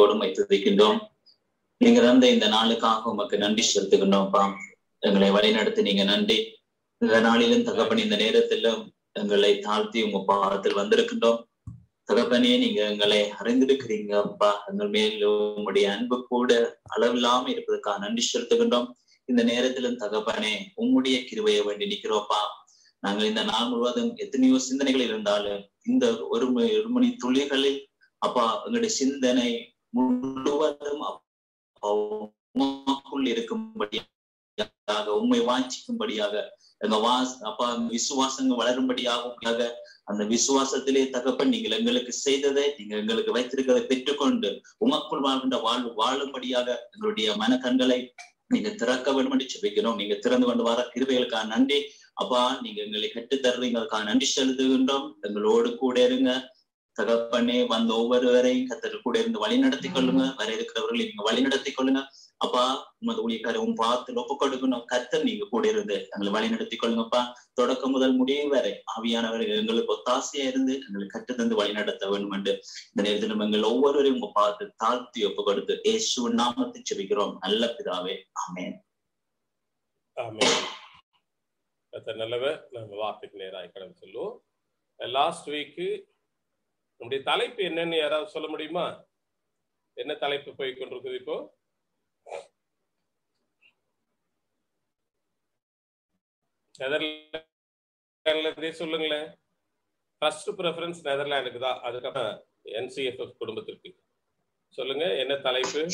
கொடுமை துதிக்கின்றோம். நீங்க தந்த இந்த நாளுக்காக உமக்கு நன்றி செலுத்துகின்றோம்ப்பா. எங்களை வழிநடத்தி நீங்க நன்றி. இந்த நாளிலும் தகப்பன் இந்த நேரத்திலும் எங்களை தாழ்த்தி உங்க பாதத்தில் வந்திருக்கின்றோம். தகப்பனே, நீங்க எங்களை அறிந்திருக்கிறீங்க அப்பா. எங்கள் மேல் உங்களுடைய அன்பு கூட அளவில்லாம இருப்பதற்காக நன்றி செலுத்துகின்றோம். இந்த நேரத்திலும் தகப்பனே, உம்முடைய கிருபையை வேண்டி நிற்கிறோம்ப்பா. நாங்கள் இந்த நாள் முழுவதும் எத்தனையோ சிந்தனைகள் இருந்தாலும் இந்த ஒரு மணி துளிகளில் அப்பா எங்களுடைய சிந்தனை முழுவதும் உமக்குள் இருக்கும்படியாக, உண்மை வாஞ்சிக்கும்படியாக, எங்க அப்பா விசுவாசங்கள் வளரும்படியாக, அந்த விசுவாசத்திலே தகப்பன் நீங்கள் எங்களுக்கு செய்ததை, நீங்க எங்களுக்கு வைத்திருக்கிறதை பெற்றுக்கொண்டு உமக்குள் வாழ்கின்ற வாழும்படியாக எங்களுடைய மனக்கண்களை நீங்க திறக்க வேண்டும் என்று ஜெபிக்கிறோம். நீங்க திறந்து கொண்டு வர கிருபைகளுக்காக நன்றி அப்பா. நீங்க எங்களை கற்றுத்தருவீங்களுக்காக நன்றி செலுத்துகின்றோம். எங்களோடு கூட இருங்க தகப்பனே. வந்த ஒவ்வொருவரையும் கர்த்தர் கூட இருந்து வழி நடத்தி கொள்ளுங்க. வர இருக்கிறவர்களை நீங்க வழி நடத்தி கொள்ளுங்க அப்பா. உமது ஊழியக்காரவும் பார்த்து ஒப்பு கொடுக்கணும். கர்த்தர் நீங்க கூட இருந்து எங்களை வழி நடத்தி கொள்ளுங்கப்பா. தொடக்கம் முதல் முடிவு வரை ஆவியானவர்கள் எங்களுக்கு ஒத்தாசையா இருந்து எங்களுக்கு கற்று தந்து வழி நடத்த வேண்டும் என்று இந்த நேரத்தில் எங்கள் ஒவ்வொருவரையும் உங்க பார்த்து தாழ்த்தி ஒப்பு கொடுத்து இயேசுவின் நாமத்தை ஜெபிக்கிறோம் நல்ல பிதாவே. ஆமென். ஆமென். நல்லவர். நம்ம வார்த்தைக்கு நேராக கடந்து சொல்லுவோம். லாஸ்ட் வீக்கு நம்முடைய தலைப்பு என்னன்னு யாராவது சொல்ல முடியுமா? என்ன தலைப்பு போய் கொண்டிருக்குது இப்போ? நெதர்லாண்ட்ல சொல்லுங்களேன். ஃபர்ஸ்ட் ப்ரெஃபரன்ஸ் நெதர்லாண்டுக்கு தான், அதுக்கப்புறம் NCFF குடும்பத்திற்கு. சொல்லுங்க, என்ன தலைப்பு?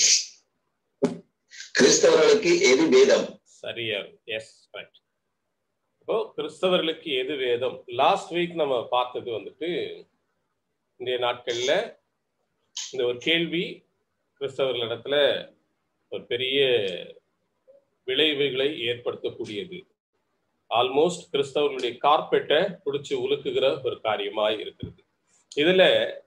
கிறிஸ்தவர்களுக்கு எது வேதம்? சரியா, எஸ் ரைட். இப்போ கிறிஸ்தவர்களுக்கு எது வேதம்? லாஸ்ட் வீக் நம்ம பார்த்தது வந்துட்டு இன்றைய நாட்கள்ல இந்த ஒரு கேள்வி கிறிஸ்தவர்களிடத்துல ஒரு பெரிய விளைவுகளை ஏற்படுத்தக்கூடியது. ஆல்மோஸ்ட் கிறிஸ்தவர்களுடைய கார்பெட்டை பிடிச்சி உலுக்குகிற ஒரு காரியமாய் இருக்கிறது. இதுல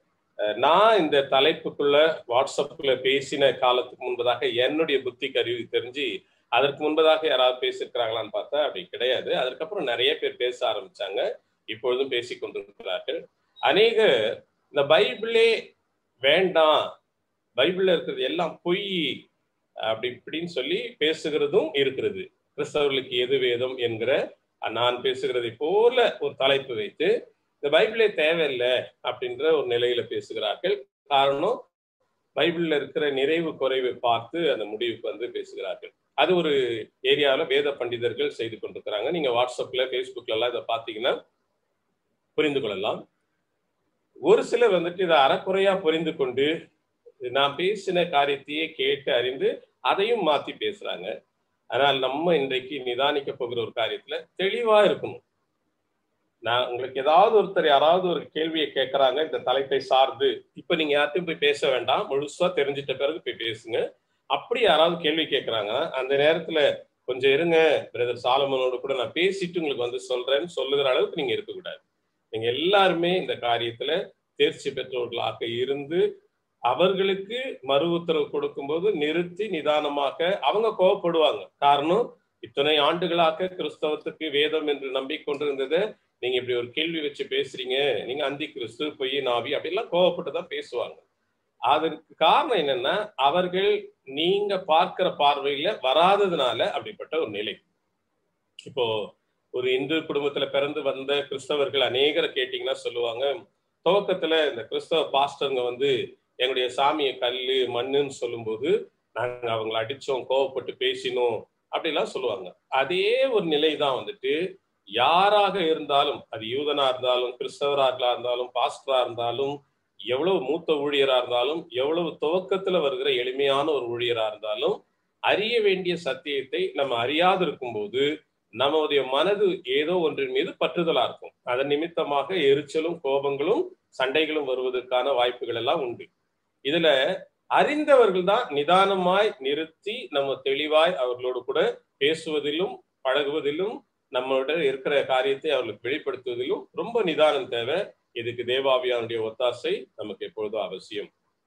நான் இந்த தலைப்புக்குள்ள வாட்ஸ்அப்ல பேசின காலத்துக்கு முன்பதாக என்னுடைய புத்தி கருவி தெரிஞ்சு அதற்கு முன்பதாக யாராவது பேசியிருக்கிறாங்களான்னு பார்த்தா அப்படி கிடையாது. அதுக்கப்புறம் நிறைய பேர் பேச ஆரம்பிச்சாங்க. இப்பொழுதும் பேசி கொண்டிருக்கிறார்கள். அநேக இந்த பைபிளே வேண்டாம், பைபிள்ல இருக்கிறது எல்லாம் பொய் அப்படி இப்படின்னு சொல்லி பேசுகிறதும் இருக்கிறது. கிறிஸ்தவர்களுக்கு எது வேதம் என்கிற நான் பேசுகிறதை போல ஒரு தலைப்பு வைத்து இந்த பைபிளே தேவையில்லை அப்படின்ற ஒரு நிலையில பேசுகிறார்கள். காரணம், பைபிள்ல இருக்கிற நிறைவு குறைவை பார்த்து அந்த முடிவுக்கு வந்து பேசுகிறார்கள். அது ஒரு ஏரியாவில் வேத பண்டிதர்கள் செய்து கொண்டிருக்கிறாங்க. நீங்க வாட்ஸ்அப்ல ஃபேஸ்புக்ல எல்லாம் இதை பார்த்தீங்கன்னா புரிந்து கொள்ளலாம். ஒரு சிலர் வந்துட்டு இதை அறக்குறையா புரிந்து கொண்டு நான் பேசின காரியத்தையே கேட்டு அறிந்து அதையும் மாத்தி பேசுறாங்க. ஆனால் நம்ம இன்றைக்கு நிதானிக்க போகிற ஒரு காரியத்துல தெளிவா இருக்கணும். நான் உங்களுக்கு ஏதாவது ஒருத்தர் யாராவது ஒரு கேள்வியை கேட்கறாங்க இந்த தலைப்பை சார்ந்து, இப்ப நீங்க யார்ட்டையும் போய் பேச வேண்டாம், முழுசா தெரிஞ்சிட்ட பிறகு போய் பேசுங்க. அப்படி யாராவது கேள்வி கேட்கறாங்க, அந்த நேரத்துல கொஞ்சம் இருங்க பிரதர் சாலமனோடு கூட நான் பேசிட்டு உங்களுக்கு வந்து சொல்றேன்னு சொல்லுகிற அளவுக்கு நீங்க இருக்கக்கூடாது. நீங்க எல்லாருமே இந்த காரியத்துல தேர்ச்சி பெற்றவர்களாக இருந்து அவர்களுக்கு மறு உத்தரவு கொடுக்கும்போது நிறுத்தி நிதானமாக, அவங்க கோவப்படுவாங்க. காரணம், இத்தனை ஆண்டுகளாக கிறிஸ்தவத்துக்கு வேதம் என்று நம்பிக்கொண்டிருந்ததை நீங்க இப்படி ஒரு கேள்வி வச்சு பேசுறீங்க, நீங்க அந்தி கிறிஸ்து பொய் நாவி அப்படிலாம் கோவப்பட்டுதான் பேசுவாங்க. அதற்கு காரணம் என்னன்னா, அவர்கள் நீங்க பார்க்கிற பார்வையில வராததுனால அப்படிப்பட்ட ஒரு நிலை. இப்போ ஒரு இந்து குடும்பத்துல பிறந்து வந்த கிறிஸ்தவர்கள் அநேகரை கேட்டீங்கன்னா சொல்லுவாங்க, துவக்கத்துல இந்த கிறிஸ்தவ பாஸ்டருங்க வந்து எங்களுடைய சாமியை கல்லு மண்ணுன்னு சொல்லும்போது நாங்க அவங்களை அடிச்சோம், கோவப்பட்டு பேசினோம் அப்படிலாம் சொல்லுவாங்க. அதே ஒரு நிலை தான் வந்துட்டு யாராக இருந்தாலும், அது யூதனா இருந்தாலும், கிறிஸ்தவராக இருந்தாலும், பாஸ்டரா இருந்தாலும், எவ்வளவு மூத்த ஊழியரா இருந்தாலும், எவ்வளவு துவக்கத்துல வருகிற எளிமையான ஒரு ஊழியரா இருந்தாலும், அறிய வேண்டிய சத்தியத்தை நம்ம அறியாது இருக்கும் போது நம்முடைய மனது ஏதோ ஒன்றின் மீது பற்றுதலா இருக்கும். அதன் நிமித்தமாக எரிச்சலும் கோபங்களும் சண்டைகளும் வருவதற்கான வாய்ப்புகள் எல்லாம் உண்டு. இதுல அறிந்தவர்கள் தான் நிதானமாய் நிறுத்தி நம்ம தெளிவாய் அவர்களோடு கூட பேசுவதிலும் பழகுவதிலும் நம்மளோட இருக்கிற காரியத்தை அவர்களுக்கு வெளிப்படுத்துவதிலும் ரொம்ப நிதானம் தேவை. இதுக்கு தேவாவியானுடைய ஒத்தாசை நமக்கு எப்பொழுதும் அவசியம்.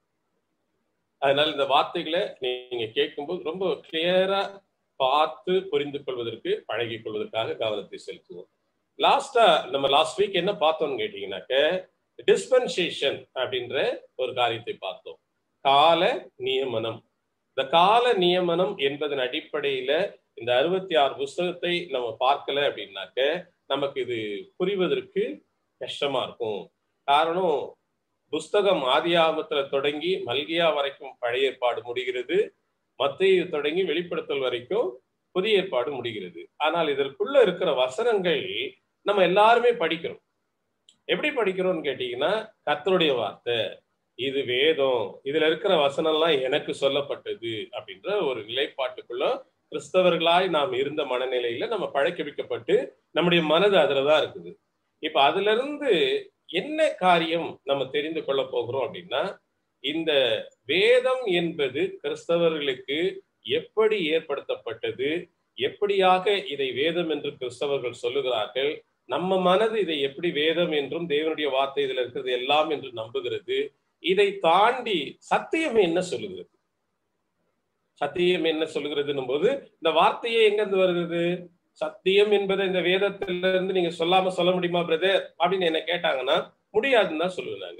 அதனால இந்த வார்த்தைகளை நீங்க கேட்கும்போது ரொம்ப கிளியரா பார்த்து புரிந்து கொள்வதற்கு பழகிக் கொள்வதற்காக கவனத்தை செலுத்துவோம். நம்ம லாஸ்ட் வீக் என்ன பார்த்தோம்னு கேட்டீங்கன்னாக்க, டிஸ்பென்சேஷன் அப்படின்ற ஒரு காரியத்தை பார்த்தோம். கால நியமனம். இந்த கால நியமனம் என்பதன் அடிப்படையில இந்த 66 புஸ்தகத்தை நம்ம பார்க்கல அப்படின்னாக்க நமக்கு இது புரிவதற்கு கஷ்டமா இருக்கும். காரணம், புஸ்தகம் ஆதியாகமத்துல தொடங்கி மல்கியா வரைக்கும் பழைய ஏற்பாடு முடிகிறது, மத்தேயு தொடங்கி வெளிப்படுத்தல் வரைக்கும் புதிய ஏற்பாடு முடிகிறது. ஆனால் இதற்குள்ள இருக்கிற வசனங்கள் நம்ம எல்லாருமே படிக்கிறோம். எப்படி படிக்கிறோம்னு கேட்டீங்கன்னா, கர்த்தருடைய வார்த்தை, இது வேதம், இதுல இருக்கிற வசனம்லாம் எனக்கு சொல்லப்பட்டது அப்படின்ற ஒரு நிலைப்பாட்டுக்குள்ள கிறிஸ்தவர்களாய் நாம் இருந்த மனநிலையில நம்ம பழக்கவிக்கப்பட்டு நம்முடைய மனது அதுலதான் இருக்குது. இப்ப அதுல இருந்து என்ன காரியம் நம்ம தெரிந்து கொள்ள போகிறோம் அப்படின்னா, இந்த வேதம் என்பது கிறிஸ்தவர்களுக்கு எப்படி ஏற்படுத்தப்பட்டது, எப்படியாக இதை வேதம் என்று கிறிஸ்தவர்கள் சொல்லுகிறார்கள், நம்ம மனது இதை எப்படி வேதம் என்றும் தேவனுடைய வார்த்தை இதுல இருக்கிறது எல்லாம் என்று நம்புகிறது, இதை தாண்டி சத்தியம் என்ன சொல்லுகிறது, சத்தியம் என்ன சொல்லுகிறதுன்னும் போது இந்த வார்த்தையே எங்கிருந்து வருகிறது? சத்தியம் என்பதை இந்த வேதத்திலிருந்து நீங்க சொல்லாம சொல்ல முடியுமா பிரதர் அப்படின்னு என்ன கேட்டாங்கன்னா, முடியாதுன்னு தான் சொல்லுவாங்க.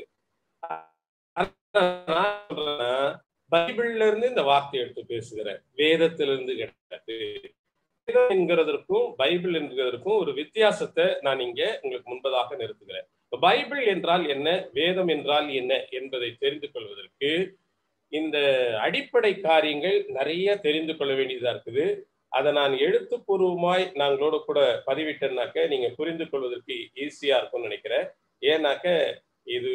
பைபிள்ல இருந்து இந்த வார்த்தை எடுத்து பேசுகிறேன், வேதத்திலிருந்து கிடையாது. வேதம் என்கிறதற்கும் பைபிள் என்கிறதற்கும் ஒரு வித்தியாசத்தை நான் இங்க உங்களுக்கு முன்பதாக நிறுத்துகிறேன். பைபிள் என்றால் என்ன, வேதம் என்றால் என்ன என்பதை தெரிந்து கொள்வதற்கு இந்த அடிப்படை காரியங்கள் நிறைய தெரிந்து கொள்ள வேண்டியதா இருக்குது. அதை நான் எழுத்துப்பூர்வமாய் நாங்களோட கூட பதிவிட்டேன்னாக்க நீங்க புரிந்து கொள்வதற்கு ஈஸியா இருக்கும்னு நினைக்கிறேன். ஏன்னாக்க இது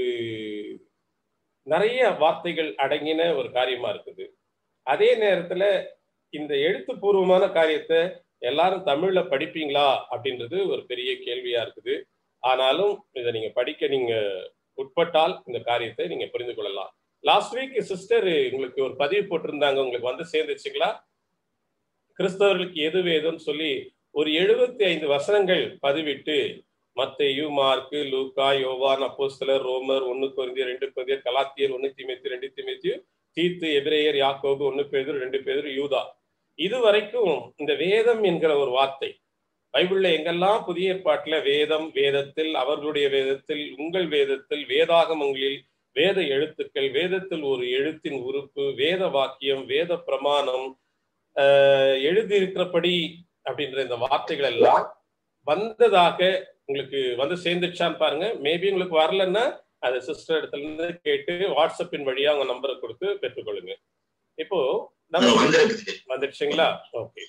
நிறைய வார்த்தைகள் அடங்கின ஒரு காரியமா இருக்குது. அதே நேரத்துல இந்த எழுத்துப்பூர்வமான காரியத்தை எல்லாரும் தமிழ்ல படிப்பீங்களா அப்படின்றது ஒரு பெரிய கேள்வியா இருக்குது. ஆனாலும் இதை நீங்க படிக்க நீங்க உட்பட்டால் இந்த காரியத்தை நீங்க புரிந்து கொள்ளலாம். லாஸ்ட் வீக் சிஸ்டர் உங்களுக்கு ஒரு பதிவு போட்டிருந்தாங்க, உங்களுக்கு வந்து சேர்ந்துச்சுங்களா? கிறிஸ்தவர்களுக்கு எது வேதம்னு சொல்லி ஒரு 75 வசனங்கள் பதிவிட்டு மத்தேயு, மார்க்கு, லூக்கா, யோவான், அப்போஸ்தலர், ரோமர், 1 கொரிந்தியர், 2 கொரிந்தியர், கலாத்தியர், 1 தீமோத்தேயு, 2 தீமோத்தேயு, தீத்து, எபிரேயர், யாக்கோபு, 1 பேதுரு, 2 பேதுரு, யூதா, இது வரைக்கும் இந்த வேதம் என்கிற ஒரு வார்த்தை பைபிள்ல எங்கெல்லாம் புதிய ஏற்பாட்டுல வேதம், வேதத்தில், அவர்களுடைய வேதத்தில், உங்கள் வேதத்தில், வேதாகமங்களில், வேத எழுத்துக்கள், வேதத்தில் ஒரு எழுத்தின் உறுப்பு, வேத வாக்கியம், வேத பிரமாணம், எழுதியிருக்கிறபடி அப்படின்ற இந்த வார்த்தைகள் எல்லாம் வந்ததாக உங்களுக்கு வந்து சேர்ந்துச்சான்னு பாருங்க. மேபி உங்களுக்கு வரலன்னா அது சிஸ்டர் இடத்துல இருந்து கேட்டு வாட்ஸ்அப்பின் வழியா அவங்க நம்பரை கொடுத்து பெற்றுக்கொள்ளுங்க. இப்போ நம்ம வந்துடுச்சுங்களா? ஓகே.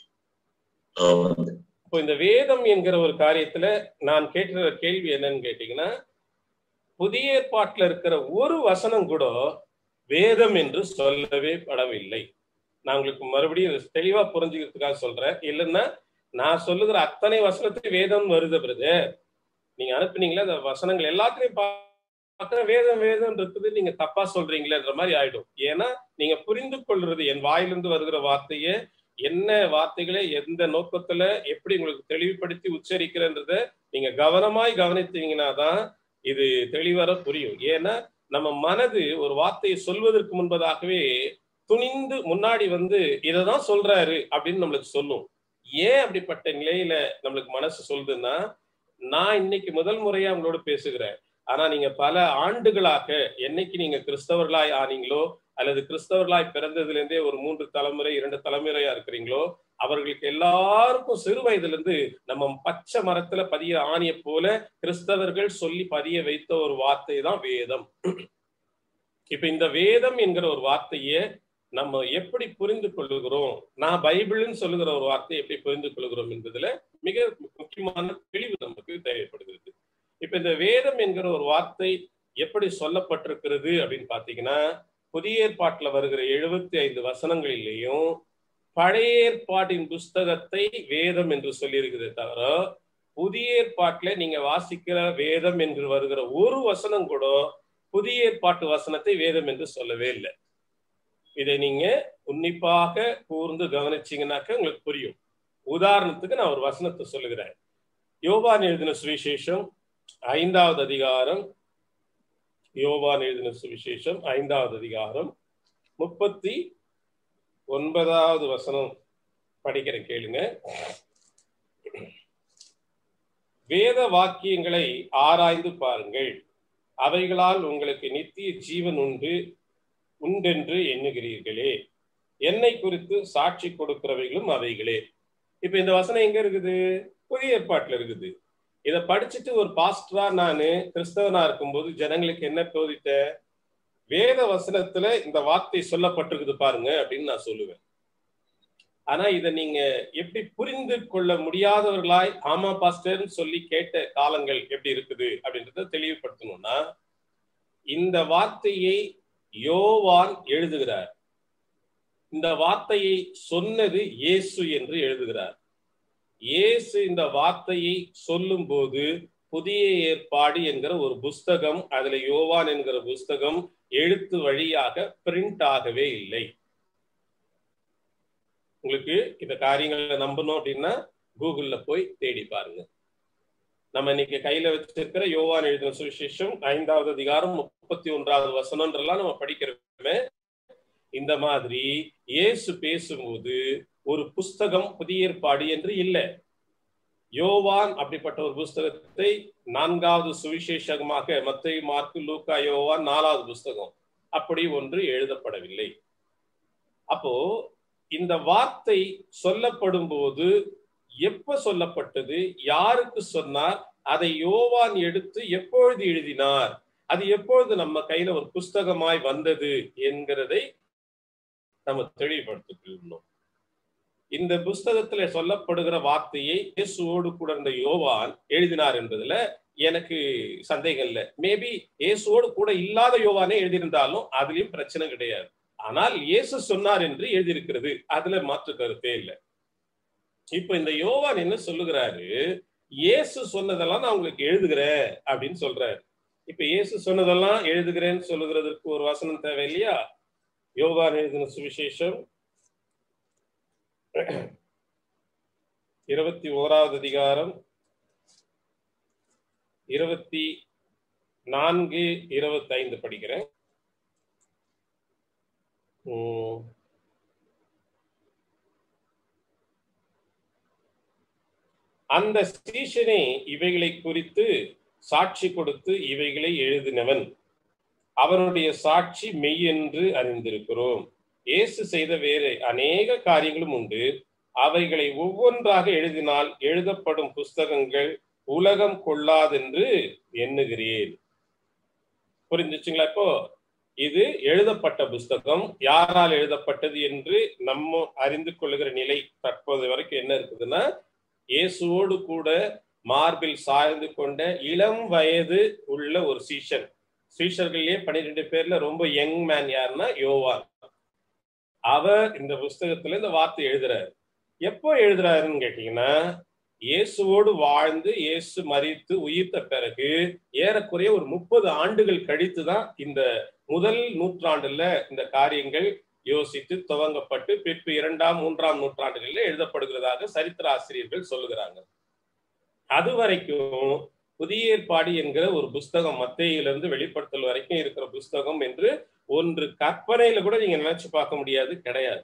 இப்போ இந்த வேதம் என்கிற ஒரு காரியத்துல நான் கேட்கிற கேள்வி என்னன்னு கேட்டீங்கன்னா, புதிய ஏற்பாட்டுல இருக்கிற ஒரு வசனம் கூட வேதம் என்று சொல்லவே படவில்லை. நான் உங்களுக்கு மறுபடியும் தெளிவா புரிஞ்சுக்கிறதுக்காக சொல்றேன். இல்லைன்னா நான் சொல்லுகிற அத்தனை வசனத்துக்கு வேதம் வருது பிரதர், நீங்க அனுப்புனீங்களா அந்த வசனங்கள் எல்லாத்தையும் பார்க்க வேதம் வேதம் இருக்குது, நீங்க தப்பா சொல்றீங்களேன்ற மாதிரி ஆயிடும். ஏன்னா நீங்க புரிந்து கொள்றது என் வாயிலிருந்து வருகிற வார்த்தையை என்ன வார்த்தைகளை எந்த நோக்கத்துல எப்படி உங்களுக்கு தெளிவுபடுத்தி உச்சரிக்கிறன்றத நீங்க கவனமாய் கவனித்தீங்கன்னா தான் இது தெளிவர புரியும். ஏன்னா நம்ம மனது ஒரு வார்த்தையை சொல்வதற்கு முன்பதாகவே துணிந்து முன்னாடி வந்து இததான் சொல்றாரு அப்படின்னு நம்மளுக்கு சொல்லும். ஏன் அப்படிப்பட்ட நிலையில நம்மளுக்கு மனசு சொல்லுதுன்னா, நான் இன்னைக்கு முதல் முறையா அவங்களோட பேசுகிறேன். ஆனா நீங்க பல ஆண்டுகளாக என்னைக்கு நீங்க கிறிஸ்தவர்களாய் ஆனீங்களோ அல்லது கிறிஸ்தவர்களாய் பிறந்ததுல இருந்தே ஒரு 3 தலைமுறை 2 தலைமுறையா இருக்கிறீங்களோ, அவர்களுக்கு எல்லாருக்கும் சிறு வயதுல இருந்து நம்ம பச்சை மரத்துல பதிய ஆணிய போல கிறிஸ்தவர்கள் சொல்லி பதிய வைத்த ஒரு வார்த்தை தான் வேதம். இப்ப இந்த வேதம் என்கிற ஒரு வார்த்தையை நம்ம எப்படி புரிந்து கொள்ளுகிறோம், நான் பைபிள்னு சொல்லுகிற ஒரு வார்த்தையை எப்படி புரிந்து கொள்ளுகிறோம் என்பதுல மிக முக்கியமான தெளிவு நமக்கு தேவைப்படுகிறது. இப்ப இந்த வேதம் என்கிற ஒரு வார்த்தை எப்படி சொல்லப்பட்டிருக்கிறது அப்படின்னு பாத்தீங்கன்னா, புதிய ஏற்பாட்டுல வருகிற 75 வசனங்களிலேயும் பழைய ஏற்பாட்டின் புஸ்தகத்தை வேதம் என்று சொல்லி இருக்குது தவிர, புதிய ஏற்பாட்டுல நீங்க வாசிக்கிற வேதம் என்று வருகிற ஒரு வசனம் கூட புதிய ஏற்பாட்டு வசனத்தை வேதம் என்று சொல்லவே இல்லை. இதை நீங்க உன்னிப்பாக கூர்ந்து கவனிச்சீங்கன்னாக்க உங்களுக்கு புரியும். உதாரணத்துக்கு நான் ஒரு வசனத்தை சொல்லுகிறேன். யோவான் எழுதின சுவிசேஷம் 5வது அதிகாரம், யோவான் எழுதின சுவிசேஷம் 5வது அதிகாரம் 39வது வசனம் படிக்கிறேன், கேளுங்க. வேத வாக்கியங்களை ஆராய்ந்து பாருங்கள், அவைகளால் உங்களுக்கு நித்திய ஜீவன் உண்டு, உண்டென்று எண்ணுகிறீர்களே, என்னை குறித்து சாட்சி கொடுக்கிறவைகளும் அவைகளே. இப்ப இந்த வசனம் எங்க இருக்குது? புதிய ஏற்பாட்டுல இருக்குது. இதை படிச்சுட்டு ஒரு பாஸ்டரா நானு கிறிஸ்தவனா இருக்கும்போது ஜனங்களுக்கு என்ன போதித்த? வேத வசனத்துல இந்த வார்த்தை சொல்லப்பட்டிருக்குது பாருங்க அப்படின்னு நான் சொல்லுவேன். ஆனா இதை நீங்க எப்படி புரிந்து கொள்ள முடியாதவர்களாய் ஆமா பாஸ்டர்னு சொல்லி கேட்ட காலங்கள் எப்படி இருக்குது அப்படின்றத தெளிவுபடுத்தணும்னா, இந்த வார்த்தையை யோவான் எழுதுகிறார். இந்த வார்த்தையை சொன்னது இயேசு என்று எழுதுகிறார். இயேசு இந்த வார்த்தையை சொல்லும் போது புதிய ஏற்பாடு என்கிற ஒரு புஸ்தகம், அதுல யோவான் என்கிற புஸ்தகம் எழுத்து வழியாக பிரிண்ட் ஆகவே இல்லை. உங்களுக்கு இந்த காரியங்களை நம்பணும் அப்படின்னா கூகுள்ல போய் தேடி பாருங்க. நம்ம இன்னைக்கு கையில வச்சிருக்கிற யோவான் எழுதின சுவிசேஷம் 5வது அதிகாரம் 31வது வசனம்ன்றலாம் நம்ம படிக்கிறோமே. இந்த மாதிரி இயேசு பேசும்போது ஒரு புஸ்தகம் புதிய ஏற்பாடு என்று இல்லை. யோவான் அப்படிப்பட்ட ஒரு புஸ்தகத்தை 4வது சுவிசேஷமாக மத்தேயு, மார்க்கு, லூக்கா, யோவான் 4வது புஸ்தகம் அப்படி ஒன்று எழுதப்படவில்லை. அப்போ இந்த வார்த்தை சொல்லப்படும் போது எப்ப சொல்லப்பட்டது, யாருக்கு சொன்னார், அதை யோவான் எடுத்து எப்பொழுது எழுதினார், அது எப்பொழுது நம்ம கையில ஒரு புஸ்தகமாய் வந்தது என்கிறதை நம்ம தெளிவுபடுத்திக்கணும். இந்த புஸ்தகத்துல சொல்லப்படுகிற வார்த்தையை இயேசுவோடு கூட இருந்த யோவான் எழுதினார் என்பதுல எனக்கு சந்தேகம் இல்லை. மேபி இயேசுவோடு கூட இல்லாத யோவானே எழுதியிருந்தாலும் அதுலயும் பிரச்சனை கிடையாது. ஆனால் இயேசு சொன்னார் என்று எழுதியிருக்கிறது, அதுல மாற்று கருத்தே இல்லை. இப்ப இந்த யோவான் என்ன சொல்லுகிறாரு, இயேசு சொன்னதெல்லாம் நான் உங்களுக்கு எழுதுகிறேன் அப்படின்னு சொல்றாரு. இப்ப இயேசு சொன்னதெல்லாம் எழுதுகிறேன்னு சொல்லுகிறதுக்கு ஒரு வசனம் தேவை இல்லையா? யோவான் எழுதின சுவிசேஷம் 21வது அதிகாரம் 24, 25 படிக்கிறேன். அந்த சீஷனே இவைகளை குறித்து சாட்சி கொடுத்து இவைகளை எழுதினவன், அவனுடைய சாட்சி மெய் என்று அறிந்திருக்கிறோம். இயேசு செய்த வேறு அநேக காரியங்களும் உண்டு, அவைகளை ஒவ்வொன்றாக எழுதினால் எழுதப்படும் புஸ்தகங்கள் உலகம் கொள்ளாதென்று எண்ணுகிறேன். புரிஞ்சுச்சுங்களா? இப்போ இது எழுதப்பட்ட புஸ்தகம், யாரால் எழுதப்பட்டது என்று நம்ம அறிந்து கொள்ளுகிற நிலை தற்போது வரைக்கும் என்ன இருக்குதுன்னா, இயேசுவோடு கூட மார்பில் சாய்ந்து கொண்ட இளம் வயது உள்ள ஒரு சீஷன். சீஷர்களே 12 பேர்ல ரொம்ப யங் மேன் யாருன்னா யோவான். அவர் இந்த புஸ்தகத்துல இந்த வார்த்தை எழுதுறாரு. எப்போ எழுதுறாருன்னு கேட்டீங்கன்னா, இயேசுவோடு வாழ்ந்து இயேசு மரித்து உயிர்த்த பிறகு ஏறக்குறைய ஒரு 30 ஆண்டுகள் கழித்துதான் இந்த முதல் நூற்றாண்டுல இந்த காரியங்கள் யோசித்து துவங்கப்பட்டு பிற்பு 2ஆம் 3ஆம் நூற்றாண்டுகளில் எழுதப்படுகிறதாக சரித்திர ஆசிரியர்கள் சொல்லுகிறாங்க. அது வரைக்கும் புதிய ஏற்பாடு என்கிற ஒரு புஸ்தகம் மத்தேயிலிருந்து வெளிப்படுத்தல் வரைக்கும் இருக்கிற புஸ்தகம் என்று ஒன்று கற்பனையில கூட நீங்க நினைச்சு பார்க்க முடியாது, கிடையாது.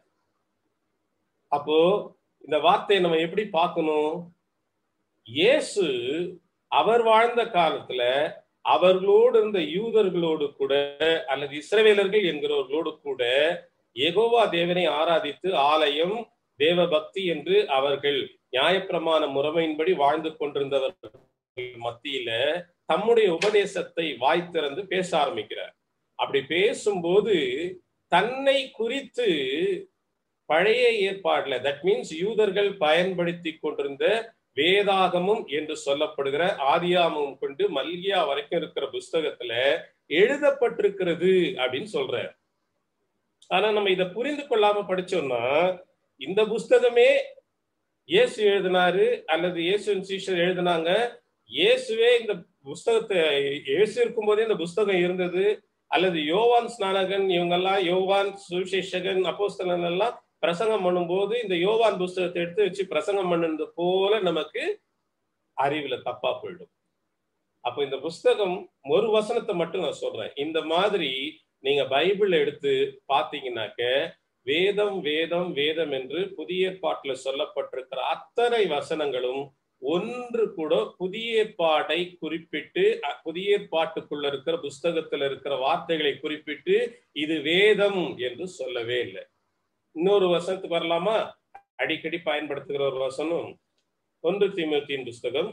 அப்போ இந்த வார்த்தையை நம்ம எப்படி பார்க்கணும்? இயேசு அவர் வாழ்ந்த காலத்துல அவர்களோடு இருந்த யூதர்களோடு கூட அல்லது இஸ்ரவேலர்கள் என்கிறவர்களோடு கூட யெகோவா தேவனை ஆராதித்து ஆலயம், தேவ பக்தி என்று அவர்கள் நியாயப்பிரமாண முறைமையின்படி வாழ்ந்து கொண்டிருந்தவர்கள் மத்தியில தம்முடைய உபதேசத்தை வாய் திறந்து பேச ஆரம்பிக்கிறார். அப்படி பேசும்போது தன்னை குறித்து பழைய ஏற்பாடுல, தட் மீன்ஸ் யூதர்கள் பயன்படுத்தி கொண்டிருந்த வேதாகமும் என்று சொல்லப்படுகிற ஆதியாகமம் கொண்டு மல்கியா வரைக்கும் இருக்கிற புஸ்தகத்துல எழுதப்பட்டிருக்கிறது அப்படின்னு சொல்றார். ஆனா நம்ம இதை புரிந்து கொள்ளாம படிச்சோம்னா, இந்த புஸ்தகமே இயேசு எழுதினாரு அல்லது இயேசுவின் சீஷர் எழுதினாங்க, இயேசுவே இந்த புஸ்தகத்தை, இயேசு இருக்கும் போதே இந்த புஸ்தகம் இருந்தது, அல்லது யோவான் ஸ்நானகன் இவங்கெல்லாம், யோவான் சுவிசேஷகன், அப்போஸ்தலன் எல்லாம் பிரசங்கம் பண்ணும்போது இந்த யோவான் புஸ்தகத்தை எடுத்து வச்சு பிரசங்கம் பண்ணது போல நமக்கு அறிவுல தப்பா போயிடும். அப்போ இந்த புஸ்தகம் ஒரு வசனத்தை மட்டும் நான் சொல்றேன். இந்த மாதிரி நீங்க பைபிள் எடுத்து பாத்தீங்கன்னாக்க வேதம் வேதம் வேதம் என்று புதிய ஏற்பாட்டுல சொல்லப்பட்டிருக்கிற அத்தனை வசனங்களும் ஒன்று கூட புதிய ஏற்பாட்டை குறிப்பிட்டு, புதிய ஏற்பாட்டுக்குள்ள இருக்கிற புஸ்தகத்துல இருக்கிற வார்த்தைகளை குறிப்பிட்டு இது வேதம் என்று சொல்லவே இல்லை. இன்னொரு வசனத்துக்கு வரலாமா? அடிக்கடி பயன்படுத்துகிற ஒரு வசனம் 1 தீமோத்தேயுவின் புஸ்தகம்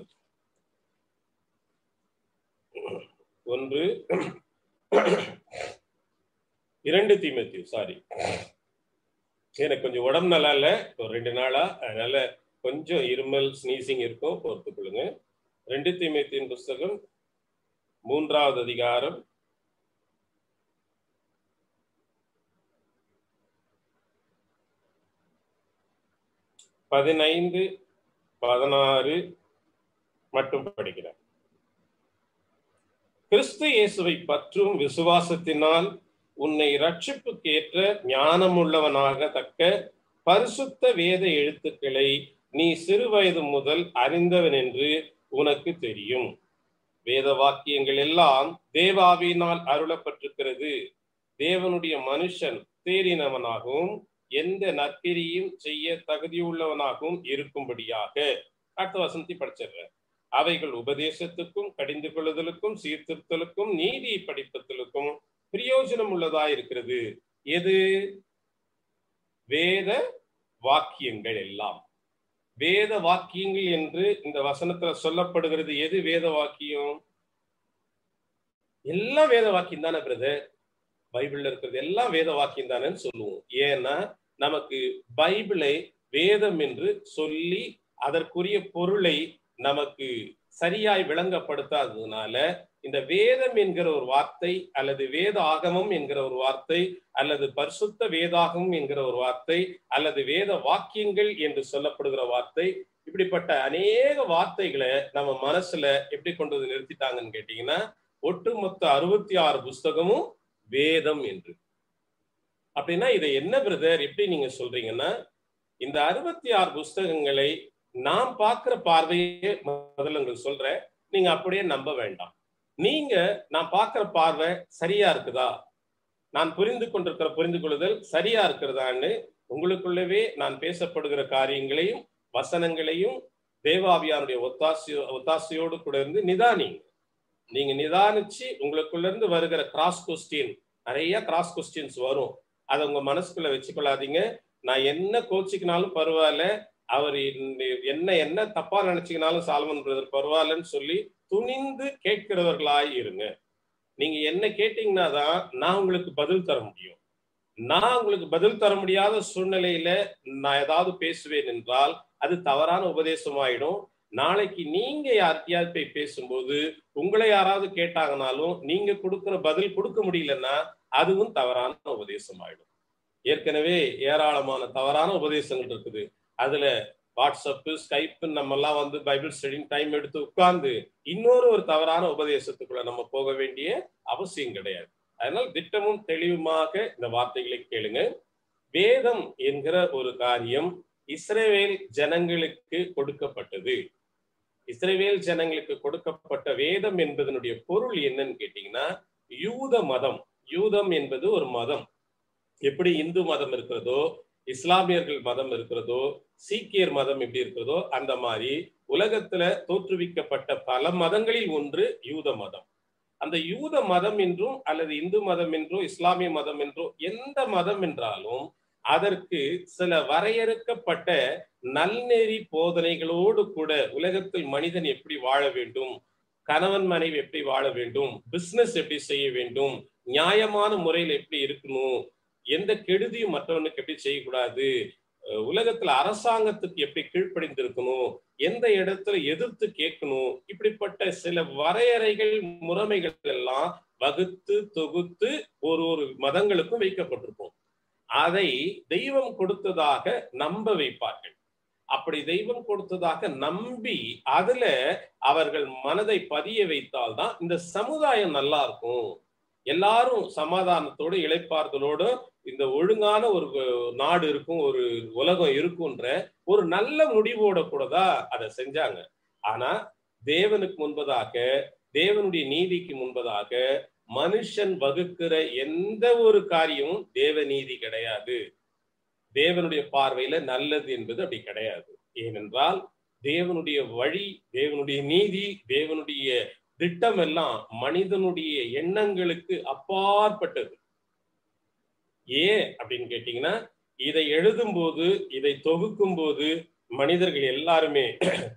2 தீமோத்தேயு, சாரி, எனக்கு கொஞ்சம் உடம்பு நல்லா இல்ல, ஒரு 2 நாளா, அதனால கொஞ்சம் இருமல் ஸ்னீசிங் இருக்கும், பொறுத்துக்கொள்ளுங்க. 2 தீமோத்தேயுவின் புஸ்தகம் 3வது அதிகாரம் 15, 16 மட்டும் படிக்கிறேன். கிறிஸ்து இயேசுவை பற்றும் விசுவாசத்தினால் உன்னை இரட்சிப்புக்கு ஏற்ற ஞானம் உள்ளவனாக தக்க பரிசுத்த வேத எழுத்துக்களை நீ சிறு வயது முதல் அறிந்தவன் என்று உனக்கு தெரியும். வேத வாக்கியங்கள் எல்லாம் தேவாவியினால் அருளப்பட்டிருக்கிறது. தேவனுடைய மனுஷன் தேறினவனாகவும் எந்த நற்கிரியும் செய்ய தகுதியுள்ளவனாகவும் இருக்கும்படியாக. அடுத்த வசனத்தை படிச்சிடுறேன். அவைகள் உபதேசத்துக்கும் கடிந்து கொள்ளுதலுக்கும் சீர்திருத்தலுக்கும் நீதியை படிப்பதற்கும் பிரயோஜனம் உள்ளதாயிருக்கிறது. எது? வேத வாக்கியங்கள் எல்லாம். வேத வாக்கியங்கள் என்று இந்த வசனத்துல சொல்லப்படுகிறது. எது வேத வாக்கியம்? எல்லாம் வேத வாக்கியம் தானே பிரதர்? பைபிள்ல இருக்கிறது எல்லாம் வேத வாக்கியம் தானேன்னு சொல்லுவோம். ஏன்னா நமக்கு பைபிளை வேதம் என்று சொல்லி அதற்குரிய பொருளை நமக்கு சரியாய் விளங்கப்படுத்தாததுனால இந்த வேதம் என்கிற ஒரு வார்த்தை அல்லது வேத ஆகமம் என்கிற ஒரு வார்த்தை அல்லது பரிசுத்த வேதாகமம் என்கிற ஒரு வார்த்தை அல்லது வேத வாக்கியங்கள் என்று சொல்லப்படுகிற வார்த்தை, இப்படிப்பட்ட அநேக வார்த்தைகளை நம்ம மனசுல எப்படி கொண்டு வந்து நிறுத்திட்டாங்கன்னு கேட்டீங்கன்னா, ஒட்டுமொத்த 66 புஸ்தகமும் வேதம் என்று. அப்படின்னா இதை என்ன பிரதர் எப்படி நீங்க சொல்றீங்கன்னா, இந்த 66 புஸ்தகங்களை நான் பார்க்கிற பார்வையே முதல்ல உங்களுக்கு சொல்றேன், நீங்க அப்படியே நம்ப வேண்டாம். நீங்க நான் பார்க்கிற பார்வை சரியா இருக்குதா, நான் புரிந்து கொண்டிருக்கிற புரிந்து கொள்ளுதல் சரியா இருக்கிறதான்னு உங்களுக்குள்ளவே நான் பேசப்படுகிற காரியங்களையும் வசனங்களையும் தேவாவியானுடைய ஒத்தாசையோடு கூட இருந்து நிதானிங்க. நீங்க நிதானிச்சு உங்களுக்குள்ள இருந்து வருகிற கிராஸ் கொஸ்டின், நிறைய கிராஸ் கொஸ்டின்ஸ் வரும், அதை உங்க மனசுக்குள்ள வச்சுக்கொள்ளாதீங்க. நான் என்ன கோச்சிக்கினாலும் பரவாயில்ல, அவர் என்ன தப்பா நினைச்சுக்கினாலும் சாலமன் பிரதர் பரவாயில்லன்னு சொல்லி துணிந்து கேட்கிறவர்களாய் இருங்க. நீங்க என்ன கேட்டீங்கன்னா தான் நான் உங்களுக்கு பதில் தர முடியும். நான் உங்களுக்கு பதில் தர முடியாத சூழ்நிலையில நான் ஏதாவது பேசுவேன் என்றால் அது தவறான உபதேசமாயிடும். நாளைக்கு நீங்க யார்கிட்டயாவது போய் பேசும்போது உங்களை யாராவது கேட்டாங்கனாலும் நீங்க கொடுக்கிற பதில் கொடுக்க முடியலன்னா அதுவும் தவறான உபதேசம் ஆயிடும். ஏற்கனவே ஏராளமான தவறான உபதேசங்கள் இருக்குது. அதுல வாட்ஸ்அப்பு ஸ்கைப்பு நம்ம எல்லாம் வந்து பைபிள் ஸ்டடிங் டைம் எடுத்து உட்கார்ந்து இன்னொரு தவறான உபதேசத்துக்குள்ள நம்ம போக வேண்டிய அவசியம் கிடையாது. அதனால் திட்டமும் தெளிவுமாக இந்த வார்த்தைகளை கேளுங்க. வேதம் என்கிற ஒரு காரியம் இஸ்ரவேல் ஜனங்களுக்கு கொடுக்கப்பட்டது. இஸ்ரவேல் ஜனங்களுக்கு கொடுக்கப்பட்ட வேதம் என்பதனுடைய பொருள் என்னன்னு கேட்டீங்கன்னா, யூத மதம். யூதம் என்பது ஒரு மதம். எப்படி இந்து மதம் இருக்கிறதோ, இஸ்லாமியர்கள் மதம் இருக்கிறதோ, சீக்கியர் மதம் எப்படி இருக்கிறதோ, அந்த மாதிரி உலகத்துல தோற்றுவிக்கப்பட்ட பல மதங்களில் ஒன்று யூத மதம். அந்த யூத மதம் என்றும் அல்லது இந்து மதம் என்றோ இஸ்லாமிய மதம் என்றோ எந்த மதம் என்றாலும் அதற்கு சில வரையறுக்கப்பட்ட நல்நெறி போதனைகளோடு கூட உலகத்தில் மனிதன் எப்படி வாழ வேண்டும், கணவன் மனைவி எப்படி வாழ வேண்டும், பிசினஸ் எப்படி செய்ய வேண்டும், நியாயமான முறையில் எப்படி இருக்கணும், எந்த கெடுதியும் மற்றவனுக்கு எப்படி செய்யக்கூடாது, உலகத்துல அரசாங்கத்துக்கு எப்படி கீழ்ப்படிந்திருக்கணும், எந்த இடத்துல எதிர்த்து கேட்கணும், இப்படிப்பட்ட சில வரையறைகள் முறைமைகள் எல்லாம் வகுத்து தொகுத்து ஒரு மதங்களுக்கும் வைக்கப்பட்டிருக்கும். அதை தெய்வம் கொடுத்ததாக நம்ப வைப்பார்கள். அப்படி தெய்வம் கொடுத்ததாக நம்பி அதுல அவர்கள் மனதை பதிய வைத்தால்தான் இந்த சமுதாயம் நல்லா இருக்கும், எல்லாரும் சமாதானத்தோடு இளைப்பாறுதலோடு இந்த ஒழுங்கான ஒரு நாடு இருக்கும், ஒரு உலகம் இருக்கும்ன்ற ஒரு நல்ல முடிவோட கூட தான் அதை செஞ்சாங்க. ஆனா தேவனுக்கு முன்பதாக, தேவனுடைய நீதிக்கு முன்பதாக மனுஷன் வகுக்கிற எந்த ஒரு காரியமும் தேவ நீதி கிடையாது. தேவனுடைய பார்வையில நல்லது என்பது அப்படி கிடையாது. ஏனென்றால் தேவனுடைய வழி, தேவனுடைய நீதி, தேவனுடைய திட்டம் எல்லாம் மனிதனுடைய எண்ணங்களுக்கு அப்பாற்பட்டது. ஏன் அப்படின்னு கேட்டீங்கன்னா, இதை எழுதும் போது, இதை தொகுக்கும் போது மனிதர்கள் எல்லாருமே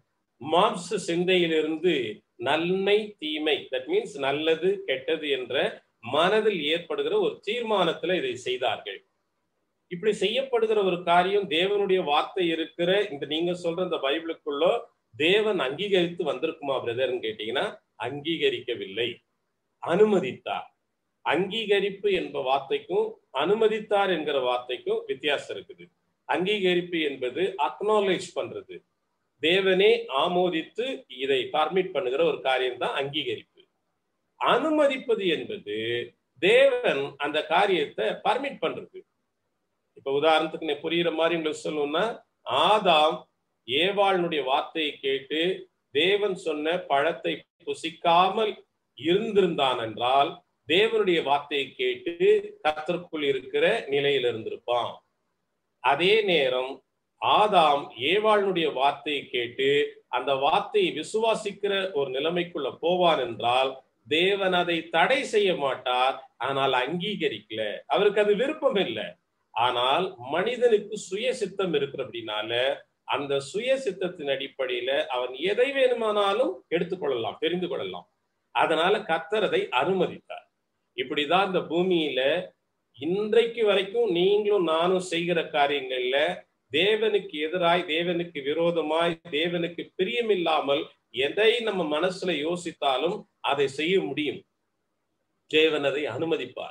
மாம்ச சிந்தையிலிருந்து நன்மை தீமை, தட் மீன்ஸ் நல்லது கெட்டது என்ற மனதில் ஏற்படுகிற ஒரு தீர்மானத்துல இதை செய்தார்கள். இப்படி செய்யப்படுகிற ஒரு காரியம் தேவனுடைய வார்த்தை இருக்கிற இந்த நீங்க சொல்ற இந்த பைபிளுக்குள்ள தேவன் அங்கீகரித்து வந்திருக்குமா பிரதர்ன்னு கேட்டீங்கன்னா அங்கீகரிக்கவில்லை, அனுமதித்தார். அங்கீகரிப்பு என்ற வார்த்தைக்கும் அனுமதித்தார் என்கிற வார்த்தைக்கும் வித்தியாசம் இருக்குது. அங்கீகரிப்பு என்பது அக்னாலேஜ் பண்றது, தேவனே ஆமோதித்து இதை பர்மிட் பண்ணுகிற ஒரு காரியம் தான் அங்கீகரிப்பு. அனுமதிப்பது என்பது தேவன் அந்த காரியத்தை பர்மிட் பண்றது. இப்ப உதாரணத்துக்கு நான் புரியுற மாதிரி உங்களுக்கு சொல்லணும்னா, ஆதாம் ஏவாளுடைய வார்த்தையை கேட்டு தேவன் சொன்ன பழத்தை புசிக்காமல் இருந்திருந்தான் என்றால் தேவனுடைய வார்த்தையை கேட்டு கர்த்தருக்குள் இருக்கிற நிலையில் இருந்திருப்பான். அதே நேரம் ஆதாம் ஏவாளுடைய வார்த்தையை கேட்டு அந்த வார்த்தையை விசுவாசிக்கிற ஒரு நிலைமைக்குள்ள போவான் என்றால் தேவன் அதை தடை செய்ய மாட்டார், ஆனால் அங்கீகரிக்கல, அவருக்கு அது விருப்பம் இல்லை. ஆனால் மனிதனுக்கு சுய சித்தம் இருக்கிற அப்படின்னால அந்த சுய சித்தத்தின் அடிப்படையில அவன் எதை வேணுமானாலும் எடுத்துக்கொள்ளலாம், தெரிந்து கொள்ளலாம். அதனால கர்த்தர் அதை அனுமதித்தார். இப்படிதான் இந்த பூமியில இன்றைக்கு வரைக்கும் நீங்களும் நானும் செய்கிற காரியங்கள்ல தேவனுக்கு எதிராய், தேவனுக்கு விரோதமாய், தேவனுக்கு பிரியமில்லாமல் எதை நம்ம மனசுல யோசித்தாலும் அதை செய்ய முடியும். தேவன் அதை அனுமதிப்பார்,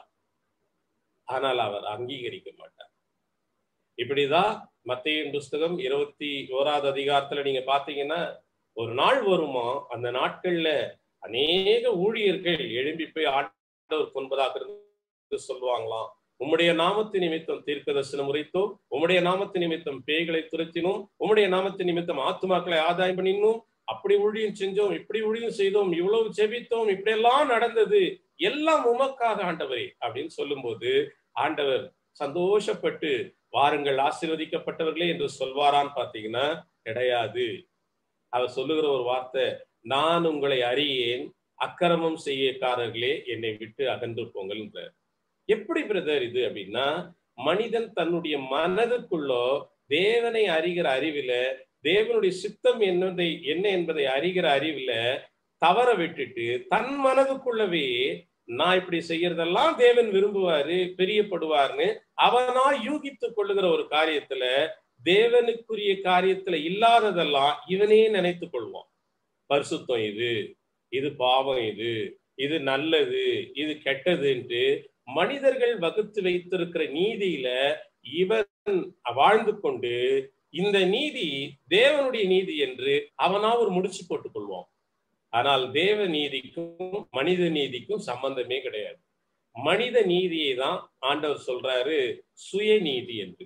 ஆனால் அவர் அங்கீகரிக்க மாட்டார். இப்படிதான் மத்தேயுவின் புஸ்தகம் 21வது அதிகாரத்துல நீங்க பாத்தீங்கன்னா, ஒரு நாள் வருமா, அந்த நாட்கள்ல அநேக ஊழியர்கள் எழும்பி போய் ஆண்டவர் கொன்பதாக சொல்லுவாங்களாம், உம்முடைய நாமத்து நிமித்தம் தீர்க்கதரிசனம் உரைத்தோம், உம்முடைய நாமத்து நிமித்தம் பேய்களை துரத்தினோம், உம்முடைய நாமத்து நிமித்தம் ஆத்துமாக்களை ஆதாயம் பண்ணினோம், அப்படி ஊழியம் செஞ்சோம், இப்படி ஊழியம் செய்தோம், இவ்வளவு செபித்தோம், இப்படி எல்லாம் நடந்தது, எல்லாம் உமக்காக ஆண்டவரே அப்படின்னு சொல்லும் போது ஆண்டவர் சந்தோஷப்பட்டு வாருங்கள் ஆசீர்வதிக்கப்பட்டவர்களே என்று சொல்வாரான்னு பாத்தீங்கன்னா கிடையாது. அவர் சொல்லுகிற ஒரு வார்த்தை, நான் உங்களை அறியேன், அக்கிரமம் செய்யக்காரர்களே என்னை விட்டு அகன்று போங்கள் என்ற. எப்படி பிரதர் இது அப்படின்னா, மனிதன் தன்னுடைய மனதுக்குள்ளோ தேவனை அறிகிற அறிவில, தேவனுடைய சித்தம் என்ன என்பதை அறிகிற அறிவில தவற விட்டுட்டு தன் மனதுக்குள்ளவே நான் இப்படி செய்யறதெல்லாம் தேவன் விரும்புவாரு, பிரியப்படுவார்னு அவனா யூகித்துக் கொள்ளுகிற ஒரு காரியத்துல தேவனுக்குரிய காரியத்துல இல்லாததெல்லாம் இவனே நினைத்துக் கொள்வான். பரிசுத்தம் இது, இது பாவம், இது நல்லது, இது கெட்டதுன்ட்டு மனிதர்கள் வகுத்து வைத்திருக்கிற நீதியில இவன் வாழ்ந்து கொண்டு இந்த நீதி தேவனுடைய நீதி என்று அவனா ஒரு முடிச்சு போட்டுக் கொள்வான். ஆனால் தேவ நீதிக்கும் மனித நீதிக்கும் சம்பந்தமே கிடையாது. மனித நீதியை தான் ஆண்டவர் சொல்றாரு சுயநீதி என்று.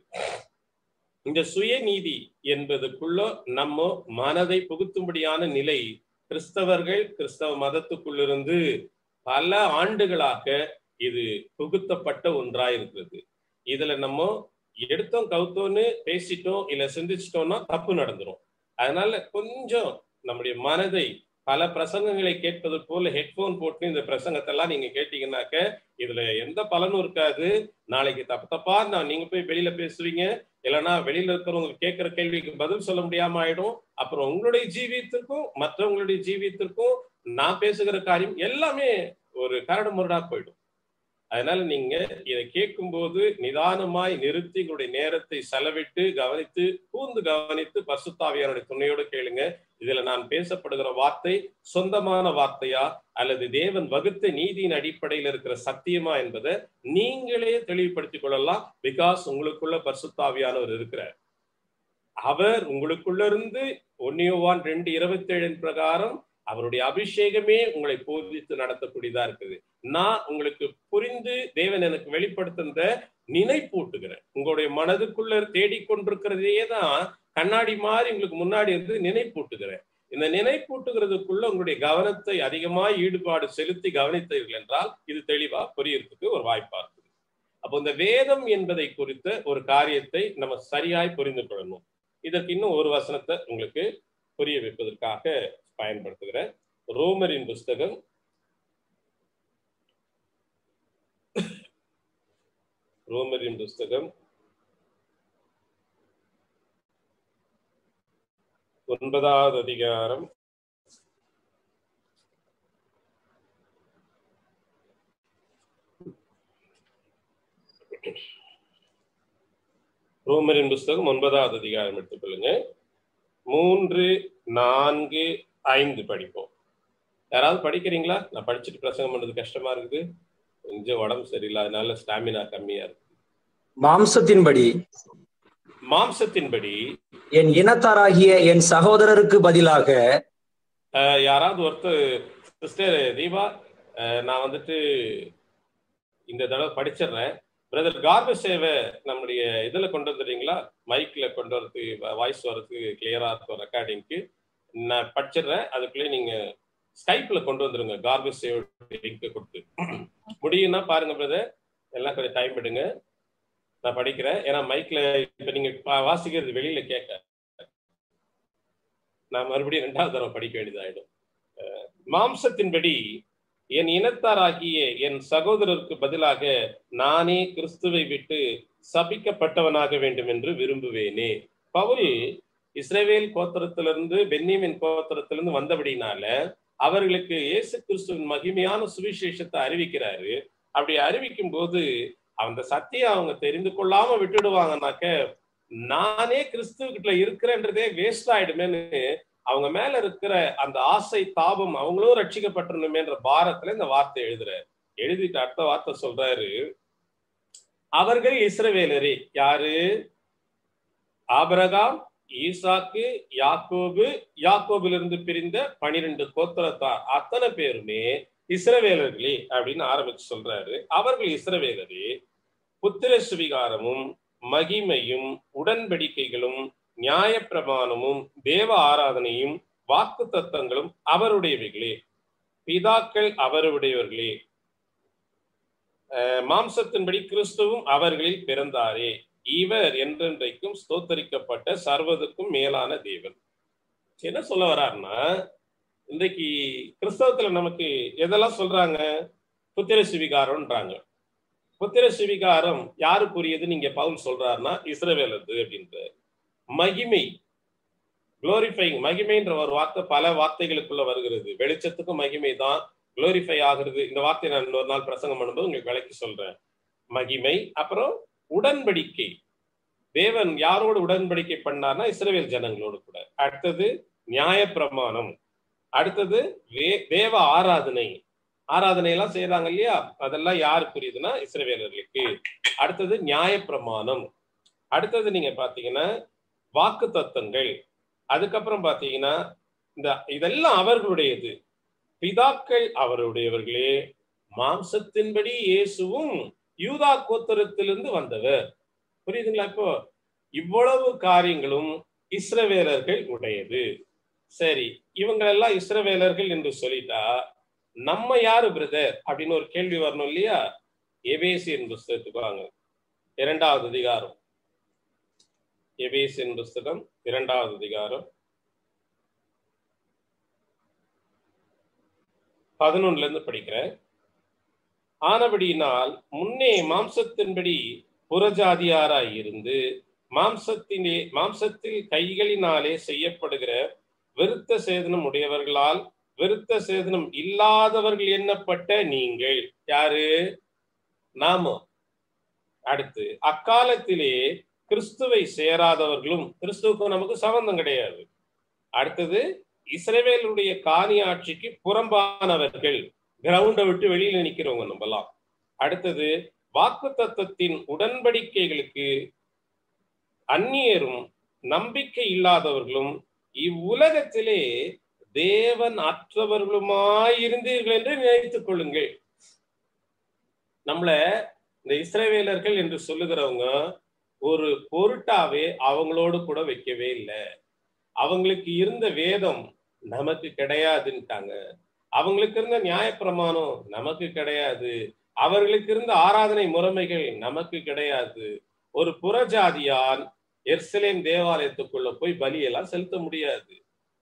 இந்த சுயநீதி என்பதுக்குள்ள நம்ம மனதை புகுத்தும்படியான நிலை கிறிஸ்தவர்கள், கிறிஸ்தவ மதத்துக்குள்ளிருந்து பல ஆண்டுகளாக இது புகுத்தப்பட்ட ஒன்றாய் இருக்கிறது. இதுல நம்ம எடுத்தோம் கவுத்தோன்னு பேசிட்டோம் இல்ல சிந்திச்சிட்டோம்னா தப்பு நடந்துரும். அதனால கொஞ்சம் நம்முடைய மனதை, பல பிரசங்கங்களை கேட்பது போல ஹெட்போன் போட்டு இந்த பிரசங்கத்தை எல்லாம் நீங்க கேட்டீங்கன்னாக்க இதுல எந்த பலனும் இருக்காது. நாளைக்கு தப்பா நீங்க போய் வெளியில பேசுவீங்க, இல்லைன்னா வெளியில இருக்கிறவங்க கேட்கிற கேள்விக்கு பதில் சொல்ல முடியாம ஆயிடும். அப்புறம் உங்களுடைய ஜீவியத்திற்கும் மற்றவங்களுடைய ஜீவியத்திற்கும் நான் பேசுகிற காரியம் எல்லாமே ஒரு கரடு முரடா போயிடும். அதனால நீங்க இதை கேட்கும் போது நிதானமாய் நிறுத்தி உங்களுடைய நேரத்தை செலவிட்டு கவனித்து கூர்ந்து கவனித்து பரிசுத்த ஆவியானவருடைய துணையோடு கேளுங்க. இதுல நான் பேசப்படுகிற வார்த்தை சொந்தமான வார்த்தையா அல்லது தேவன் வகுத்த நீதியின் அடிப்படையில் இருக்கிற சத்தியமா என்பதை நீங்களே தெளிவுபடுத்திக் கொள்ளலாம். பிகாஸ் உங்களுக்குள்ள பரிசுத்த ஆவியானவர் இருக்கிறார். அவர் உங்களுக்குள்ள இருந்து 1 யோவான் 2:27 பிரகாரம் அவருடைய அபிஷேகமே உங்களை போதித்து நடத்தக்கூடியதா இருக்குது. நான் உங்களுக்கு புரிந்து தேவன் எனக்கு வெளிப்படுத்துகிற நினைப்பூட்டுகிறேன். உங்களுடைய மனதுக்குள்ள தேடிக்கொண்டிருக்கிறதே தான் கண்ணாடி மாதிரி உங்களுக்கு முன்னாடி இருந்து நினைப்பூட்டுகிறேன். இந்த நினைப்பூட்டுகிறதுக்குள்ள உங்களுடைய கவனத்தை அதிகமாக ஈடுபாடு செலுத்தி கவனித்தீர்கள் என்றால் இது தெளிவா புரியறதுக்கு ஒரு வாய்ப்பா இருக்குது. அப்போ இந்த வேதம் என்பதை குறித்த ஒரு காரியத்தை நம்ம சரியாய் புரிந்து கொள்ளணும். இதற்கு இன்னும் ஒரு வசனத்தை உங்களுக்கு புரிய வைப்பதற்காக பயன்படுத்துகிறேன். ரோமரின் புஸ்தகம் 9வது அதிகாரம் 9வது அதிகாரம் எடுத்துக்கொள்ளுங்க. 3, 4, 5 படிப்போம். யாராவது படிக்கிறீங்களா? நான் படிச்சுட்டு பிரசங்கம் பண்றது கஷ்டமா இருக்குது, கொஞ்சம் உடம்பு சரியில்லை, அதனால ஸ்டாமினா கம்மியா இருக்கு. மாம்சத்தின்படி என் இனத்தாராகிய என் சகோதரருக்கு பதிலாக யாராவது ஒருத்தர், சிஸ்டர் தீபா, நான் வந்துட்டு இந்த தடவை படிச்சிடுறேன், பிரதர் கார்பசேவை நம்முடைய இதுல கொண்டு வந்துடுறீங்களா? மைக்ல கொண்டு வரதுக்கு, வாய்ஸ் வரதுக்கு கிளியரா இருக்கும் ரெக்கார்டிங்க்கு. நான் படிச்சிடுறேன், அதுக்குள்ளே நீங்க ஸ்கைப்ல கொண்டு வந்துருங்க. கார்பசேவோட லிங்க் கொடுத்து முடியும்னா பாருங்க பிரதர், எல்லாம் கொஞ்சம் டைம் எடுங்க, நான் படிக்கிறேன். ஏன்னா மைக்ல இப்ப நீங்க வாசிக்கிறது வெளியில கேட்க, நான் மறுபடியும் 2வது தடவை படிக்க வேண்டியதாயிடும். மாம்சத்தின்படி என் இனத்தாராகிய என் சகோதரருக்கு பதிலாக நானே கிறிஸ்துவை விட்டு சபிக்கப்பட்டவனாக வேண்டும் என்று விரும்புவேனே. பவுல் இஸ்ரவேல் கோத்திரத்திலிருந்து, பென்யமீன் கோத்திரத்திலிருந்து வந்தபடினால அவர்களுக்கு இயேசு கிறிஸ்துவின் மகிமையான சுவிசேஷத்தை அறிவிக்கிறாரு. அப்படி அறிவிக்கும் போது அந்த சத்தியம் அவங்க தெரிந்து கொள்ளாம விட்டுடுவாங்கனாக்க நானே கிறிஸ்துவ இருக்கிறேன்றதே வேஸ்ட் ஆயிடுமேன்னு அவங்க மேல இருக்கிற அந்த ஆசை, தாபம், அவங்களும் ரட்சிக்கப்பட்டிருந்தமேன்ற பாரத்துல இந்த வார்த்தை எழுதுறாரு. எழுதிட்டு அடுத்த வார்த்தை சொல்றாரு, அவர்கள் இஸ்ரவேலரே. யாரு? ஆபிரகாம், ஈசாக்கு, யாக்கோபு, யாக்கோபிலிருந்து பிரிந்த 12 கோத்திரத்தார் அத்தனை பேருமே இஸ்ரவேலர்களே அப்படின்னு ஆரம்பிச்சு சொல்றாரு. அவர்கள் இஸ்ரவேலரே, புத்திர சுவிகாரமும் மகிமையும் உடன்படிக்கைகளும் நியாயப்பிரமாணமும் தேவ ஆராதனையும் வாக்கு தத்தங்களும் அவருடையவைகளே, பிதாக்கள் அவருடையவர்களே, மாம்சத்தின்படி கிறிஸ்துவும் அவர்களில் பிறந்தாரே, இவர் என்றென்றைக்கும் ஸ்தோத்தரிக்கப்பட்ட சர்வதுக்கும் மேலான தேவன். என்ன சொல்ல வர்றாருன்னா, இன்றைக்கு கிறிஸ்தவத்துல நமக்கு எதெல்லாம் சொல்றாங்க? புத்திர சுவிகாரம்ன்றாங்க. புத்திர சுவிகாரம் யாருக்குரியது நீங்க பவுல் சொல்றாருன்னா இஸ்ரவேலது அப்படின்ற. மகிமை, குளோரிஃபைங், மகிமைன்ற ஒரு வார்த்தை பல வார்த்தைகளுக்குள்ள வருகிறது. வெளிச்சத்துக்கும் மகிமை தான், குளோரிஃபை ஆகிறது. இந்த வார்த்தையை நான் இன்னொரு நாள் பிரசங்கம் பண்ணும்போது உங்களுக்கு விளக்கி சொல்றேன். மகிமை. அப்புறம் உடன்படிக்கை, தேவன் யாரோடு உடன்படிக்கை பண்ணார்னா இஸ்ரவேல் ஜனங்களோடு கூட. அடுத்தது நியாயப்பிரமாணம். அடுத்தது தேவ ஆராதனை. ஆராதனை எல்லாம் செய்யறாங்க இல்லையா, அதெல்லாம் யாருக்குரியதுன்னா இஸ்ரவேலர்களுக்கு. அடுத்தது நியாயப்பிரமாணம். அடுத்தது நீங்க பாத்தீங்கன்னா வாக்கு தத்தங்கள். அதுக்கப்புறம் பாத்தீங்கன்னா இதெல்லாம் அவர்களுடையது. பிதாக்கள் அவருடையவர்களே, மாம்சத்தின்படி இயேசுவும் யூதா கோத்திரத்திலிருந்து வந்தவர். புரியுதுங்களா? இப்போ இவ்வளவு காரியங்களும் இஸ்ரவேலர்கள் உடையது. சரி, இவங்களெல்லாம் இஸ்ரவேலர்கள் என்று சொல்லிட்டா நம்ம யாரு பிரதர் அப்படின்னு ஒரு கேள்வி வரணும் இல்லையா? எபேசியன் புஸ்தகத்துக்கு வாங்க, 2வது அதிகாரம். எபேசியன் புஸ்தகம் 2வது அதிகாரம் 11ல இருந்து படிக்கிறேன். ஆனபடியினால் முன்னே மாம்சத்தின்படி புறஜாதியாராய் இருந்து மாம்சத்தில் கைகளினாலே செய்யப்படுகிற விருத்த சேதனம் உடையவர்களால் விருத்த சேதனம் இல்லாதவர்கள் எண்ணப்பட்ட நீங்கள். யாரு? நாம. அடுத்து அக்காலத்திலே கிறிஸ்துவை சேராதவர்களும், கிறிஸ்துவுக்கும் நமக்கு சம்பந்தம் கிடையாது. அடுத்தது இஸ்ரவேலுடைய காணி ஆட்சிக்கு புறம்பானவர்கள், கிரவுண்டை விட்டு வெளியில நிக்கிறவங்க நம்மலாம். அடுத்தது வாக்கு தத்தத்தின் உடன்படிக்கைகளுக்கு அந்நியரும் நம்பிக்கை இல்லாதவர்களும் இவ்வுலகத்திலே தேவன் அற்றவர்களுமாயிருந்தீர்கள் என்று நினைத்துக் கொள்ளுங்கள். நம்மள இந்த இஸ்ரவேலர்கள் என்று சொல்லுகிறவங்க ஒரு பொருட்டாவே அவங்களோடு கூட வைக்கவே இல்லை. அவங்களுக்கு இருந்த வேதம் நமக்கு கிடையாதுன்ட்டாங்க. அவங்களுக்கு இருந்த நியாயப்பிரமாணம் நமக்கு கிடையாது. அவர்களுக்கு இருந்த ஆராதனை முறைமைகள் நமக்கு கிடையாது. ஒரு புறஜாதியால் எருசலேம் தேவாலயத்துக்குள்ள போய் பலியெல்லாம் செலுத்த முடியாது.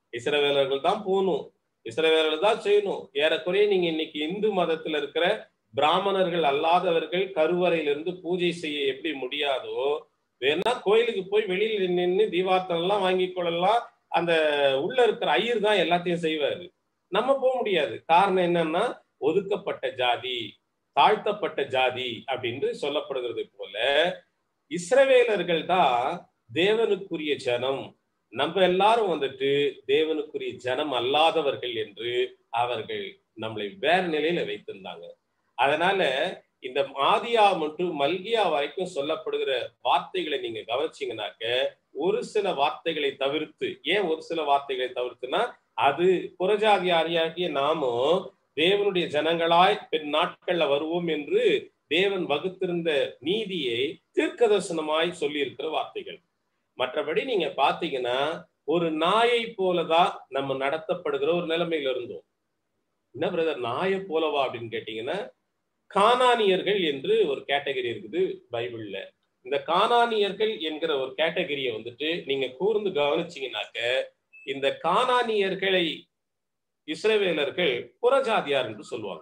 இஸ்ரவேலர்கள் தான் போகணும், இஸ்ரவேலர்கள் தான் செய்யணும். ஏறக்குறைய நீங்க இன்னைக்கு இந்து மதத்துல இருக்கிற பிராமணர்கள் அல்லாதவர்கள் கருவறையிலிருந்து பூஜை செய்ய எப்படி முடியாதோ, வேணா கோயிலுக்கு போய் வெளியில நின்று தீபார்த்தனை எல்லாம் வாங்கி கொள்ளலாம். அந்த உள்ள இருக்கிற ஐயர் தான் எல்லாத்தையும் செய்வாரு. நம்ம போக முடியாது. காரணம் என்னன்னா, ஒதுக்கப்பட்ட ஜாதி, தாழ்த்தப்பட்ட ஜாதி அப்படின்னு சொல்லப்படுகிறது போல இஸ்ரவேலர்கள் தான் தேவனுக்குரிய ஜனம். நம்ம எல்லாரும் வந்துட்டு தேவனுக்குரிய ஜனம் அல்லாதவர்கள் என்று அவர்கள் நம்மளை வேற நிலையில வைத்திருந்தாங்க. அதனால இந்த ஆதியா மற்றும் மல்கியா வரைக்கும் சொல்லப்படுகிற வார்த்தைகளை நீங்க கவனிச்சீங்கன்னாக்க, ஒரு சில வார்த்தைகளை தவிர்த்து, ஏன் ஒரு சில வார்த்தைகளை தவிர்த்துனா, அது புறஜாதியாரியாகிய நாமும் தேவனுடைய ஜனங்களாய் பின் நாட்கள்ல வருவோம் என்று தேவன் வகுத்திருந்த நீதியை தீர்க்கதரிசனமாய் சொல்லி இருக்கிற வார்த்தைகள். மற்றபடி நீங்க பாத்தீங்கன்னா, ஒரு நாயை போலதான் நம்ம நடத்தப்படுகிற ஒரு நிலைமையில இருந்தோம். என்ன பிரதர் நாயை போலவா அப்படின்னு கேட்டீங்கன்னா, கானானியர்கள் என்று ஒரு கேட்டகரி இருக்குது பைபிள்ல. இந்த கானானியர்கள் என்கிற ஒரு கேட்டகரியை வந்துட்டு நீங்க கூர்ந்து கவனிச்சீங்கன்னாக்க, இந்த கானானியர்களை இஸ்ரவேலர்கள் புறஜாதியார் என்று சொல்லுவாங்க.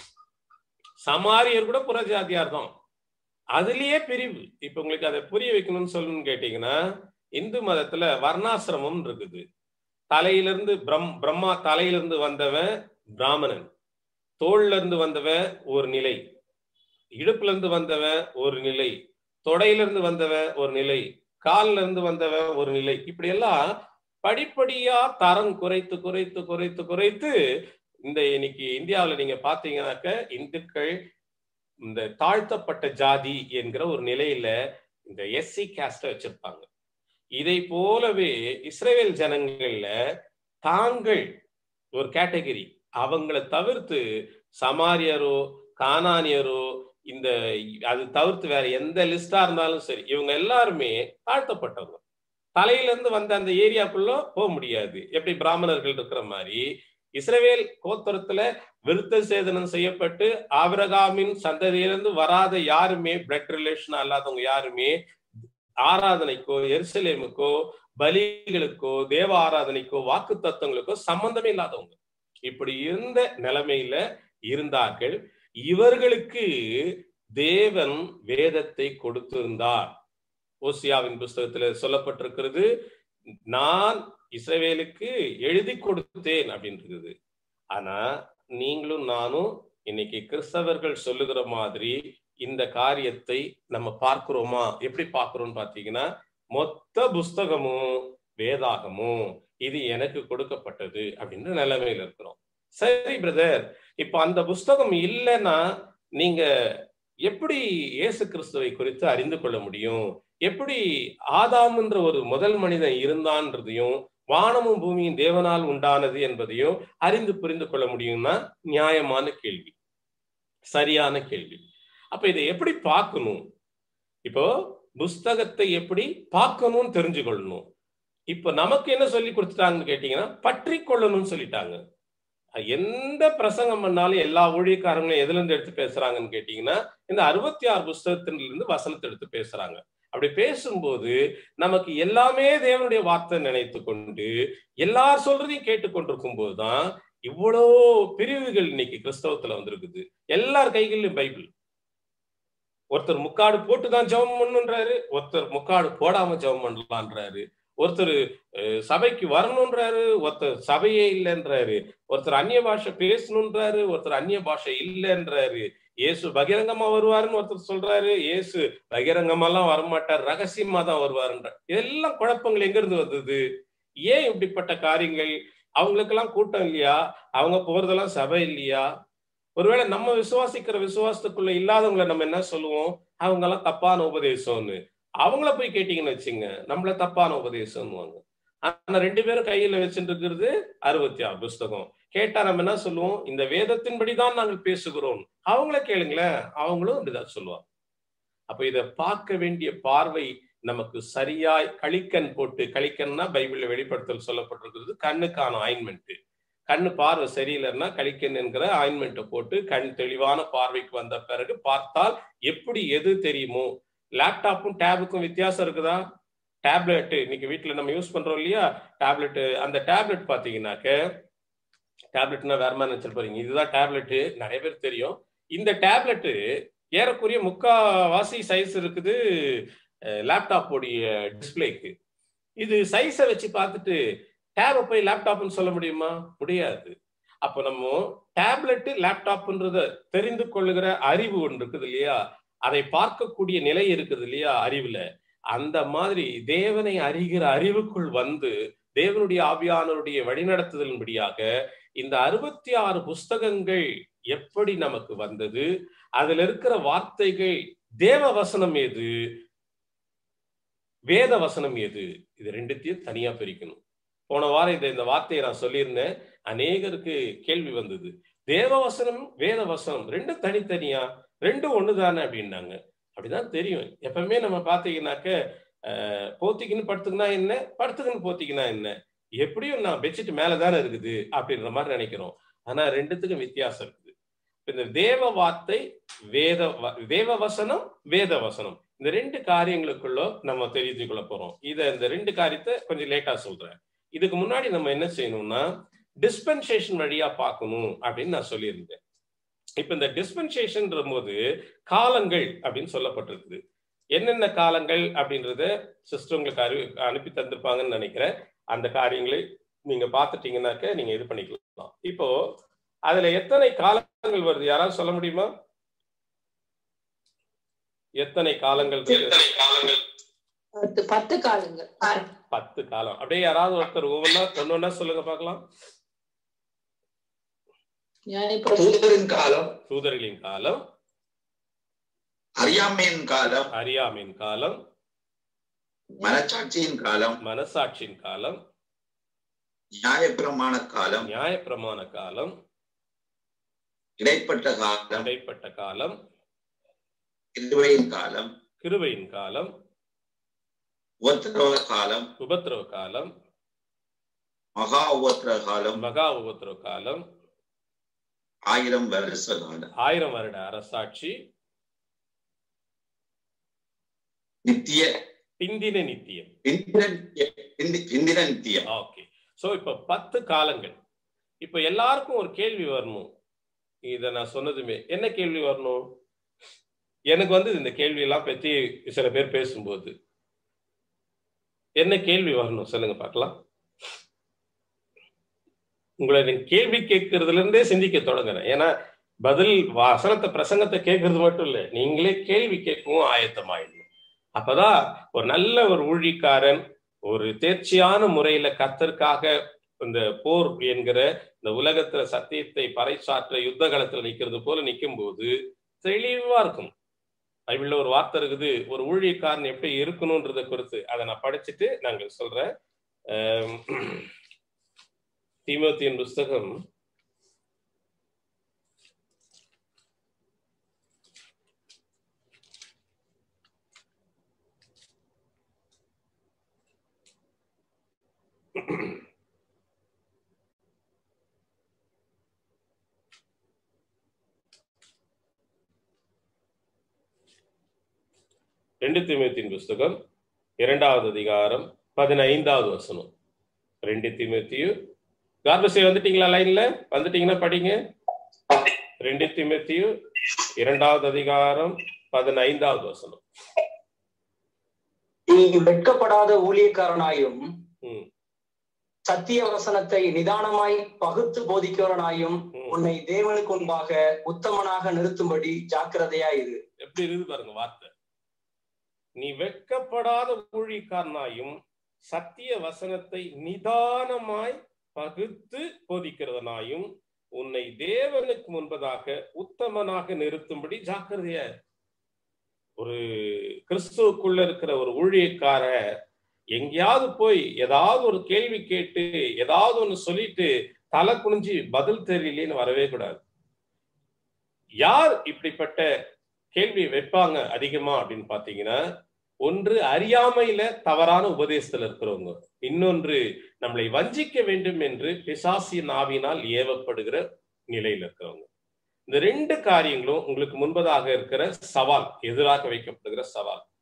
சமாரியர் கூட புறஜாதியார் தான். அதுலயே பிரிவு. இப்ப உங்களுக்கு அதை புரிய வைக்கணும்னு சொல்லணும்னு கேட்டீங்கன்னா, இந்து மதத்துல வர்ணாசிரமம் இருக்குது. தலையிலிருந்து பிரம்மா தலையிலிருந்து வந்தவன் பிராமணன், தோல்ல இருந்து வந்தவன் ஒரு நிலை, இடுப்புல இருந்து வந்தவன் ஒரு நிலை, தொடையிலிருந்து வந்தவன் ஒரு நிலை, கால்ல இருந்து வந்தவன் ஒரு நிலை. இப்படி எல்லாம் படிப்படியா தரம் குறைத்து குறைத்து குறைத்து குறைத்து இந்த இன்னைக்கு இந்தியாவில் நீங்க பாத்தீங்கன்னாக்க, இந்துக்கள் இந்த தாழ்த்தப்பட்ட ஜாதி என்கிற ஒரு நிலையில இந்த எஸ்சி காஸ்ட வச்சிருப்பாங்க. இதை போலவே இஸ்ரவேல் ஜனங்கள்ல தாங்கள் ஒரு கேட்டகரி, அவங்களை தவிர்த்து சமாரியரோ கானானியரோ இந்த அது தவிர்த்து வேற எந்த லிஸ்டா இருந்தாலும் சரி, இவங்க எல்லாருமே தாழ்த்தப்பட்டவங்க. தலையில இருந்து வந்த அந்த ஏரியாக்குள்ள போக முடியாது. எப்படி பிராமணர்கள் இருக்கிற மாதிரி இஸ்ரவேல் கோத்திரத்துல விருத்த சேதனம் செய்யப்பட்டு ஆபிரகாமின் சந்ததியிலிருந்து வராத யாருமே, பிளட் ரிலேஷன் அல்லாதவங்க யாருமே ஆராதனைக்கோ எருசலேமுக்கோ பலிகளுக்கோ தேவ ஆராதனைக்கோ வாக்கு தத்துவங்களுக்கோ சம்பந்தமே இல்லாதவங்க. இப்படி இருந்த நிலைமையில இருந்தார்கள். இவர்களுக்கு தேவன் வேதத்தை கொடுத்திருந்தார். ஓசியாவின் புஸ்தகத்துல சொல்லப்பட்டிருக்கிறது, நான் இஸ்ரவேலுக்கு எழுதி கொடுத்தேன் அப்படின்றது. ஆனா நீங்களும் நானும் இன்னைக்கு கிறிஸ்தவர்கள் சொல்லுகிற மாதிரி இந்த காரியத்தை நம்ம பார்க்கிறோமா? எப்படி பார்க்கிறோம்னு பாத்தீங்கன்னா, மொத்த புஸ்தகமும் வேதாகமும் இது எனக்கு கொடுக்கப்பட்டது அப்படின்ற நிலைமையில இருக்கிறோம். சரி பிரதர், இப்ப அந்த புஸ்தகம் இல்லைன்னா நீங்க எப்படி இயேசு கிறிஸ்துவை குறித்து அறிந்து கொள்ள முடியும்? எப்படி ஆதாம்ன்ற ஒரு முதல் மனிதன் இருந்தான்றதையும் வானமும் பூமியும் தேவனால் உண்டானது என்பதையும் அறிந்து புரிந்து கொள்ள முடியும்னா நியாயமான கேள்வி, சரியான கேள்வி. அப்ப இதை எப்படி பார்க்கணும்? இப்போ புஸ்தகத்தை எப்படி பார்க்கணும்னு தெரிஞ்சு கொள்ளணும். இப்ப நமக்கு என்ன சொல்லி கொடுத்துட்டாங்கன்னு கேட்டீங்கன்னா, பற்றி கொள்ளணும்னு சொல்லிட்டாங்க. எந்த பிரசங்கம் பண்ணாலும் எல்லா ஊழியக்காரங்களும் எதுல இருந்து எடுத்து பேசுறாங்கன்னு கேட்டீங்கன்னா, இந்த 66 புஸ்தகத்திலிருந்து வசனத்தை எடுத்து பேசுறாங்க. அப்படி பேசும்போது நமக்கு எல்லாமே தேவனுடைய வார்த்தை நினைத்து கொண்டு எல்லார் சொல்றதையும் கேட்டுக்கொண்டிருக்கும் போதுதான் இவ்வளோ பிரிவுகள் இன்னைக்கு கிறிஸ்தவத்துல வந்திருக்குது. எல்லார் கைகளிலும் பைபிள். ஒருத்தர் முக்காடு போட்டுதான் ஜெபம் பண்ணுன்றாரு, ஒருத்தர் முக்காடு போடாம ஜெபம் பண்ணலான்றாரு, ஒருத்தர் சபைக்கு வரணும்ன்றாரு, ஒருத்தர் சபையே இல்லைன்றாரு, ஒருத்தர் அந்நிய பாஷை பேசணுன்றாரு, ஒருத்தர் அந்நிய பாஷை இல்லைன்றாரு, இயேசு பகிரங்கமா வருவாருன்னு ஒருத்தர் சொல்றாரு, இயேசு பகிரங்கமாலாம் வரமாட்டார், ரகசியமா தான் வருவாருன்ற. இதெல்லாம் குழப்பங்கள் எங்க இருந்து வந்தது? ஏன் இப்படிப்பட்ட காரியங்கள்? அவங்களுக்கெல்லாம் கூட்டம் இல்லையா? அவங்க போறதெல்லாம் சபை இல்லையா? ஒருவேளை நம்ம விசுவாசிக்கிற விசுவாசத்துக்குள்ள இல்லாதவங்களை நம்ம என்ன சொல்லுவோம்? அவங்க எல்லாம் தப்பான உபதேசம்னு. அவங்கள போய் கேட்டீங்கன்னு வச்சுங்க, நம்மள தப்பான உபதேசம்னுவாங்க. ஆனா 2 பேரும் கையில வச்சுட்டு இருக்கிறது 66 புஸ்தகம். கேட்டா நம்ம என்ன சொல்லுவோம்? இந்த வேதத்தின்படிதான் நாங்கள் பேசுகிறோம். அவங்கள கேளுங்களேன், அவங்களும் அப்படிதான் சொல்லுவாங்க. அப்ப இத பார்க்க வேண்டிய பார்வை நமக்கு சரியாய் கழிக்கன் போட்டு, கழிக்கன்னா பைபிள்ல வெளிப்படுத்தல் சொல்லப்பட்டிருக்கிறது கண்ணுக்கான ஆயின்மெண்ட். கண்ணு பார்வை சரியில்லைன்னா கழிக்கன் என்கிற ஆயின்மெண்ட்டை போட்டு கண் தெளிவான பார்வைக்கு வந்த பிறகு பார்த்தால் எப்படி எது தெரியுமோ. லேப்டாப்பும் டேபுக்கும் வித்தியாசம் இருக்குதா? டேப்லெட் இன்னைக்கு வீட்டுல நம்ம யூஸ் பண்றோம் இல்லையா டேப்லெட், அந்த டேப்லெட் பாத்தீங்கன்னாக்க, டேப்லெட்னா வேற மாதிரி நினைச்சிட்டு போறீங்க, இதுதான் டேப்லெட், நிறைய பேர் தெரியும். இந்த டேப்லெட் ஏறக்குறைய 3/4 சைஸ் இருக்குது லேப்டாப் உடைய டிஸ்பிளேக்கு. இது சைஸை வச்சு பார்த்துட்டு டேபை போய் லேப்டாப்னு சொல்ல முடியுமா? முடியாது. அப்போ நம்ம டேப்லெட் லேப்டாப்ன்றத தெரிந்து கொள்ளுகிற அறிவு ஒன்று இருக்குது இல்லையா, அதை பார்க்கக்கூடிய நிலை இருக்குது இல்லையா அறிவுல, அந்த மாதிரி தேவனை அறிகிற அறிவுக்குள் வந்து தேவனுடைய ஆவியானவருடைய வழிநடத்துதலின்படியாக இந்த 66 புஸ்தகங்கள் எப்படி நமக்கு வந்தது, அதுல இருக்கிற வார்த்தைகள் தேவ வசனம் எது, வேத வசனம் எது, இது ரெண்டுத்தையும் தனியா பிரிக்கணும். போன வாரம் இந்த வார்த்தையை நான் சொல்லியிருந்தேன், அநேகருக்கு கேள்வி வந்தது. தேவ வசனம் வேத வசனம் ரெண்டும் தனித்தனியா, ரெண்டும் ஒண்ணுதானே அப்படின்னாங்க. அப்படிதான் தெரியும். எப்பவுமே நம்ம பாத்தீங்கன்னாக்க போத்திக்கின்னு படுத்துக்கினா என்ன, படுத்துக்கின்னு போத்திக்கினா என்ன, எப்படியும் நான் பெட்ஷீட் மேலதானே இருக்குது அப்படின்ற மாதிரி நினைக்கிறோம். ஆனா ரெண்டுத்துக்கும் வித்தியாசம் இருக்குது. இந்த தேவ வார்த்தை தேவ வசனம் வேத வசனம், இந்த ரெண்டு காரியங்களுக்குள்ள நம்ம தெரிஞ்சு கொள்ள போறோம். இந்த ரெண்டு காரியத்தை கொஞ்சம் லேட்டா சொல்றேன். இதுக்கு முன்னாடி நம்ம என்ன செய்யணும்னா டிஸ்பென்சேஷன் வழியா பார்க்கணும் அப்படின்னு நான் சொல்லியிருந்தேன். இப்ப இந்த டிஸ்பென்சேஷன் போது காலங்கள் அப்படின்னு சொல்லப்பட்டிருக்குது. என்னென்ன காலங்கள் அப்படின்றத சிஸ்டர் உங்களுக்கு அனுப்பி தந்திருப்பாங்கன்னு நினைக்கிறேன். அந்த காரியங்களை நீங்க பார்த்துட்டீங்கன்னாக்க நீங்க இது பண்ணிக்கலாம். இப்போ அதுல எத்தனை காலங்கள் வருது யாராவது சொல்ல முடியுமா? எத்தனை காலங்கள்? 10 காலங்கள். 10 காலம். அப்படியே யாராவது ஒருத்தர் ஒவ்வொன்னா சொல்லுங்க பார்க்கலாம். தூதரின் காலம், தூதர்களின் காலம், அறியாமையின் காலம், அறியாமையின் காலம், மனசாட்சியின் காலம், மனசாட்சியின் காலம், நியாயப்பிரமாண காலம், நியாயப்பிரமாண காலம், இடைப்பட்ட காலம், இடைப்பட்ட காலம், கிருபையின் காலம், கிருபையின் காலம், உபத்திரவ காலம், உபத்திரவ காலம், மகா உபத்திரவ காலம், மகா உபத்திரவ காலம், 1000 வருஷ காலம், 1000 வருட அரசாட்சி, நித்திய பிந்தின நித்தியம், பிந்தின நித்தியம். ஓகே. சோ இப்ப 10 காலங்கள். இப்ப எல்லாருக்கும் ஒரு கேள்வி வரணும். இத நான் சொன்னதுமே என்ன கேள்வி வரணும்? எனக்கு இந்த கேள்வி எல்லாம் பத்தி சில பேர் பேசும்போது என்ன கேள்வி வரணும் சொல்லுங்க பார்க்கலாம். உங்களை கேள்வி கேட்கறதுல இருந்தே சிந்திக்க தொடங்குறேன். ஏன்னா பதில் வசனத்தை பிரசங்கத்தை கேட்கறது மட்டும் இல்ல, நீங்களே கேள்வி கேட்கவும் ஆயத்தமாயிடணும். அப்பதான் ஒரு நல்ல ஒரு ஊழியக்காரன் ஒரு தேர்ச்சியான முறையில கர்த்தருக்காக இந்த போர் என்கிற இந்த உலகத்துல சத்தியத்தை பறைசாற்ற யுத்த காலத்துல நிக்கிறது போல நிற்கும் போது தெளிவா இருக்கும். பைபிள்ல ஒரு வார்த்தை இருக்குது, ஒரு ஊழியக்காரன் எப்படி இருக்கணும்ன்றத குறித்து. அதை நான் படிச்சுட்டு நாங்கள் சொல்றேன். தீமோத்தேயின் புஸ்தகம் 2 தீமோத்தேயின் புஸ்தகம் 2வது அதிகாரம் 15வது வசனம். 2 தீமோத்தேயு கார்பஸே வந்துட்டீங்களா? லைன்ல வந்துட்டீங்கன்னா படிங்க. 2 தீமோத்தேயு 2வது அதிகாரம் 15வது வசனம். நீ வெட்கப்படாத ஊழியக்காரனாயும் சத்திய வசனத்தை நிதானமாய் பகுத்து போதிக்கிறவனாயும் உன்னை தேவனுக்கு முன்பாக உத்தமனாக நிறுத்தும்படி ஜாக்கிரதையா இரு. எப்படி இருக்குது பாருங்க வார்த்தை. நீ வெட்கப்படாத ஊழியக்காரனாயும் சத்திய வசனத்தை நிதானமாய் பகுத்து போதிக்கிறவனாயும் உன்னை தேவனுக்கு முன்பதாக உத்தமனாக நிறுத்தும்படி ஜாக்கிரதையா. ஒரு கிறிஸ்துவுக்குள்ள இருக்கிற ஒரு ஊழியக்கார எங்கேயாவது போய் ஏதாவது ஒரு கேள்வி கேட்டு ஏதாவது ஒண்ணு சொல்லிட்டு தலை குனிஞ்சு பதில் தெரியலேன்னு வரவே கூடாது. யார் இப்படிப்பட்ட கேள்வி வைப்பாங்க அதிகமா அப்படின்னு பாத்தீங்கன்னா, ஒன்று அறியாமையில தவறான உபதேசத்துல இருக்கிறவங்க, இன்னொன்று நம்மளை வஞ்சிக்க வேண்டும் என்று பிசாசின் ஆவியினால் ஏவப்படுகிற நிலையில இருக்கிறவங்க. இந்த 2 காரியங்களும் உங்களுக்கு முன்பதாக இருக்கிற சவால், எதிராக வைக்கப்படுகிற சவால்.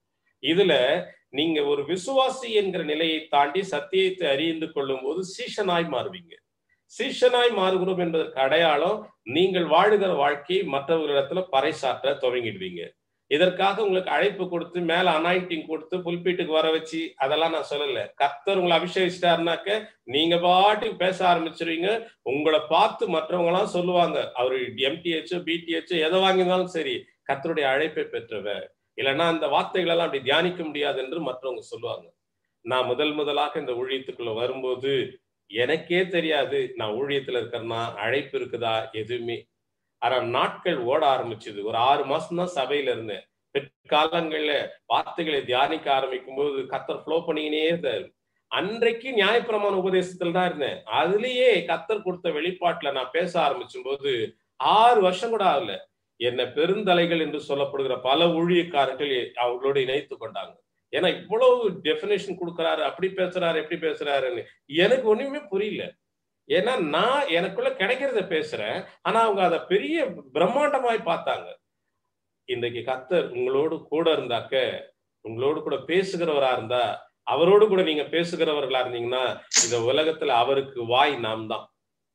இதுல நீங்க ஒரு விசுவாசி என்கிற நிலையை தாண்டி சத்தியத்தை அறிந்து கொள்ளும் போது சீஷனாய் மாறுவீங்க. சீஷனாய் மாறுகிறோம் என்பதற்கு அடையாளம் நீங்கள் வாழுகிற வாழ்க்கையை மற்றவர்களிடத்துல பறைசாற்ற துவங்கிடுவீங்க. இதற்காக உங்களுக்கு அழைப்பு கொடுத்து மேல அனாயிண்டிங் கொடுத்து புல்பீட்டுக்கு வர வச்சு அதெல்லாம் நான் சொல்லல. கர்த்தர் உங்களை அபிஷேகிச்சிட்டாருனாக்க நீங்க பாட்டுக்கு பேச ஆரம்பிச்சிருவீங்க. உங்களை பார்த்து மற்றவங்க எல்லாம் சொல்லுவாங்க, அவரு MTH BTH எதை வாங்கினாலும் சரி கர்த்தருடைய அழைப்பை பெற்றவ, இல்லைன்னா அந்த வார்த்தைகள் எல்லாம் அப்படி தியானிக்க முடியாது என்று மற்றவங்க சொல்லுவாங்க. நான் முதலாக இந்த ஊழியத்துக்குள்ள வரும்போது எனக்கே தெரியாது நான் ஊழியத்துல இருக்கிறேன்னா அழைப்பு இருக்குதா எதுவுமே. ஆனா நாட்கள் ஓட ஆரம்பிச்சது. ஒரு 6 மாசம் தான் சபையில இருந்தேன். பிற்காலங்கள்ல வார்த்தைகளை தியானிக்க ஆரம்பிக்கும் போது கர்த்தர் ஃப்ளோ பண்ணிக்கினே இருந்தாரு. அன்றைக்கு நியாயப்பிரமாண உபதேசத்துல தான் இருந்தேன். அதுலயே கர்த்தர் கொடுத்த வெளிப்பாட்டுல நான் பேச ஆரம்பிச்சும் போது 6 வருஷம் கூட ஆகல, என்ன பெருந்தலைகள் என்று சொல்லப்படுகிற பல ஊழியக்காரர்கள் அவங்களோட இணைத்து கொண்டாங்க. ஏன்னா இவ்வளவு டெபினேஷன் கொடுக்குறாரு, அப்படி பேசுறாரு எப்படி பேசுறாருன்னு எனக்கு ஒண்ணுமே புரியல. ஏன்னா நான் எனக்குள்ள கிடைக்கிறத பேசுறேன், ஆனா அவங்க அதை பெரிய பிரம்மாண்டமாய் பார்த்தாங்க. இன்றைக்கு கர்த்தர் உங்களோடு கூட இருந்தாக்க, உங்களோடு கூட பேசுகிறவரா இருந்தா, அவரோடு கூட நீங்க பேசுகிறவர்களா இருந்தீங்கன்னா இந்த உலகத்துல அவருக்கு வாய் நாம் தான்.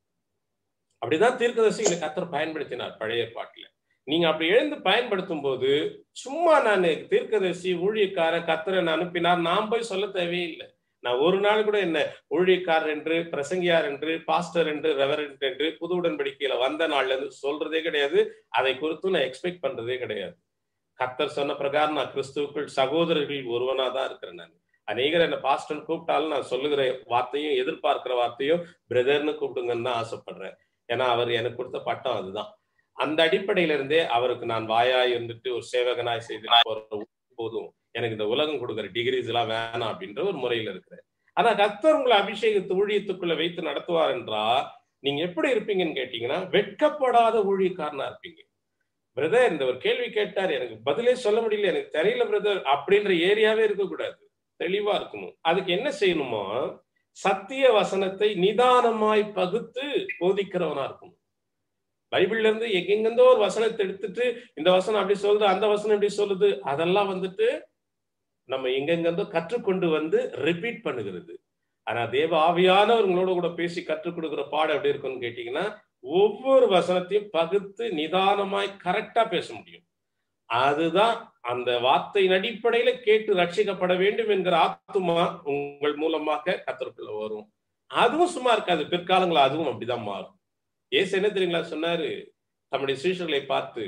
அப்படிதான் தீர்க்கதரிசிகளை கர்த்தர் பயன்படுத்தினார் பழைய ஏற்பாட்டுல. நீங்க அப்படி எழுந்து பயன்படுத்தும் போது சும்மா நான் தீர்க்கதரிசி ஊழியக்காரன் கர்த்தரை அனுப்பினார் நான் போய் சொல்ல தேவையில்லை. நான் ஒரு நாள் கூட என்ன ஊழியக்காரர் என்று, பிரசங்கியார் என்று, பாஸ்டர் என்று, ரெவரண்ட் என்று புது உடன்படிக்கையில வந்த நாள்ல இருந்து சொல்றதே கிடையாது. அதை குறித்து நான் எக்ஸ்பெக்ட் பண்றதே கிடையாது. கர்த்தர் சொன்ன பிரகாரம் நான் கிறிஸ்துவுக்குள் சகோதரர்கள் ஒருவனா தான் இருக்கிறேன். நான் அநேகர் என்ன பாஸ்டர் கூப்பிட்டாலும் நான் சொல்லுகிற வார்த்தையும் எதிர்பார்க்கிற வார்த்தையும் பிரதர்னு கூப்பிடுங்கன்னு தான் ஆசைப்படுறேன். ஏன்னா அவர் எனக்கு கொடுத்த பட்டம் அதுதான். அந்த அடிப்படையில இருந்தே அவருக்கு நான் வாயாய் இருந்துட்டு ஒரு சேவகனாய் செய்து போதும், எனக்கு இந்த உலகம் கொடுக்குற டிகிரிஸ் எல்லாம் வேணாம் அப்படின்ற ஒரு முறையில இருக்கிறேன். ஆனா கர்த்தர் உங்களை அபிஷேகத்து ஊழியத்துக்குள்ள வைத்து நடத்துவார் என்றா நீங்க எப்படி இருப்பீங்கன்னு கேட்டீங்கன்னா வெட்கப்படாத ஊழியக்காரனா இருப்பீங்க. பிரதர் இந்த ஒரு கேள்வி கேட்டார், எனக்கு பதிலே சொல்ல முடியல, எனக்கு தெரியல பிரதர் அப்படின்ற ஏரியாவே இருக்கக்கூடாது, தெளிவா இருக்கணும். அதுக்கு என்ன செய்யணுமோ சத்திய வசனத்தை நிதானமாய் பகுத்து போதிக்கிறவனா இருக்கணும். பைபிள்ல இருந்து எங்கெங்கந்தோ ஒரு வசனத்தை எடுத்துட்டு இந்த வசனம் அப்படி சொல்லுது, அந்த வசனம் இப்படி சொல்லுது, அதெல்லாம் வந்துட்டு நம்ம எங்கெங்கந்தோ கற்றுக்கொண்டு வந்து ரிப்பீட் பண்ணுகிறது. ஆனா தேவ ஆவியானவர்களோட கூட பேசி கற்றுக் கொடுக்குற பாடம் எப்படி இருக்குன்னு கேட்டீங்கன்னா ஒவ்வொரு வசனத்தையும் பகுத்து நிதானமாய் கரெக்டா பேச முடியும். அதுதான் அந்த வார்த்தையின் அடிப்படையில கேட்டு ரட்சிக்கப்பட வேண்டும் என்கிற ஆத்துமா உங்கள் மூலமாக கர்த்தருக்குள்ள வரும். அதுவும் சும்மா இருக்காது, பிற்காலங்கள் அதுவும் அப்படிதான் மாறும். ஏசு என்ன தெரியுங்களா சொன்னாரு, தம்முடைய சீஷர்களை பார்த்து,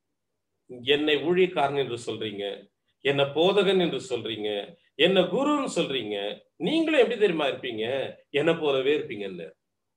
என்னை ஊழியக்காரன் என்று சொல்றீங்க, என்ன போதகன் என்று சொல்றீங்க, என்ன குருன்னு சொல்றீங்க, நீங்களும் எப்படி தெரியுமா இருப்பீங்க, என்ன போலவே இருப்பீங்கன்னு.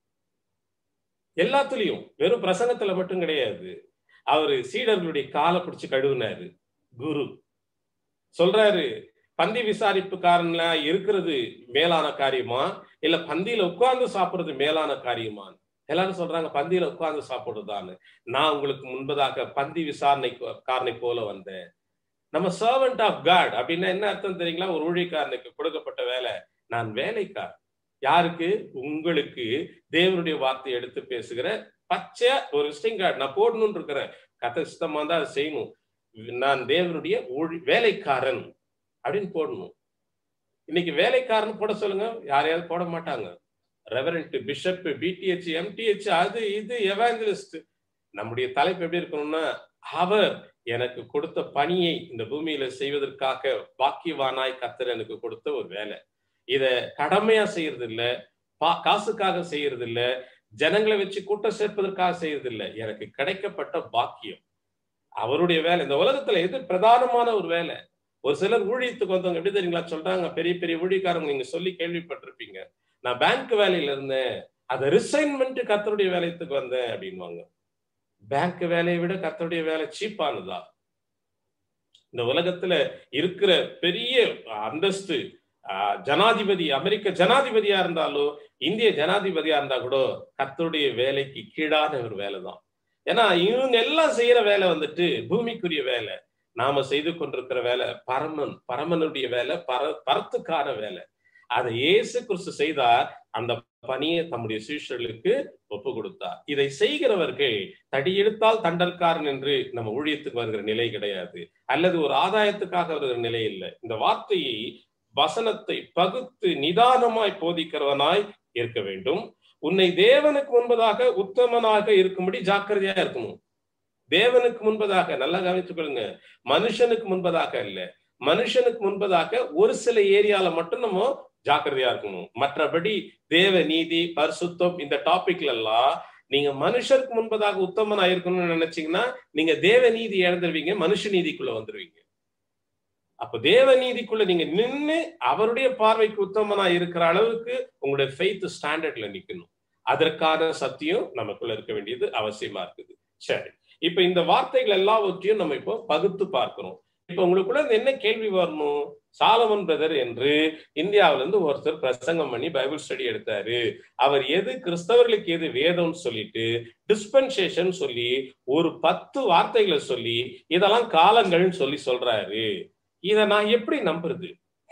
எல்லாத்துலயும் வெறும் பிரசங்கத்துல மட்டும் கிடையாது. அவரு சீடர்களுடைய காலை பிடிச்சு கழுவினாரு. குரு சொல்றாரு, பந்தி விசாரிப்புக்காரன்ல இருக்கிறது மேலான காரியமா இல்ல பந்தியில உட்கார்ந்து சாப்பிடுறது மேலான காரியமா? எல்லாரும் சொல்றாங்க பந்தியில உட்கார்ந்து சாப்பிடுறதான்னு. நான் உங்களுக்கு முன்பதாக பந்தி விசாரணைக்காரனை போல வந்தேன். நம்ம சர்வெண்ட் ஆஃப் காட் அப்படின்னா என்ன அர்த்தம் தெரியுங்களா? ஒரு ஊழியக்காரனுக்கு கொடுக்கப்பட்ட வேலை, நான் வேலைக்கார். யாருக்கு? உங்களுக்கு தேவனுடைய வார்த்தையை எடுத்து பேசுகிற பச்சை ஒரு விசிட்டிங் கார்டு நான் போடணும்னு இருக்கிறேன். கத்தமா தான் அதை செய்யணும். நான் தேவனுடைய வேலைக்காரன் அப்படின்னு போடணும். இன்னைக்கு வேலைக்காரன் போட சொல்லுங்க, யாரையாவது போட மாட்டாங்க. ரெவரண்ட், பிஷப், BTH, MTH, அது இது எவாஞ்சலிஸ்ட். நம்முடைய தலைப்பு எப்படி இருக்கணும்னா, அவர் எனக்கு கொடுத்த பணியை இந்த பூமியில செய்வதற்காக பாக்கியவானாய் கர்த்தர் எனக்கு கொடுத்த ஒரு வேலை. இத கடமையா செய்யறது இல்ல, காசுக்காக செய்யறது இல்ல, ஜனங்களை வச்சு கூட்டம் சேர்ப்பதற்காக செய்யறது இல்ல, எனக்கு கிடைக்கப்பட்ட பாக்கியம். அவருடைய வேலை. இந்த உலகத்துல எது பிரதானமான ஒரு வேலை? ஒரு சிலர் ஊழியத்துக்கு வந்தவங்க எப்படி தெரியுங்களா சொல்றாங்க, பெரிய பெரிய ஊழியக்காரங்க நீங்க சொல்லி கேள்விப்பட்டிருப்பீங்க, நான் பேங்க் வேலையில இருந்தேன், அதை ரிசைன்மெண்ட் கர்த்தருடைய வேலையத்துக்கு வந்தேன் அப்படின்வாங்க. பேங்க் வேலையை விட கர்த்தருடைய வேலை சீப்பானதா? இந்த உலகத்துல இருக்கிற பெரிய அந்தஸ்து ஜனாதிபதி, அமெரிக்க ஜனாதிபதியா இருந்தாலும் இந்திய ஜனாதிபதியா இருந்தா கூட கர்த்தருடைய வேலைக்கு கீழான ஒரு வேலை தான். ஏன்னா இவங்க எல்லாம் செய்யற வேலை வந்துட்டு பூமிக்குரிய வேலை. நாம செய்து கொண்டிருக்கிற வேலை பரமனுடைய வேலை, பரத்துக்கான வேலை. அதை இயேசு கிறிஸ்து செய்தார். அந்த பணியை தம்முடைய சீஷர்களுக்கு ஒப்பு கொடுத்தார். இதை செய்கிறவர்கள் தடியெடுத்தால் தண்டல்காரன் என்று நம்ம ஊழியத்துக்கு வருகிற நிலை கிடையாது, அல்லது ஒரு ஆதாயத்துக்காக வருகிற நிலை இல்லை. இந்த வார்த்தையை, வசனத்தை பகுத்து நிதானமாய் போதிக்கிறவனாய் இருக்க வேண்டும். உன்னை தேவனுக்கு முன்பதாக உத்தமனாக இருக்கும்படி ஜாக்கிரதையா இருக்கணும். தேவனுக்கு முன்பதாக, நல்லா கவனித்துக் கொள்ளுங்க, மனுஷனுக்கு முன்பதாக இல்ல. மனுஷனுக்கு முன்பதாக ஒரு சில ஏரியால மட்டும் நம்ம ஜாக்கிரதையா இருக்கணும். மற்றபடி தேவ நீதி, பரிசுத்தம் இந்த டாபிக்ல எல்லாம் நீங்க மனுஷருக்கு முன்பதாக உத்தமனா இருக்கணும்னு நினைச்சீங்கன்னா நீங்க தேவ நீதி இழந்துருவீங்க, மனுஷ நீதிக்குள்ள வந்துருவீங்க. அப்ப தேவ நீதிக்குள்ள நீங்க நின்று அவருடைய பார்வைக்கு உத்தமனா இருக்கிற அளவுக்கு உங்களுடைய ஃபெய்த் ஸ்டாண்டர்ட்ல நிக்கணும். அதற்கான சத்தியம் நமக்குள்ள இருக்க வேண்டியது அவசியமா இருக்குது. சரி, இப்ப இந்த வார்த்தைகள் எல்லாவற்றையும் நம்ம இப்போ பகுத்து பார்க்கிறோம். இப்ப உங்களுக்குள்ள என்ன கேள்வி வரணும்? சாலமன் பிரதர் என்று இந்தியாவில இருந்து ஒருத்தர் பிரசங்கம் பண்ணி பைபிள் ஸ்டடி எடுத்தாரு. அவர் எது கிறிஸ்தவர்களுக்கு எது வேதம்னு சொல்லிட்டு டிஸ்பென்சேஷன் சொல்லி ஒரு 10 வார்த்தைகளை சொல்லி இதெல்லாம் காலங்கள்னு சொல்லி சொல்றாரு. இத நான் எப்படி நம்புறது?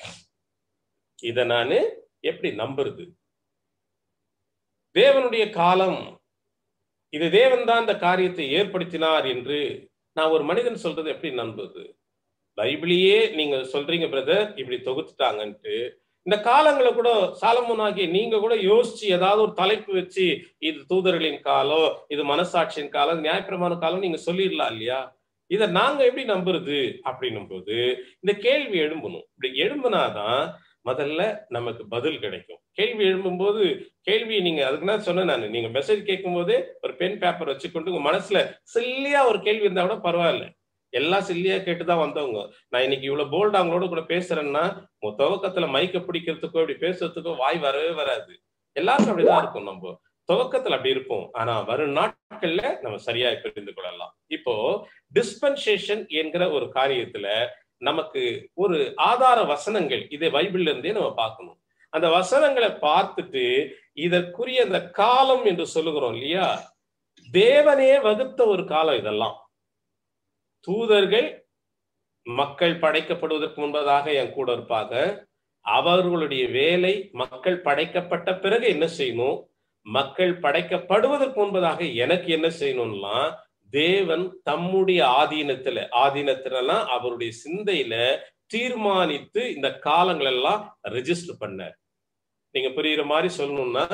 தேவனுடைய காலம், இது தேவன் தான் இந்த காரியத்தை ஏற்படுத்தினார் என்று நான் ஒரு மனிதன் சொல்றது எப்படி நம்புறது? பைபிளையே நீங்க சொல்றீங்க பிரதர் இப்படி தொகுத்துட்டாங்கன்ட்டு. இந்த காலங்களை கூட சாலமோனாகிய நீங்க கூட யோசிச்சு ஏதாவது ஒரு தலைப்பு வச்சு இது தூதர்களின் காலம், இது மனசாட்சியின் காலம், நியாயப்பிரமாண காலம் நீங்க சொல்லிடலாம் இல்லையா? இதை நாங்க எப்படி நம்புறது அப்படின்னும் போது இந்த கேள்வி எழும்பணும். இப்படி எழும்புனாதான் முதல்ல நமக்கு பதில் கிடைக்கும். கேள்வி எழும்பும் போது கேள்வி நீங்க அதுக்குன்னா சொன்னேன் நான், நீங்க மெசேஜ் கேட்கும் போதே ஒரு பென் பேப்பர் வச்சுக்கொண்டு உங்க மனசுல சில்லியா ஒரு கேள்வி இருந்தா கூட பரவாயில்ல. எல்லாம் சில்லியா கேட்டுதான் வந்தவங்க. நான் இன்னைக்கு இவ்வளவு போல்டா அவங்களோட கூட பேசுறேன்னா துவக்கத்துல மைக்க பிடிக்கிறதுக்கோ இப்படி பேசுறதுக்கோ வாய் வரவே வராது. எல்லாருக்கும் அப்படிதான் இருக்கும். நம்ம துவக்கத்துல அப்படி இருப்போம், ஆனா வரும் நாட்கள்ல நம்ம சரியா புரிந்து கொள்ளலாம். இப்போ டிஸ்பென்சேஷன் என்கிற ஒரு காரியத்துல நமக்கு ஒரு ஆதார வசனங்கள் இதை பைபிள்ல இருந்தே நம்ம பார்க்கணும். அந்த வசனங்களை பார்த்துட்டு இதற்குரிய அந்த காலம் என்று சொல்லுகிறோம் இல்லையா, தேவனே வகுத்த ஒரு காலம் இதெல்லாம். தூதர்கள் மக்கள் படைக்கப்படுவதற்கு முன்பதாக என் கூட இருப்பாங்க. அவர்களுடைய வேலை மக்கள் படைக்கப்பட்ட பிறகு என்ன செய்யணும், மக்கள் படைக்கப்படுவதற்கு முன்பதாக எனக்கு என்ன செய்யணும்லாம் தேவன் தம்முடைய ஆதீனத்துல அவருடைய சிந்தையில தீர்மானித்து இந்த காலங்கள் எல்லாம் ரெஜிஸ்டர் பண்ணார். நீங்க புரியுற மாதிரி சொல்லணும்னா,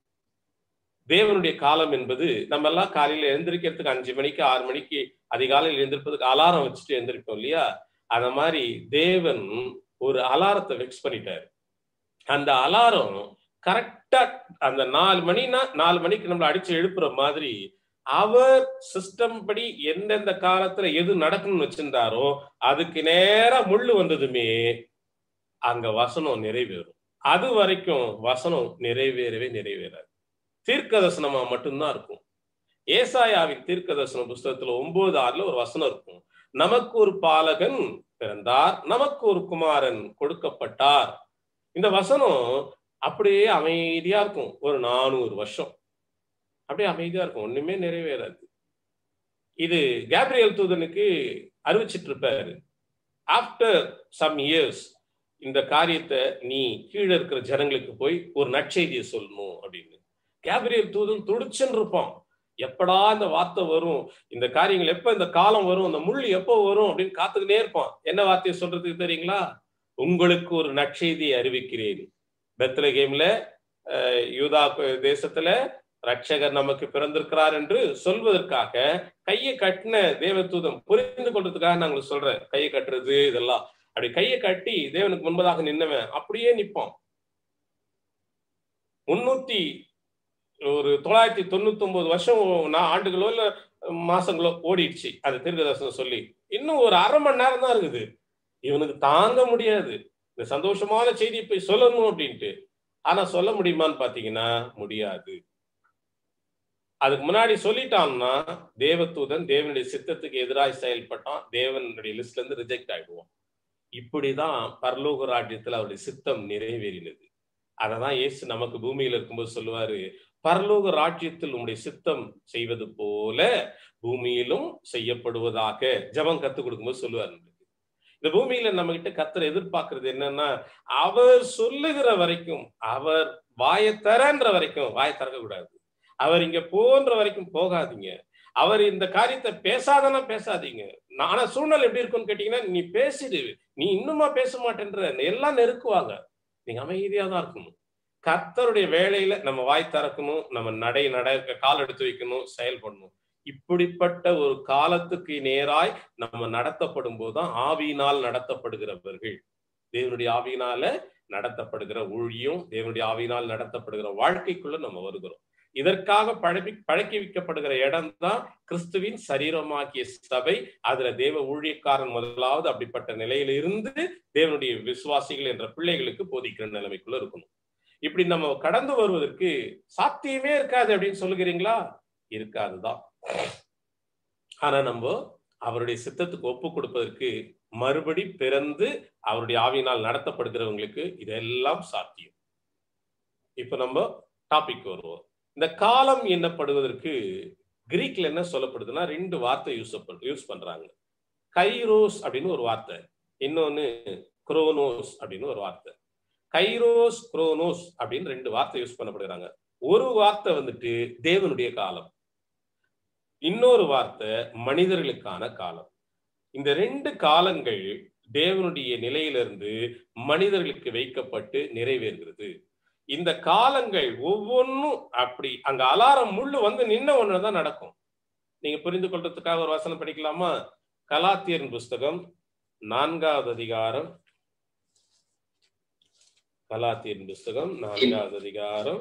தேவனுடைய காலம் என்பது நம்ம எல்லாம் காலையில எழுந்திருக்கிறதுக்கு 5 மணிக்கு 6 மணிக்கு அதிகாலையில் எழுந்திருப்பதுக்கு அலாரம் வச்சுட்டு எழுந்திருப்போம் இல்லையா? அந்த மாதிரி தேவன் ஒரு அலாரத்தை ஃபிக்ஸ் பண்ணிட்டாரு. அந்த அலாரம் கரெக்டா அந்த 4 மணினா 4 மணிக்கு நம்மள அடிச்சு எழுப்புற மாதிரி அவர் சிஸ்டம் படி எந்தெந்த காலத்துல எது நடக்கணும்னு வச்சிருந்தாரோ அதுக்கு நேரா முள்ளு வந்ததுமே அங்க வசனம் நிறைவேறும். அது வரைக்கும் வசனம் நிறைவேறாது. தீர்க்கதர்சனமா மட்டும்தான் இருக்கும். ஏசாயாவின் தீர்க்கதர்சன புஸ்தகத்துல 9:6 ஒரு வசனம் இருக்கும். நமக்கு ஒரு பாலகன் பிறந்தார், நமக்கு ஒரு குமாரன் கொடுக்கப்பட்டார். இந்த வசனம் அப்படியே அமைதியா இருக்கும். ஒரு 400 வருஷம் அப்படியே அமைதியா இருக்கும், ஒண்ணுமே நிறைவேறாது. இது கேப்ரியல் தூதனுக்கு அறிவிச்சிட்டு இருப்பாரு. ஆஃப்டர் சம் இயர்ஸ் இந்த காரியத்தை நீ கீழே இருக்கிற ஜனங்களுக்கு போய் ஒரு நற்செய்தியை சொல்லணும் அப்படின்னு. கேப்ரியல் தூதன் துடிச்சுன்னு இருப்பான். எப்படா இந்த வார்த்தை வரும், இந்த காரியங்கள் எப்ப, இந்த காலம் வரும், அந்த முள் எப்போ வரும் அப்படின்னு காத்துக்கிட்டே இருப்பான். என்ன வார்த்தையை சொல்றதுக்கு தெரியுங்களா? உங்களுக்கு ஒரு நற்செய்தியை அறிவிக்கிறேன். பெத்லகேம்ல யூதா தேசத்துல ரட்சகர் நமக்கு பிறந்திருக்கிறார் என்று சொல்வதற்காக கையை கட்டின தேவதூதன் புரிந்து கொள்றதுக்காக நாங்கள் சொல்றேன். கையை கட்டுறது இதெல்லாம் அப்படி கையை கட்டி தேவனுக்கு முன்பதாக நின்னவன் அப்படியே நிற்பான். 999 வருஷம் ஆண்டுகளோ இல்ல மாசங்களோ ஓடிடுச்சு அது தீர்க்கதரிசனம் சொல்லி. இன்னும் ஒரு அரை மணி நேரம் தான் இருக்குது. இவனுக்கு தாங்க முடியாது இந்த சந்தோஷமான செய்தியை போய் சொல்லணும் அப்படின்ட்டு. ஆனா சொல்ல முடியுமான்னு பாத்தீங்கன்னா முடியாது. அதுக்கு முன்னாடி சொல்லிட்டான்னா தேவதூதன் தேவனுடைய சித்தத்துக்கு எதிராக செயல்பட்டான், தேவனுடைய லிஸ்ட்ல இருந்து ரிஜெக்ட் ஆயிடுவோம். இப்படிதான் பரலோக ராஜ்யத்துல அவருடைய சித்தம் நிறைவேறினது. அததான் இயேசு நமக்கு பூமியில இருக்கும்போது சொல்லுவாரு, பரலோக ராஜ்யத்தில் உங்களுடைய சித்தம் செய்வது போல பூமியிலும் செய்யப்படுவதாக ஜெபம் கத்துக் கொடுக்கும்போது சொல்லுவாரு. இந்த பூமியில நம்ம கிட்ட கர்த்தர் எதிர்பார்க்கறது என்னன்னா, அவர் சொல்லுகிற வரைக்கும், அவர் வாயை தரன்ற வரைக்கும் வாயை திறக்க கூடாது. அவர் இங்க போன்ற வரைக்கும் போகாதீங்க. அவர் இந்த காரியத்தை பேசாதனா பேசாதீங்க. ஆனா சூழ்நிலை எப்படி இருக்கும்னு கேட்டீங்கன்னா, நீ பேசிடு, நீ இன்னுமா பேச மாட்டேன்ற, எல்லாம் நெருக்குவாங்க. நீங்க அமைதியா தான் இருக்கணும். கர்த்தருடைய வேலையில நம்ம வாய் திறக்கணும், நம்ம நடக்க கால் எடுத்து வைக்கணும், செயல்படணும். இப்படிப்பட்ட ஒரு காலத்துக்கு நேராய் நம்ம நடத்தப்படும் போதுதான் ஆவியினால் நடத்தப்படுகிறவர்கள், தேவனுடைய ஆவியினால நடத்தப்படுகிற ஊழியம், தேவனுடைய ஆவியினால் நடத்தப்படுகிற வாழ்க்கைக்குள்ள நம்ம வருகிறோம். இதற்காக பழக்கி வைக்கப்படுகிற இடம் தான் கிறிஸ்துவின் சரீரமாகிய சபை. அதுல தேவ ஊழியக்காரன் முதலாவது அப்படிப்பட்ட நிலையில இருந்து தேவனுடைய விசுவாசிகள் என்ற பிள்ளைகளுக்கு போதிக்கிற நிலைமைக்குள்ள இருக்கணும். இப்படி நம்ம கடந்து வருவதற்கு சாத்தியமே இருக்காது அப்படின்னு சொல்லுகிறீங்களா? இருக்காதுதான். ஆனா நம்ம அவருடைய சித்தத்துக்கு ஒப்பு கொடுப்பதற்கு மறுபடி பிறந்து அவருடைய ஆவியினால் நடத்தப்படுகிறவங்களுக்கு இதெல்லாம் சாத்தியம். இப்ப நம்ம டாபிக் வருவோம். இந்த காலம் என்னப்படுவதற்கு கிரீக்ல என்ன சொல்லப்படுதுன்னா, 2 வார்த்தை யூஸ் பண்றாங்க. கைரோஸ் அப்படின்னு ஒரு வார்த்தை, இன்னொன்னு குரோனோஸ் அப்படின்னு ஒரு வார்த்தை. கைரோஸ், குரோனோஸ் அப்படின்னு 2 வார்த்தை யூஸ் பண்ணப்படுகிறாங்க. ஒரு வார்த்தை வந்துட்டு தேவனுடைய காலம், இன்னொரு வார்த்தை மனிதர்களுக்கான காலம். இந்த 2 காலங்கள் தேவனுடைய நிலையிலிருந்து மனிதர்களுக்கு வைக்கப்பட்டு நிறைவேறுகிறது. இந்த காலங்கள் ஒவ்வொன்றும் அப்படி அங்க அலாரம் முள்ளு வந்து நின்ன ஒண்ணுதான் நடக்கும். நீங்க புரிந்து கொள்றதுக்காக ஒரு வசனம் படிக்கலாமா? கலாத்தியரின் புஸ்தகம் 4வது அதிகாரம், கலாத்தியரின் புஸ்தகம் 4வது அதிகாரம்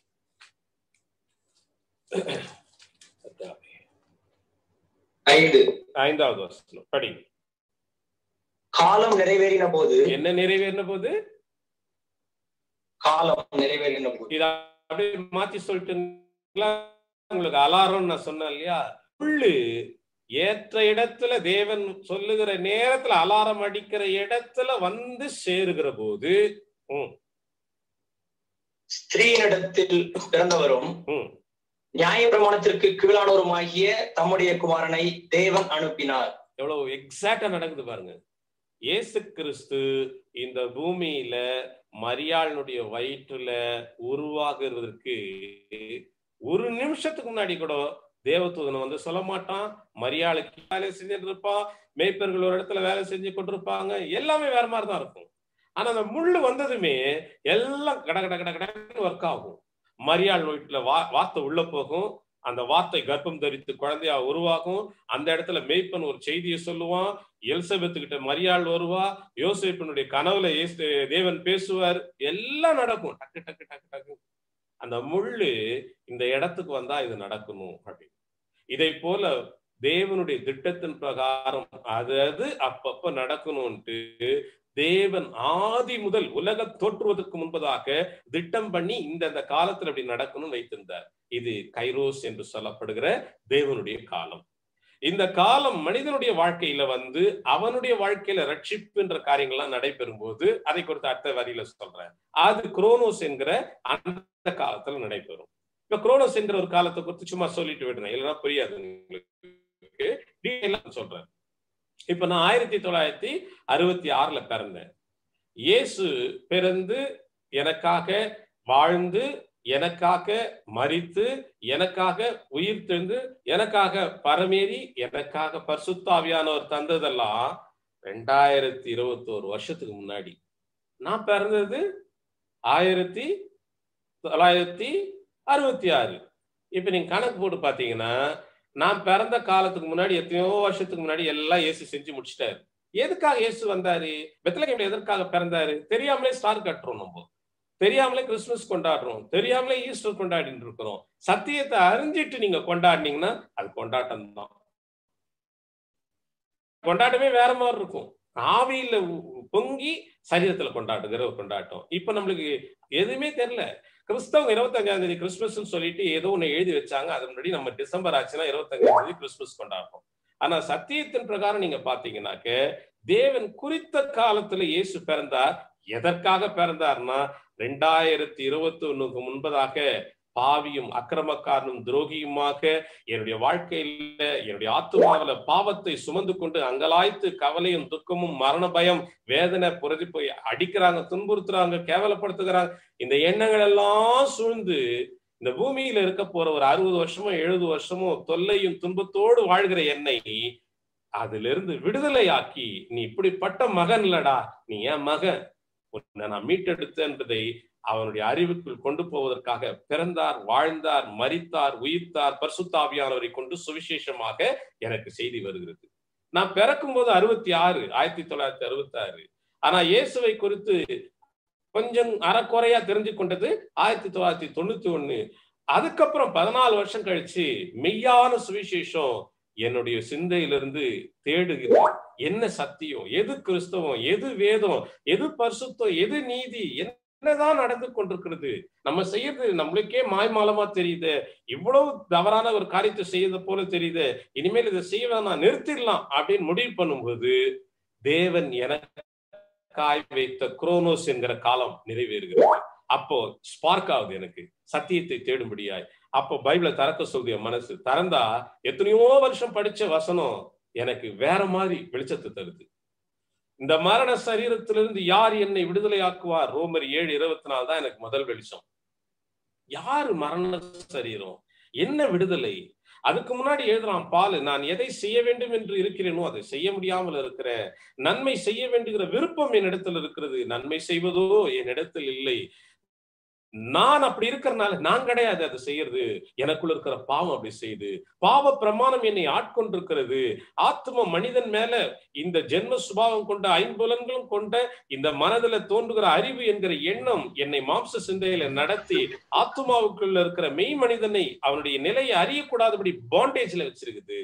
5வது வசனம் படி. காலம் நிறைவேறின போது, என்ன நிறைவேறின போது? காலம் நிறைவேறின போது. இத அப்படியே மாத்தி சொல்லிட்டு உங்களுக்கு அலாரம் நான் சொன்னேன் இல்லையா? புல்லு ஏற்ற இடத்துல தேவன் சொல்லுகிற நேரத்துல அலாரம் அடிக்கிற இடத்துல வந்து சேருகிற போது, ஸ்திரீனிடத்தில் பிறந்தவரும் நியாய பிரமாணத்திற்கு கீழானவருமாகிய தம்முடைய குமாரனை தேவன் அனுப்பினார். எவ்வளவு எக்ஸாக்டா நடக்குது பாருங்க. இயேசு கிறிஸ்து இந்த பூமியில மரியாளுடைய வயிற்றுல உருவாகிறதுக்கு ஒரு நிமிஷத்துக்கு முன்னாடி கூட தேவதூதன் வந்து சொல்ல மாட்டான். மரியாளுக்கு வேலை செஞ்சுட்டு இருப்பான், மேய்ப்பர்கள் ஒரு இடத்துல வேலை செஞ்சு கொண்டிருப்பாங்க, எல்லாமே வேற மாதிரிதான் இருக்கும். ஆனா அந்த முள்ளு வந்ததுமே எல்லாம் கட கட கட கடன்னு ஒர்க் ஆகும். மரியாள் வீட்டுல வார்த்தை உள்ள போகும், அந்த வார்த்தை கர்ப்பம் தரித்து குழந்தையா உருவாகும். அந்த இடத்துல மேய்ப்பன் ஒரு செய்தியை சொல்லுவான், எலிசபெத்து கிட்ட மரியாள் வருவா, யோசேப்பினுடைய கனவுல தேவன் பேசுவார், எல்லாம் நடக்கும். டக்கு டக்கு டக்கு டக்கு. அந்த முள்ளு இந்த இடத்துக்கு வந்தா இது நடக்கணும் அப்படின்னு. இதை போல தேவனுடைய திட்டத்தின் பிரகாரம் அது அப்பப்ப நடக்கணும்ட்டு தேவன் ஆதி முதல் உலக தோற்றுவதற்கு முன்பதாக திட்டம் பண்ணி இந்த காலத்துல அப்படி நடக்கணும்னு வைத்திருந்தார். இது கைரோஸ் என்று சொல்லப்படுகிற தேவனுடைய காலம். இந்த காலம் மனிதனுடைய வாழ்க்கையில வந்து அவனுடைய வாழ்க்கையில ரட்சிப்பு என்ற காரியங்கள்லாம் நடைபெறும் போது அதை குறித்து அடுத்த வரியில சொல்றேன். அது குரோனோஸ் என்கிற அந்த காலத்துல நடைபெறும். இப்ப குரோனோஸ் என்கிற ஒரு காலத்தை குறித்து சும்மா சொல்லிட்டு விடுறேன், இல்லைன்னா புரியாது உங்களுக்கு, டீட்டெயிலா சொல்றேன். இப்ப நான் 1966 பிறந்தேன். இயேசு பிறந்து எனக்காக வாழ்ந்து, எனக்காக மரித்து, எனக்காக உயிர் தெழுந்து, எனக்காக பரமேறி, எனக்காக பரிசுத்த ஆவியானவர் தந்ததெல்லாம் 2021 வருஷத்துக்கு முன்னாடி. நான் பிறந்தது 1966. இப்ப நீங்க கணக்கு போட்டு பாத்தீங்கன்னா, நான் பிறந்த காலத்துக்கு முன்னாடி எத்தனையோ வருஷத்துக்கு முன்னாடி எல்லாம் இயேசு செஞ்சு முடிச்சிட்டாரு. எதுக்காக இயேசு வந்தாரு? பெத்லகேம்ல எதற்காக பிறந்தாரு? தெரியாமலே ஸ்டார் கட்டுறோம், நம்ம தெரியாமலே கிறிஸ்துமஸ் கொண்டாடுறோம், தெரியாமலே ஈஸ்டர் கொண்டாடிட்டு இருக்கிறோம். சத்தியத்தை அறிஞ்சிட்டு நீங்க கொண்டாடினீங்கன்னா அது கொண்டாட்டம் தான். கொண்டாட்டமே வேற மாதிரி இருக்கும். ஆவியில பொங்கி சரீரத்துல கொண்டாடுகிற ஒரு கொண்டாட்டம். இப்ப நம்மளுக்கு எதுவுமே தெரியல. கிறிஸ்தவங்க 25ஆம் தேதி கிறிஸ்துமஸ் சொல்லிட்டு ஏதோ ஒண்ணு எழுதி வச்சாங்க. அது முன்னாடி நம்ம டிசம்பர் ஆச்சுன்னா 25ஆம் தேதி கிறிஸ்துமஸ் கொண்டாடுறோம். ஆனா சத்தியத்தின் பிரகாரம் நீங்க பாத்தீங்கன்னாக்க தேவன் குறித்த காலத்துல இயேசு பிறந்தார். எதற்காக பிறந்தார்னா 2021க்கு முன்பதாக பாவியும் அக்கிரமக்காரனும் துரோகியுமாக என்னுடைய வாழ்க்கையில என்னுடைய ஆத்துமாவில பாவத்தை சுமந்து கொண்டு அங்கலாய்த்து கவலையும் துக்கமும் மரண பயம் வேதனை புரதி போய் அடிக்கிறாங்க, துன்புறுத்துறாங்க, கேவலப்படுத்துகிறாங்க. இந்த எண்ணங்கள் எல்லாம் சூழ்ந்து இந்த பூமியில இருக்க போற ஒரு 60 வருஷமோ 70 வருஷமோ தொல்லையும் துன்பத்தோடு வாழ்கிற என்னை அதுல இருந்து விடுதலையாக்கி, நீ இப்படிப்பட்ட மகன் இல்லடா, நீ என் மகன், உன்னை நான் மீட்டெடுத்தேன் என்பதை அவனுடைய அறிவுக்குள் கொண்டு போவதற்காக பிறந்தார், வாழ்ந்தார், மரித்தார், உயிர்த்தார், பரிசுத்த ஆவியானவரை கொண்டு சுவிசேஷமாக எனக்கு செய்தி வருகிறது. நான் பிறக்கும் போது 1966. ஆனா இயேசுவை குறித்து கொஞ்சம் அறக்குறையா தெரிஞ்சு கொண்டது 1991. அதுக்கப்புறம் 14 வருஷம் கழிச்சு மெய்யான சுவிசேஷம் என்னுடைய சிந்தையிலிருந்து தேடுகிறது. என்ன சத்தியம், எது கிறிஸ்தவம், எது வேதம், எது பரிசுத்தம், எது நீதி, என்னதான் நடந்து கொண்டிருக்கிறது, நம்ம செய்யறது நம்மளுக்கே மாய்மாலமா தெரியுது, இவ்வளவு தவறான ஒரு காரியத்தை செய்யறது போல தெரியுது, இனிமேல் இதை செய்ய வேணாம், நிறுத்திடலாம் அப்படின்னு முடிவு பண்ணும்போது தேவன் எனக்காய் வைத்த குரோனோஸ் என்கிற காலம் நிறைவேறுகிறது. அப்போ ஸ்பார்க் ஆகுது எனக்கு சத்தியத்தை தேடும்படியாய். அப்போ பைபிளை திறக்க சொல்லுது மனசு. திறந்தா எத்தனையோ வருஷம் படிச்ச வசனம் எனக்கு வேற மாதிரி வெளிச்சத்தை தருது. இந்த மரண சரீரத்திலிருந்து யார் என்னை விடுதலை ஆக்குவார்? ரோமர் 7:24 தான் எனக்கு முதல் வெளிச்சம். யாரு மரண சரீரம், என்ன விடுதலை? அதுக்கு முன்னாடி எழுதுறான் பால், நான் எதை செய்ய வேண்டும் என்று இருக்கிறேனோ அதை செய்ய முடியாமல் இருக்கிறேன், நன்மை செய்ய வேண்டுகிற விருப்பம் என்னிடத்தில் இருக்கிறது, நன்மை செய்வதோ என்னிடத்தில் இல்லை. நான் அப்படி இருக்கிறனால நான் கிடையாது அதை செய்யறது, எனக்குள்ள இருக்கிற பாவம் அப்படி செய்யுது. பாவ பிரமாணம் என்னை ஆட்கொண்டிருக்கிறது. ஆத்ம மனிதன் மேல இந்த ஜென்ம சுபாவம் கொண்ட 5 புலன்களும் கொண்ட இந்த மனதில தோன்றுகிற அறிவு என்கிற எண்ணம் என்னை மாம்ச சிந்தையில நடத்தி ஆத்மாவுக்குள்ள இருக்கிற மெய் மனிதனை அவனுடைய நிலையை அறியக்கூடாதபடி பாண்டேஜ்ல வச்சிருக்குது.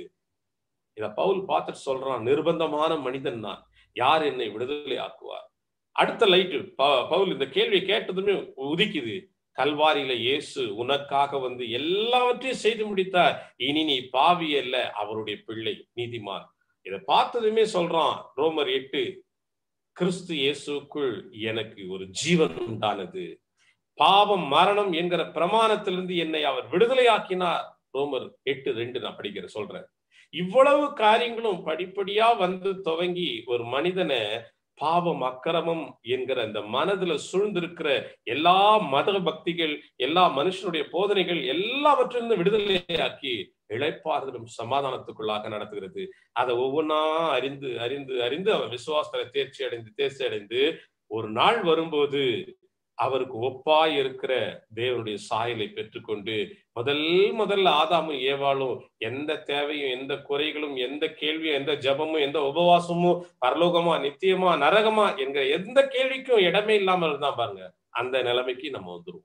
இத பவுல் பார்த்துட்டு சொல்றான், நிர்பந்தமான மனிதன் நான், யார் என்னை விடுதலை ஆக்குவார்? அடுத்த லைட்டு பவுல் இந்த கேள்வியை கேட்டதுமே உதிக்குது. கல்வாரியில இயேசு உனக்காக வந்து எல்லாவற்றையும் செய்து முடித்தார், இனி நீ பாவி அல்ல, அவருடைய பிள்ளை, நீதிமான். இதை பார்த்ததுமே சொல்றான் ரோமர் 8, கிறிஸ்து இயேசுக்குள் எனக்கு ஒரு ஜீவன் உண்டானது, பாவம் மரணம் என்கிற பிரமாணத்திலிருந்து என்னை அவர் விடுதலை ஆக்கினார். ரோமர் 8:2 நான் சொல்றேன். இவ்வளவு காரியங்களும் படிப்படியா வந்து துவங்கி ஒரு மனிதனை பாவம் அக்கிரமம் என்கிற அந்த மனதுல சூழ்ந்திருக்கிற எல்லா மத பக்திகள், எல்லா மனுஷனுடைய போதனைகள் எல்லாவற்றிலிருந்து விடுதலையாக்கி இளைப்பாறுதலும் சமாதானத்துக்குள்ளாக நடத்துகிறது. அதை ஒவ்வொன்னா அறிந்து அறிந்து அறிந்து அவன் விசுவாசத்துல தேர்ச்சி அடைந்து ஒரு நாள் வரும்போது அவருக்கு ஒப்பாய் இருக்கிற தேவனுடைய சாயலை பெற்றுக்கொண்டு முதல்ல ஆதாமும் ஏவாளும் எந்த தேவையும் எந்த குறைகளும் எந்த கேள்வியும் எந்த ஜபமும் எந்த உபவாசமும் பரலோகமா நித்தியமா நரகமா என்கிற எந்த கேள்விக்கும் இடமே இல்லாமல் இருந்தா பாருங்க, அந்த நிலைமைக்கு நம்ம வந்துருவோம்.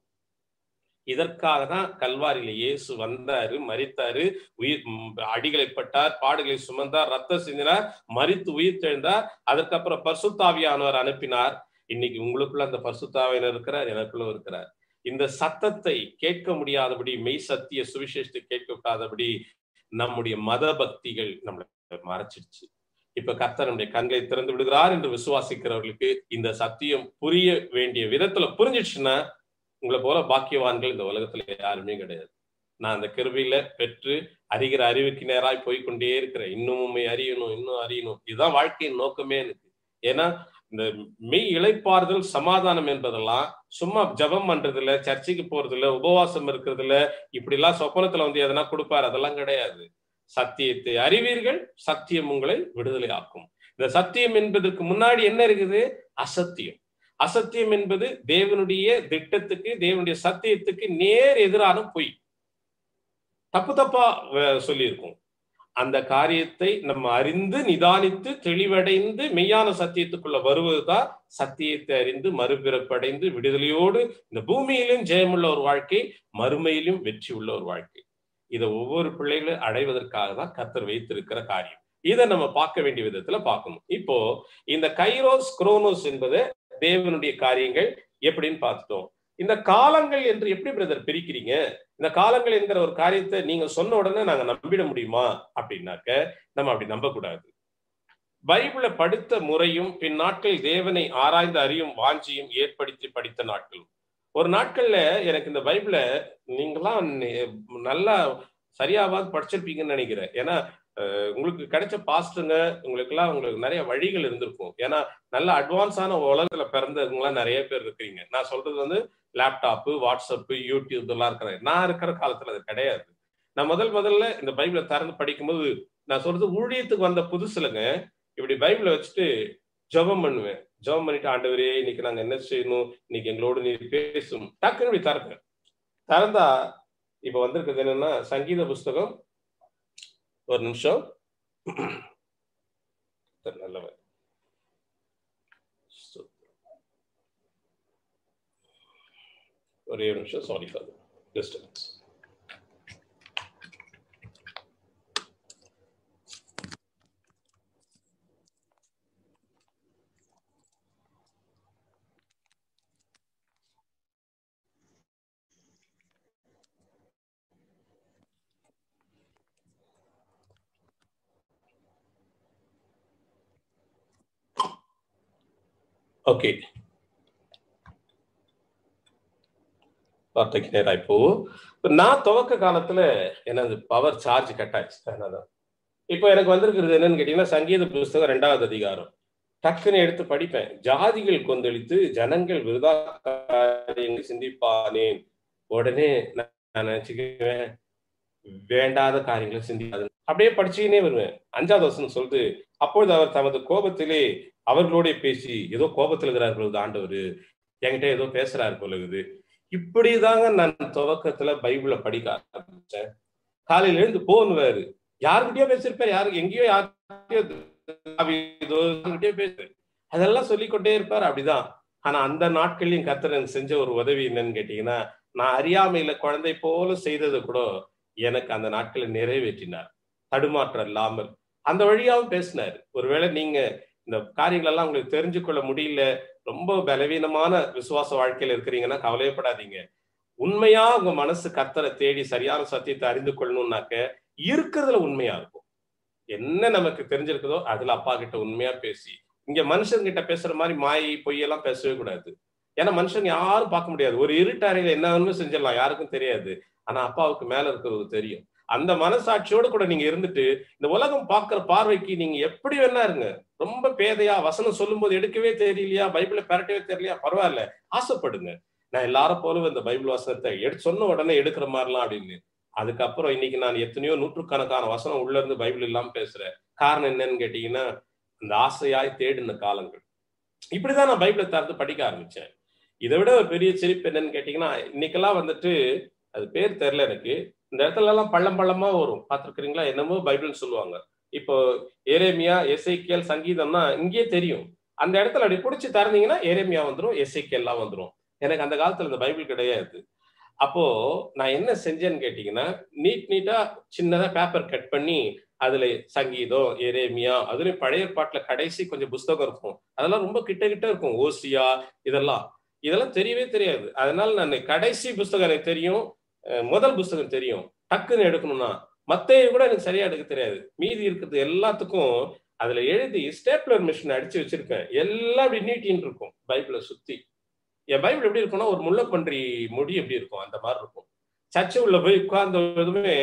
இதற்காக தான் கல்வாரியில இயேசு வந்தாரு, மரித்தாரு, உயிர் அடிகளை பட்டார், பாடுகளை சுமந்தார், ரத்தம் சிந்தினார், மரித்து உயிர் தெழுந்தார். அதற்கப்புறம் பரிசுத்த ஆவியானவர் அனுப்பினார். இன்னைக்கு உங்களுக்குள்ள அந்த பரிசுத்த ஆவியானவர் இருக்கிறார், எனக்குள்ள இருக்கிறார். இந்த சத்தத்தை கேட்க முடியாதபடி, மெய் சத்திய சுவிசேஷத்தை கேட்காதபடி நம்முடைய மத பக்திகள் நம்மளை மறைச்சிடுச்சு. இப்ப கர்த்தர் நம்முடைய கண்களை திறந்து விடுகிறார் என்று விசுவாசிக்கிறவர்களுக்கு இந்த சத்தியம் புரிய வேண்டிய விதத்துல புரிஞ்சிடுச்சுன்னா உங்களை போல பாக்கியவான்கள் இந்த உலகத்துல யாருமே கிடையாது. நான் அந்த கிருபையில பெற்று அறிகிற அறிவுக்கு நேராய் போய்கொண்டே இருக்கிறேன். இன்னும் உண்மை அறியணும், இன்னும் அறியணும். இதுதான் வாழ்க்கையின் நோக்கமே எனக்கு. ஏன்னா இந்த மெய் இளைப்பாறுதல் சமாதானம் என்பதெல்லாம் சும்மா ஜபம் பண்றதுல, சர்ச்சைக்கு போறதுல, உபவாசம் இருக்கிறதுல, இப்படி எல்லாம் சொப்பனத்துல வந்து எதனா கொடுப்பாரு, அதெல்லாம் கிடையாது. சத்தியத்தை அறிவீர்கள், சத்தியம் உங்களை விடுதலை ஆக்கும். இந்த சத்தியம் என்பதற்கு முன்னாடி என்ன இருக்குது? அசத்தியம். அசத்தியம் என்பது தேவனுடைய திட்டத்துக்கு, தேவனுடைய சத்தியத்துக்கு நேர் எதிரான பொய், தப்பா சொல்லியிருக்கோம். அந்த காரியத்தை நம்ம அறிந்து நிதானித்து தெளிவடைந்து மெய்யான சத்தியத்துக்குள்ள வருவதுதான் சத்தியத்தை அறிந்து மறுபிறப்படைந்து விடுதலையோடு இந்த பூமியிலும் ஜெயமுள்ள ஒரு வாழ்க்கை, மறுமையிலும் வெற்றி உள்ள ஒரு வாழ்க்கை. இதை ஒவ்வொரு பிள்ளைகளும் அடைவதற்காக தான் கர்த்தர் வைத்திருக்கிற காரியம். இதை நம்ம பார்க்க வேண்டிய விதத்துல பார்க்கணும். இப்போ இந்த கைரோஸ் குரோனோஸ் என்பது தேவனுடைய காரியங்கள் எப்படின்னு பார்த்துட்டோம். இந்த காலங்கள் என்று எப்படி பிரதர் பிரிக்கிறீங்க? இந்த காலங்கள் என்கிற ஒரு காரியத்தை நீங்க சொன்ன உடனே நாங்க நம்பிட முடியுமா அப்படின்னாக்க நம்ம அப்படி நம்ப கூடாது. பைபிளை படித்த முறையும் பின் நாட்கள் தேவனை ஆராய்ந்து அறியும் வாஞ்சியும் ஏற்படுத்தி படித்த நாட்களும் ஒரு நாட்கள்ல எனக்கு இந்த பைபிள நீங்களாம் நல்லா சரியாவது படிச்சிருப்பீங்கன்னு நினைக்கிறேன். ஏன்னா உங்களுக்கு கிடைச்ச பாஸ்டருங்க உங்களுக்கு நிறைய வழிகள் இருந்திருக்கும். ஏன்னா நல்ல அட்வான்ஸான உலகத்துல பிறந்தவங்களாம் நிறைய பேர் இருக்கிறீங்க. நான் சொல்றது வந்து லேப்டாப்பு, வாட்ஸ்அப்பு, யூடியூப் இதெல்லாம் இருக்கிறேன். நான் இருக்கிற காலத்துல அது கிடையாது. நான் முதல்ல இந்த பைபிளை திறந்து படிக்கும்போது நான் சொல்றது ஊழியத்துக்கு வந்த புதுசுலங்க இப்படி பைபிளை வச்சுட்டு ஜெபம் பண்ணுவேன். ஜெபம் பண்ணிட்டு, ஆண்டவரே இன்னைக்கு நாங்க என்ன செய்யணும், இன்னைக்கு எங்களோடு நீ பேசும். டக்குன்னு இப்படி திறப்பேன். திறந்தா இப்ப வந்திருக்கிறது என்னன்னா சங்கீத புஸ்தகம். ஒரு நிமிஷம், நல்லவன் ஒரே நிமிஷம், சாரி ஃபார் டிஸ்டர்பன்ஸ். ஓகே, வார்த்தைக்கு நேரம். இப்போ நான் துவக்க காலத்துல எனது பவர் சார்ஜ் கட் ஆச்சு. அதனாலதான் இப்போ எனக்கு வந்திருக்கிறது என்னன்னு கேட்டீங்கன்னா சங்கீத புஸ்தகம் 2வது அதிகாரம். டக்குன்னு எடுத்து படிப்பேன். ஜாதிகள் கொந்தளித்து ஜனங்கள் விருதா காரியங்களை சிந்திப்பானேன். உடனே நான் நினைச்சுக்குவேன், வேண்டாத காரியங்களை சிந்திக்காது. அப்படியே படிச்சுக்கினே வருவேன். 5வது வசனம் சொல்லுது, அப்பொழுது அவர் தமது கோபத்திலே அவர்களோட பேசி, ஏதோ கோபத்தில் இருக்கிறார் பொழுது ஆண்டவர் என்கிட்ட ஏதோ பேசுறாரு பொழுது. இப்படிதாங்க நான் துவக்கத்துல பைபிளை படிக்க ஆரம்பிச்சேன். காலையில எழுந்து போன்னுவாரு, யாருக்கிட்டயோ பேசிருப்பாரு, யாருக்கு எங்கேயோ யார்கிட்டயோ பேசு, அதெல்லாம் சொல்லிக்கொண்டே இருப்பாரு. அப்படிதான். ஆனா அந்த நாட்கள்லயும் கர்த்தர் செஞ்ச ஒரு உதவி என்னன்னு கேட்டீங்கன்னா, நான் அறியாமையில குழந்தை போல செய்தது கூட எனக்கு அந்த நாட்களை நிறைவேற்றினார். தடுமாற்றம் இல்லாமல் அந்த வழியாவும் பேசினாரு. ஒருவேளை நீங்க இந்த காரியங்கள் எல்லாம் உங்களுக்கு தெரிஞ்சு கொள்ள முடியல, ரொம்ப பலவீனமான விசுவாச வாழ்க்கையில இருக்கிறீங்கன்னா கவலையப்படாதீங்க. உண்மையா உங்க மனசு கர்த்தரை தேடி சரியான சத்தியத்தை அறிந்து கொள்ளணும்னாக்க இருக்கிறதுல உண்மையா இருக்கும். என்ன நமக்கு தெரிஞ்சிருக்குதோ அதுல அப்பா கிட்ட உண்மையா பேசி, இங்க மனுஷங்கிட்ட பேசுற மாதிரி மாயை பொய்யெல்லாம் பேசவே கூடாது. ஏன்னா மனுஷங்க யாரும் பார்க்க முடியாது. ஒரு இருட்டறையில என்ன வேணுமே செஞ்சிடலாம், யாருக்கும் தெரியாது. ஆனா அப்பாவுக்கு மேல இருக்கிறது தெரியும். அந்த மனசாட்சியோடு கூட நீங்க இருந்துட்டு இந்த உலகம் பார்க்கிற பார்வைக்கு நீங்க எப்படி வேணா இருங்க. ரொம்ப பேதையா வசனம் சொல்லும் போது எடுக்கவே தெரியலையா, பைபிளை பெரட்டவே தெரியலையா, பரவாயில்ல, ஆசைப்படுங்க. நான் எல்லாரும் போல இந்த பைபிள் வசனத்தை சொன்ன உடனே எடுக்கிற மாதிரிலாம் அப்படின்னு. அதுக்கப்புறம் இன்னைக்கு நான் எத்தனையோ நூற்றுக்கணக்கான வசனம் உள்ள இருந்து பைபிள் இல்லாம பேசுறேன். காரணம் என்னன்னு கேட்டீங்கன்னா, அந்த ஆசையாய் தேடின காலங்கள். இப்படிதான் நான் பைபிளை திறந்து படிக்க ஆரம்பிச்சேன். இதை விட ஒரு பெரிய சிரிப்பு என்னன்னு கேட்டீங்கன்னா, இன்னைக்கெல்லாம் வந்துட்டு அது பேர் தெரியல எனக்கு, இந்த இடத்துல எல்லாம் பள்ளமா வரும், பார்த்திருக்கிறீங்களா? என்னமோ பைபிள்னு சொல்லுவாங்க. இப்போ எரேமியா, எசேக்கியேல், சங்கீதம்னா இங்கேயே தெரியும். அந்த இடத்துல அப்படி பிடிச்சி திறந்தீங்கன்னா எரேமியா வந்துடும், எசேக்கியேல்லாம் வந்துடும். எனக்கு அந்த காலத்துல இந்த பைபிள் கிடையாது. அப்போ நான் என்ன செஞ்சேன்னு கேட்டீங்கன்னா, நீட்டா சின்னதா பேப்பர் கட் பண்ணி அதுல சங்கீதம், எரேமியா, அதுலயும் பழைய பாட்டுல கடைசி கொஞ்சம் புஸ்தகம் இருக்கும், அதெல்லாம் ரொம்ப கிட்ட இருக்கும், ஓசியா, இதெல்லாம் தெரியவே தெரியாது. அதனால நான் கடைசி புஸ்தகம் எனக்கு தெரியும், முதல் புஸ்தகம் தெரியும். டக்குன்னு எடுக்கணும்னா மத்தேயு கூட எனக்கு சரியா எடுக்க தெரியாது. மீதி இருக்கிறது எல்லாத்துக்கும் அதுல எழுதி ஸ்டேப்லர் மிஷின் அடிச்சு வச்சிருக்கேன். எல்லாம் அப்படி நீட்டின்னு இருக்கும் பைபிளை சுத்தி. என் பைபிள் எப்படி இருக்கும்னா ஒரு முள்ளப்பன்றி முடி எப்படி இருக்கும் அந்த மாதிரி இருக்கும். சர்ச்சை உள்ள போய் உட்கார்ந்ததுமே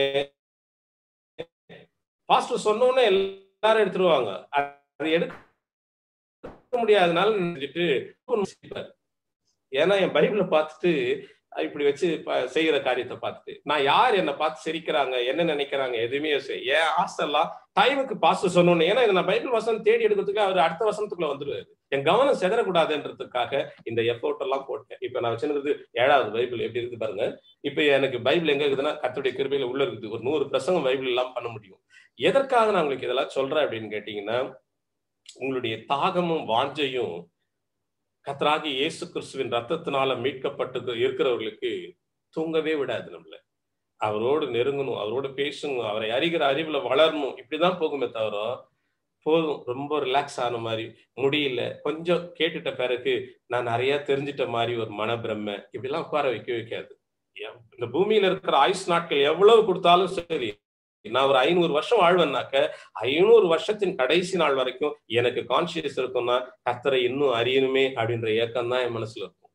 பாஸ்டர் சொன்னோன்னே எல்லாரும் எடுத்துருவாங்க. அது எடுக்க முடியாதனால நினைச்சிட்டு, ஏன்னா என் பைபிளை பார்த்துட்டு இப்படி வச்சு செய்யற காரியத்தை பார்த்துட்டு நான் யார் என்னை பார்த்து சிரிக்கிறாங்க, என்ன நினைக்கிறாங்க எதுவுமே என் ஆசை எல்லாம் டைமுக்கு பாஸ்டர் சொன்னோன்னு. ஏன்னா நான் பைபிள் வசனம் தேடி எடுக்கிறதுக்கு அவர் அடுத்த வசனத்துக்குள்ள வந்துருவாரு. என் கவனம் செதறக்கூடாதுன்றதுக்காக இந்த எஃபோர்ட் எல்லாம் போட்டேன். இப்ப நான் வச்சிருக்கிறது 7வது பைபிள். எப்படி இருக்கு பாருங்க. இப்ப எனக்கு பைபிள் எங்க இருக்குதுன்னா கர்த்தருடைய கிருபையில உள்ள இருக்குது. ஒரு 100 பிரசங்கம் பைபிள் எல்லாம் பண்ண முடியும். எதற்காக நான் உங்களுக்கு இதெல்லாம் சொல்றேன் அப்படின்னு கேட்டீங்கன்னா, உங்களுடைய தாகமும் வாஞ்சையும் கர்த்தராகிய இயேசு கிறிஸ்துவின் ரத்தத்தினால மீட்கப்பட்டு இருக்கிறவர்களுக்கு தூங்கவே விடாது. நம்மள அவரோடு நெருங்கணும், அவரோடு பேசணும், அவரை அறிகிற அறிவுல வளரணும். இப்படிதான் போகுமே தவிர போதும் ரொம்ப ரிலாக்ஸ் ஆன மாதிரி முடியல, கொஞ்சம் கேட்டுட்ட பிறகு நான் நிறைய தெரிஞ்சிட்ட மாதிரி ஒரு மனப்பிரமை இப்படிலாம் உட்கார வைக்காது. இந்த பூமியில இருக்கிற ஆயுஷ் நாட்கள் எவ்வளவு கொடுத்தாலும் சரி, நான் ஒரு 500 வருஷம் வாழ்வேன்னாக்க 500 வருஷத்தின் கடைசி நாள் வரைக்கும் எனக்கு கான்சியஸ் இருக்கும்னா கர்த்தரை இன்னும் அறியணுமே அப்படின்ற ஏக்கம் தான் என் மனசுல இருக்கும்.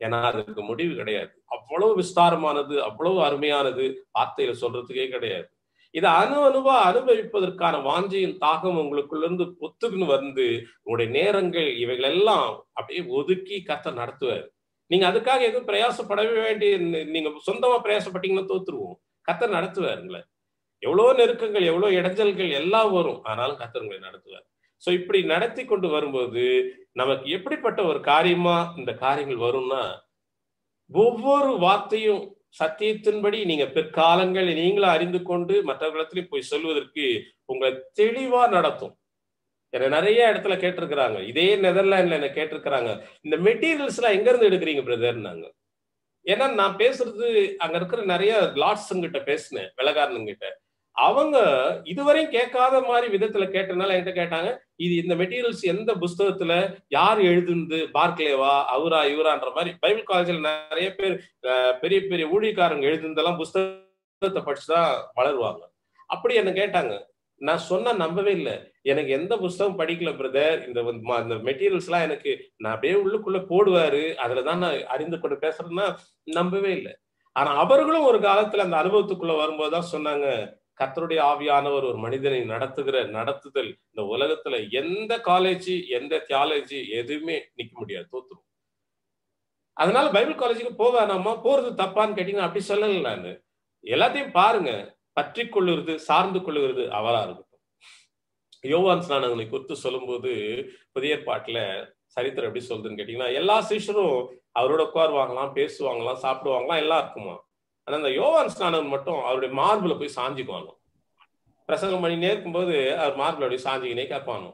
ஏன்னா அதுக்கு முடிவு கிடையாது. அவ்வளவு விஸ்தாரமானது, அவ்வளவு அருமையானது, வார்த்தையில சொல்றதுக்கே கிடையாது. இதை அணுவா அனுபவிப்பதற்கான வாஞ்சையின் தாகம் உங்களுக்குள்ள இருந்து ஒத்துக்குன்னு வந்து உங்களுடைய நேரங்கள் இவைகள் எல்லாம் அப்படியே ஒதுக்கி கர்த்தர் நடத்துவார். நீங்க அதுக்காக எதுவும் பிரயாசப்படவே வேண்டிய, நீங்க சொந்தமா பிரயாசப்பட்டீங்கன்னா தோத்துருவோம். கர்த்தர் நடத்துவாருங்களே. எவ்வளவு நெருக்கங்கள், எவ்வளவு இடைஞ்சல்கள் எல்லாம் வரும், ஆனாலும் கர்த்தர் உங்களை நடத்துவார். சோ இப்படி நடத்தி கொண்டு வரும்போது நமக்கு எப்படிப்பட்ட ஒரு காரியமா இந்த காரியங்கள் வரும்னா, ஒவ்வொரு வார்த்தையும் சத்தியத்தின்படி நீங்க பிற்காலங்களை நீங்களும் அறிந்து கொண்டு மற்றவர்களிடத்திலையும் போய் சொல்வதற்கு உங்களை தெளிவா நடத்தும். என்ன நிறைய இடத்துல கேட்டிருக்கிறாங்க, இதே நெதர்லாண்ட்ல என்ன கேட்டிருக்கிறாங்க, இந்த மெட்டீரியல்ஸ் எல்லாம் எங்க இருந்து எடுக்கிறீங்க பிரதர்னாங்க. ஏன்னா நான் பேசுறது அங்க இருக்கிற நிறைய லாட்ஸுங்கிட்ட பேசினேன், வெள்ளக்காரனுங்கிட்ட. அவங்க இதுவரையும் கேட்காத மாதிரி விதத்துல கேட்டனால என்கிட்ட கேட்டாங்க, இது இந்த மெட்டீரியல்ஸ் எந்த புஸ்தகத்துல யார் எழுதுந்து, பார்க்லேவா அவரா இவரான்ற மாதிரி. பைபிள் காலேஜில் நிறைய பேர் பெரிய பெரிய ஊழியக்காரங்க எழுதுனதெல்லாம் புஸ்தகத்தை படிச்சுதான் வளருவாங்க. அப்படி என்ன கேட்டாங்க. நான் சொன்னா நம்பவே இல்லை. எனக்கு எந்த புஸ்தகம் படிக்கல பிரதர், இந்த மெட்டீரியல்ஸ் எல்லாம் எனக்கு நான் அப்படியே உள்ளுக்குள்ள போடுவாரு, அதுலதான் நான் அறிந்து கொண்டு பேசுறேன்னா நம்பவே இல்லை. ஆனா அவர்களும் ஒரு காலத்துல அந்த அனுபவத்துக்குள்ள வரும்போதுதான் சொன்னாங்க, கர்த்தருடைய ஆவியானவர் ஒரு மனிதனை நடத்துதல் இந்த உலகத்துல எந்த காலேஜ், எந்த தியாலஜி எதுவுமே நிக்க முடியாது, தோத்துரும். அதனால பைபிள் காலேஜுக்கு போவேனாமா, போறது தப்பான்னு கேட்டீங்கன்னா அப்படி சொல்லல. நான் எல்லாத்தையும் பாருங்க, பற்றி கொள்ளுறது, சார்ந்து கொள்ளுகிறது அவரா இருக்கட்டும். யோவான் ஸ்நானகனை குறித்து சொல்லும் போது புதிய ஏற்பாட்டுல சரித்திரம் எப்படி சொல்றதுன்னு கேட்டீங்கன்னா, எல்லா சீஷரும் அவரோட உட்காருவாங்களாம், பேசுவாங்களாம், சாப்பிடுவாங்களாம், எல்லாம் இருக்குமா. ஆனா அந்த யோவான் ஸ்நானகன் மட்டும் அவருடைய மார்புல போய் சாஞ்சிக்குவாங்க. பிரசங்கம் பண்ணி நேர்க்கும்போது அவர் மார்புல அப்படி சாஞ்சிக்கினே கேட்பானோ.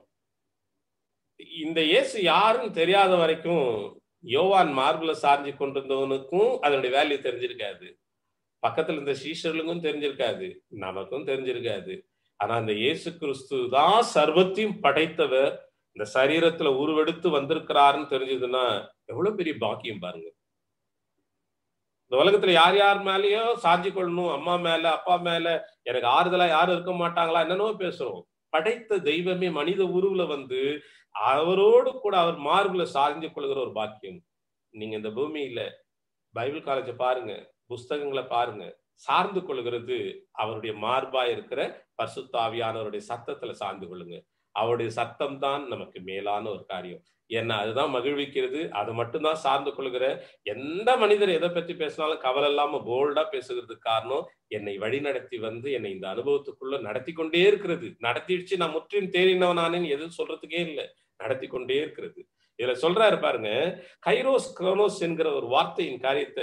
இந்த இயேசு யாருன்னு தெரியாத வரைக்கும் யோவான் மார்புல சாஞ்சி கொண்டிருந்தவனுக்கும் அதனுடைய வேல்யூ தெரிஞ்சிருக்காது, பக்கத்துல இருந்த சீஷர்களுக்கும் தெரிஞ்சிருக்காது, நமக்கும் தெரிஞ்சிருக்காது. ஆனா அந்த இயேசு கிறிஸ்து தான் சர்வத்தையும் படைத்தவர், இந்த சரீரத்துல உருவெடுத்து வந்திருக்கிறாருன்னு தெரிஞ்சதுன்னா எவ்வளவு பெரிய பாக்கியம் பாருங்க. இந்த உலகத்துல யார் யார் மேலேயோ சாஞ்சி கொள்ளணும், அம்மா மேல, அப்பா மேல, எனக்கு ஆறுதலா யாரும் இருக்க மாட்டாங்களா என்னன்னோ பேசுறோம். படைத்த தெய்வமே மனித உருவுல வந்து அவரோடு கூட அவர் மார்புல சாய்ந்து கொள்கிற ஒரு பாக்கியம். நீங்க இந்த பூமியில பைபிள் காலேஜ பாருங்க, புஸ்தகங்களை பாருங்க, சார்ந்து கொள்கிறது அவருடைய மார்பா இருக்கிற பரிசுத்த ஆவியானவருடைய சத்தத்துல சார்ந்து கொள்ளுங்க. அவருடைய சத்தம் தான் நமக்கு மேலான ஒரு காரியம். ஏன்னா அதுதான் மகிழ்விக்கிறது, அது மட்டும்தான் சார்ந்து கொள்கிற. எந்த மனிதர் எதை பத்தி பேசினாலும் கவலை இல்லாம போல்டா பேசுகிறதுக்கு காரணம், என்னை வழி நடத்தி வந்து என்னை இந்த அனுபவத்துக்குள்ள நடத்தி கொண்டே இருக்கிறது. நடத்திடுச்சு, நான் முற்றிலும் தேறினவனானேன்னு எதுவும் சொல்றதுக்கே இல்லை, நடத்தி கொண்டே இருக்கிறது. இதுல சொல்றாரு பாருங்க, கைரோஸ் குரோனோஸ் என்கிற ஒரு வார்த்தையின் காரியத்தை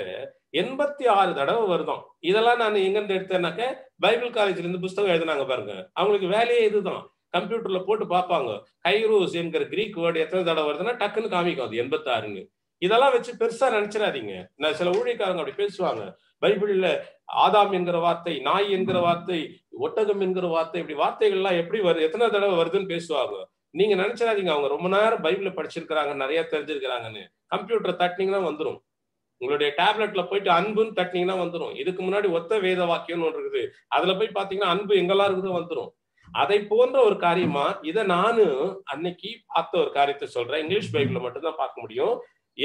86 தடவை வருதான். இதெல்லாம் நான் எங்க இருந்து எடுத்தேன்னாக்க, பைபிள் காலேஜ்ல இருந்து புஸ்தகம் எழுதினாங்க பாருங்க, அவங்களுக்கு வேலையே இதுதான். கம்ப்யூட்டர்ல போட்டு பார்ப்பாங்க, கைரோஸ் என்கிற கிரீக் வேர்டு எத்தனை தடவை வருதுன்னா டக்குன்னு காமிக்கும் அது 86ன்னு. இதெல்லாம் வச்சு பெருசா நினைச்சிடாதீங்க. நான் சில ஊழியக்காரங்க அப்படி பேசுவாங்க, பைபிள்ல ஆதாம் என்கிற வார்த்தை, நாய் என்கிற வார்த்தை, ஒட்டகம் என்கிற வார்த்தை, இப்படி வார்த்தைகள் எல்லாம் எப்படி வருது, எத்தனை தடவை வருதுன்னு பேசுவாங்க. நீங்க நினைச்சிடாதீங்க அவங்க ரொம்ப நேரம் பைபிள படிச்சிருக்கிறாங்க, நிறைய தெரிஞ்சிருக்கிறாங்கன்னு. கம்ப்யூட்டர் தட்டினீங்கன்னா வந்துடும், உங்களுடைய டேப்லெட்ல போயிட்டு அன்புன்னு தட்டினீங்கன்னா வந்துடும். இதுக்கு முன்னாடி ஒத்த வேத வாக்கியம்னு ஒன்று இருக்குது, அதுல போய் பாத்தீங்கன்னா அன்பு எங்கெல்லாம் இருக்குதோ வந்துடும். அதை போன்ற ஒரு காரியமா இதை நானு அன்னைக்கு பார்த்த ஒரு காரியத்தை சொல்றேன். இங்கிலீஷ் பைபிள்ல மட்டும்தான் பார்க்க முடியும்.